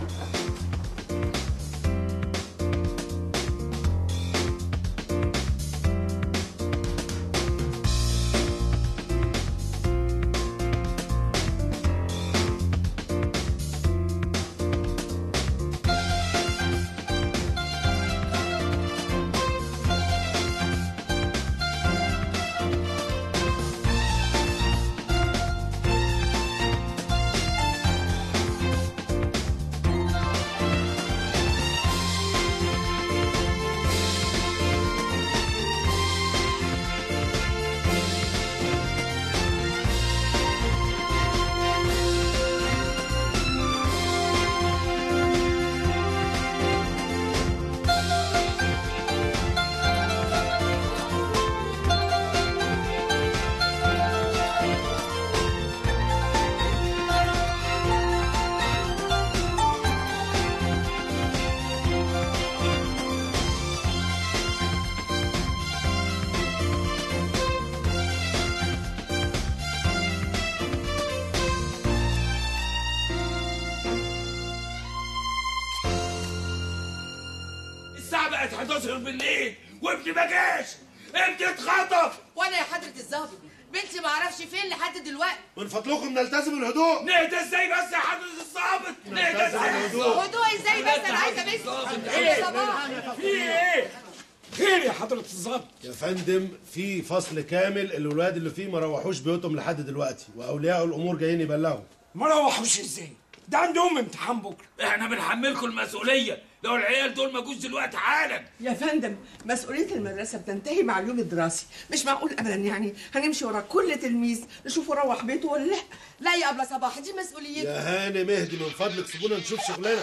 [SPEAKER 2] الساعة بقت 11 بالليل وابني ما جاش، ابني اتخطف.
[SPEAKER 24] وانا يا حضرة الظابط بنتي ما اعرفش فين لحد دلوقتي.
[SPEAKER 17] من فضلكم نلتزم الهدوء.
[SPEAKER 2] نهدى ازاي بس يا حضرة الظابط؟ نهدى ازاي؟
[SPEAKER 24] هدوء ازاي بس؟ انا عايزه بس.
[SPEAKER 2] ايه؟
[SPEAKER 24] صباح
[SPEAKER 2] في ايه؟ خير يا حضرة الظابط؟
[SPEAKER 17] يا فندم في فصل كامل الولاد اللي فيه ما روحوش بيوتهم لحد دلوقتي، واولياء الامور جايين يبلغوا.
[SPEAKER 2] ما روحوش ازاي؟ ده عندهم امتحان بكره. احنا بنحملكم المسؤوليه لو العيال دول ما جوش دلوقتي حالا.
[SPEAKER 7] يا فندم مسؤولية المدرسة بتنتهي مع اليوم الدراسي، مش معقول أبدا يعني هنمشي ورا كل تلميذ نشوفه روح بيته ولا لا.
[SPEAKER 24] لا يا أبلة صباح دي مسؤوليتي.
[SPEAKER 17] يا هانم اهدي من فضلك، سيبونا نشوف شغلنا.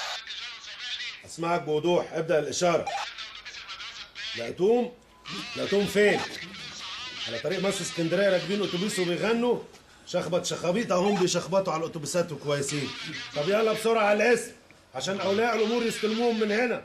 [SPEAKER 17] اسمعك بوضوح، ابدأ الإشارة. لقيتوهم فين؟ على طريق مصر اسكندرية راكبين أتوبيس وبيغنوا شخبط شخابيط اهم بيشخبطوا على الأتوبيسات وكويسين. طب يلا بسرعة على الاسم عشان أولياء الأمور يستلموهم من هنا.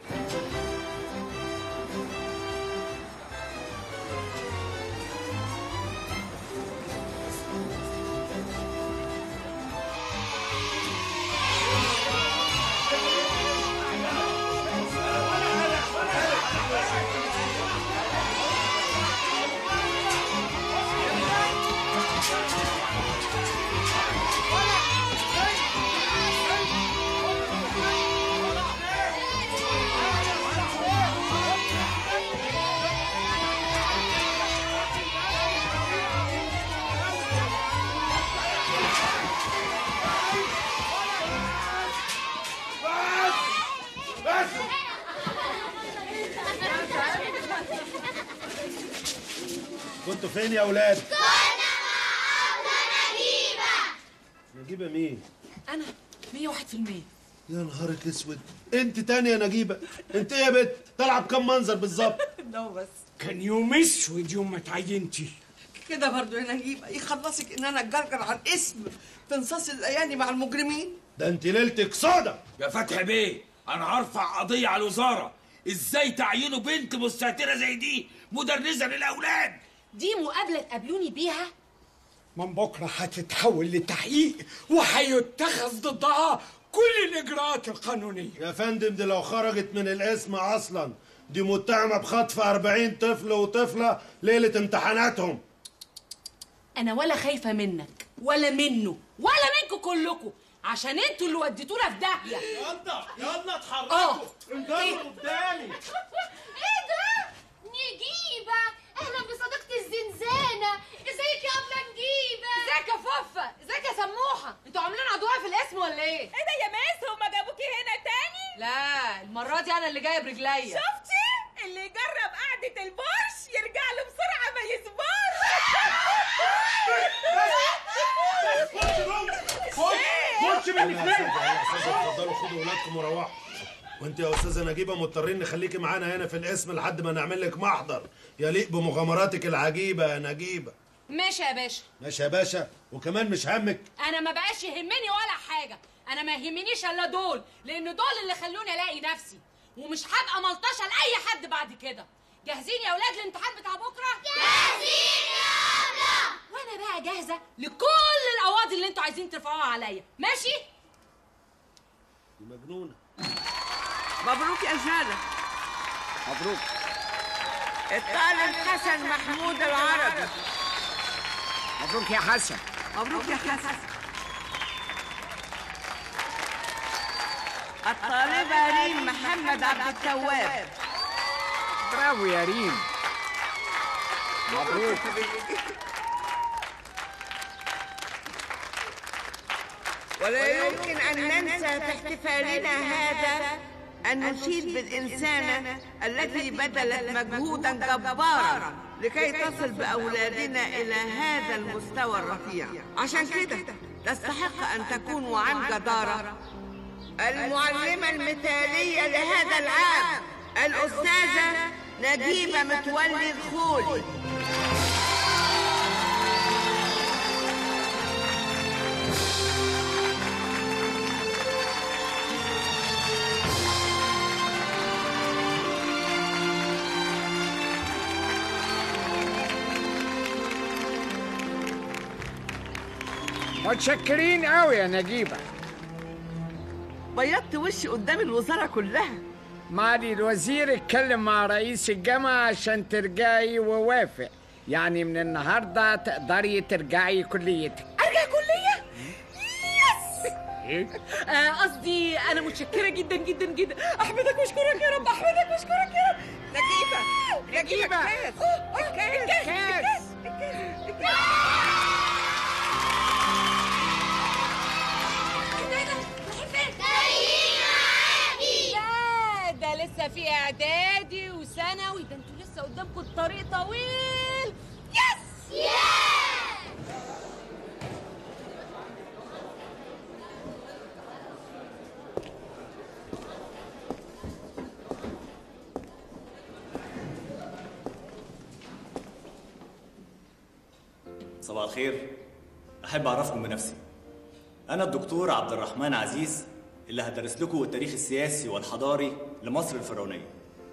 [SPEAKER 17] كنتوا فين يا اولاد؟
[SPEAKER 15] كنا مع أبلة نجيبة.
[SPEAKER 17] نجيبة مين؟
[SPEAKER 24] أنا 101%.
[SPEAKER 17] يا نهارك اسود، انت تاني يا نجيبة. انت ايه يا بت؟ طالعة بكام منظر بالظبط؟
[SPEAKER 24] ده بس
[SPEAKER 2] كان يوم اسود يوم ما تعينتي.
[SPEAKER 7] كده برضو يا نجيبة يخلصك إن أنا أتجرجر على الاسم في نصاص الأيادي مع المجرمين.
[SPEAKER 17] ده انت ليلتك سودا.
[SPEAKER 2] يا فتحي بيه انا هرفع قضيه على الوزاره. ازاي تعينوا بنت مستهتره زي دي مدرسه للاولاد؟
[SPEAKER 19] دي مقابله تقابلوني بيها؟
[SPEAKER 2] من بكره هتتحول لتحقيق وهيتخذ ضدها كل الاجراءات القانونيه.
[SPEAKER 17] يا فندم دي لو خرجت من الاسم اصلا دي متهمه بخطف 40 طفل وطفله ليله امتحاناتهم.
[SPEAKER 22] انا ولا خايفه منك ولا منه ولا منكم كلكم، عشان انتوا اللي وديتونا في داهيه.
[SPEAKER 6] يلا اتحركوا انجروا قدامي.
[SPEAKER 19] ايه ده؟ نجيبه، اهلا بصديقتي الزنزانه. ازيك يا ابله نجيبه؟
[SPEAKER 22] ازيك يا فوفه؟ ازيك يا سموحه؟ انتوا عاملين عدوها في الاسم ولا ايه؟
[SPEAKER 12] ايه ده يا ماس، هما جابوكي هنا تاني؟
[SPEAKER 22] لا، المره دي انا اللي جايه برجليا.
[SPEAKER 12] شفتي؟ اللي يجرب قعده البرش يرجع له
[SPEAKER 6] تخافش مني
[SPEAKER 17] يا استاذه اتفضلوا خدوا ولادكم وروحوا. وانت يا استاذه نجيبه مضطرين نخليكي معانا هنا في القسم لحد ما نعمل لك محضر يليق بمغامراتك العجيبه يا نجيبه.
[SPEAKER 19] ماشي يا باشا.
[SPEAKER 17] ماشي يا باشا. وكمان مش همك؟
[SPEAKER 19] انا ما بقاش يهمني ولا حاجه، انا ما يهمنيش الا دول، لان دول اللي خلوني الاقي نفسي، ومش هبقى ملطشه لاي حد بعد كده. جاهزين يا اولاد الامتحان بتاع بكره؟
[SPEAKER 15] جاهزين يا أبلة.
[SPEAKER 19] وانا بقى جاهزه لكل القواضي اللي انتوا عايزين ترفعوها عليا، ماشي؟
[SPEAKER 17] دي مجنونه.
[SPEAKER 7] مبروك يا جاله.
[SPEAKER 21] مبروك.
[SPEAKER 7] الطالب حسن محمود العربي.
[SPEAKER 21] مبروك يا حسن.
[SPEAKER 7] مبروك يا حسن. الطالبة ريم محمد عبد التواب.
[SPEAKER 21] برافو يا ريم. مبروك.
[SPEAKER 7] ولا يمكن أن ننسى في احتفالنا هذا أن نشيد بالإنسانة التي بذلت مجهودا جبارا لكي تصل بأولادنا إلى هذا المستوى الرفيع. عشان كده تستحق أن تكون وعن جدارة المعلمة المثالية لهذا العام الأستاذة نجيبة متولي الخولي.
[SPEAKER 21] متشكرين قوي يا نجيبة.
[SPEAKER 7] بيضت وشي قدام الوزارة كلها.
[SPEAKER 21] معالي الوزير اتكلم مع رئيس الجامعة عشان ترجعي ووافق، يعني من النهاردة تقدري ترجعي كليتك.
[SPEAKER 19] ارجع كلية؟ يس! قصدي انا متشكرة جدا جدا جدا. احمدك واشكرك يا رب، احمدك واشكرك يا رب.
[SPEAKER 7] نجيبة الكاس.
[SPEAKER 19] ده لسه في اعدادي وثانوي، ده انتوا لسه قدامكم الطريق طويل. يس!
[SPEAKER 9] صباح الخير. أحب أعرفكم بنفسي. أنا الدكتور عبد الرحمن عزيز اللي هدرس لكم التاريخ السياسي والحضاري لمصر الفرعونية.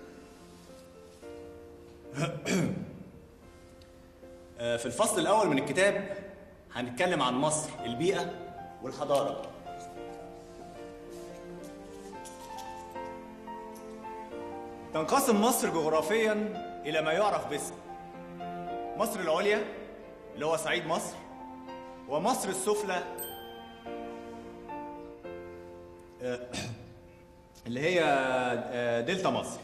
[SPEAKER 9] في الفصل الأول من الكتاب هنتكلم عن مصر، البيئة والحضارة. تنقسم مصر جغرافياً إلى ما يعرف باسم مصر العليا اللي هو صعيد مصر، ومصر السفلى اللي هي دلتا مصر.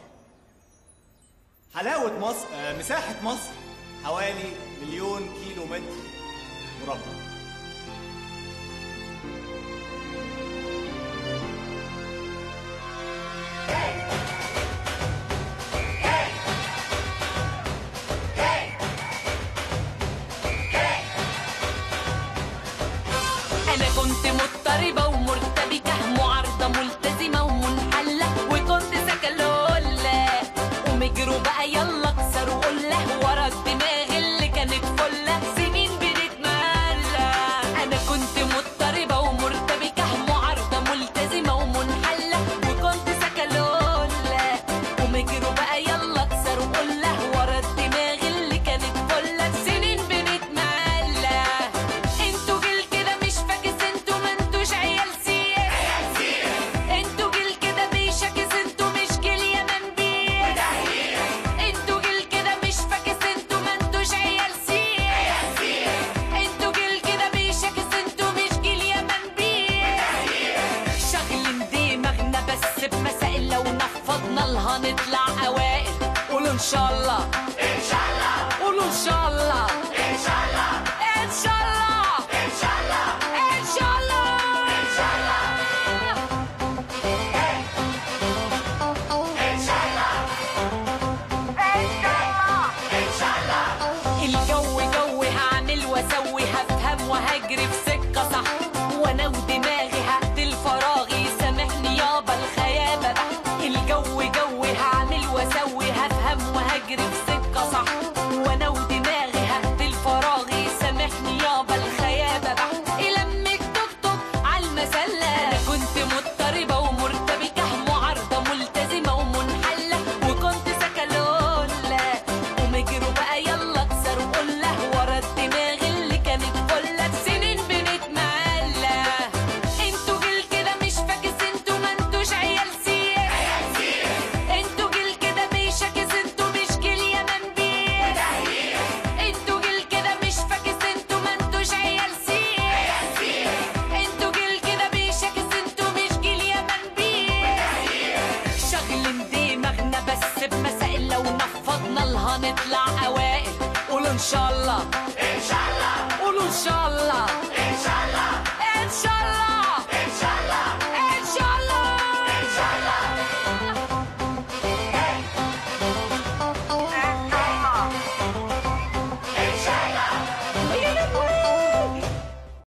[SPEAKER 9] حلاوة مصر، مساحة مصر حوالي 1,000,000 كيلو متر مربع.
[SPEAKER 10] أنا كنت مضطربة ومرتبكة، معارضة ملتزمة ومنحلة، وكنت سكلولة ومجروا بقى يلا كسر وقلة ورا الدماغ اللي كانت فلة، سنين بنتملى. أنا كنت مضطربة ومرتبكة، معارضة ملتزمة ومنحلة، وكنت سكلولة ومجروا بقى يلا كسر وقلة ورا الدماغ اللي كانت فلة، سنين بنتملى. انتوا جيل كده مش فاكس، انتوا ما انتوش عيال سياسي، انتوا جيل كده بيشاكس، انتوا مش جيل يا منبيه، انتوا جيل كده مش فاكس، انتوا ما انتوش عيال سياسي، انتوا جيل كده بيشاكس، انتوا مش جيل يا منبيه. شغلين دماغنا بس بمسائل، لو نفضنا لها نطلع اوائل. قولوا ان شاء الله، ان شاء الله، قولوا ان شاء الله، ان شاء الله، ان شاء الله، ان شاء الله، ان شاء الله، ان شاء الله، ان شاء الله، ان شاء الله. الجو جوي، هعمل واسوي، هفهم وهجري في سكه صح، وانا ودماغي شاء الله، ان شاء الله، قولوا ان شاء الله، ان شاء الله، ان شاء الله.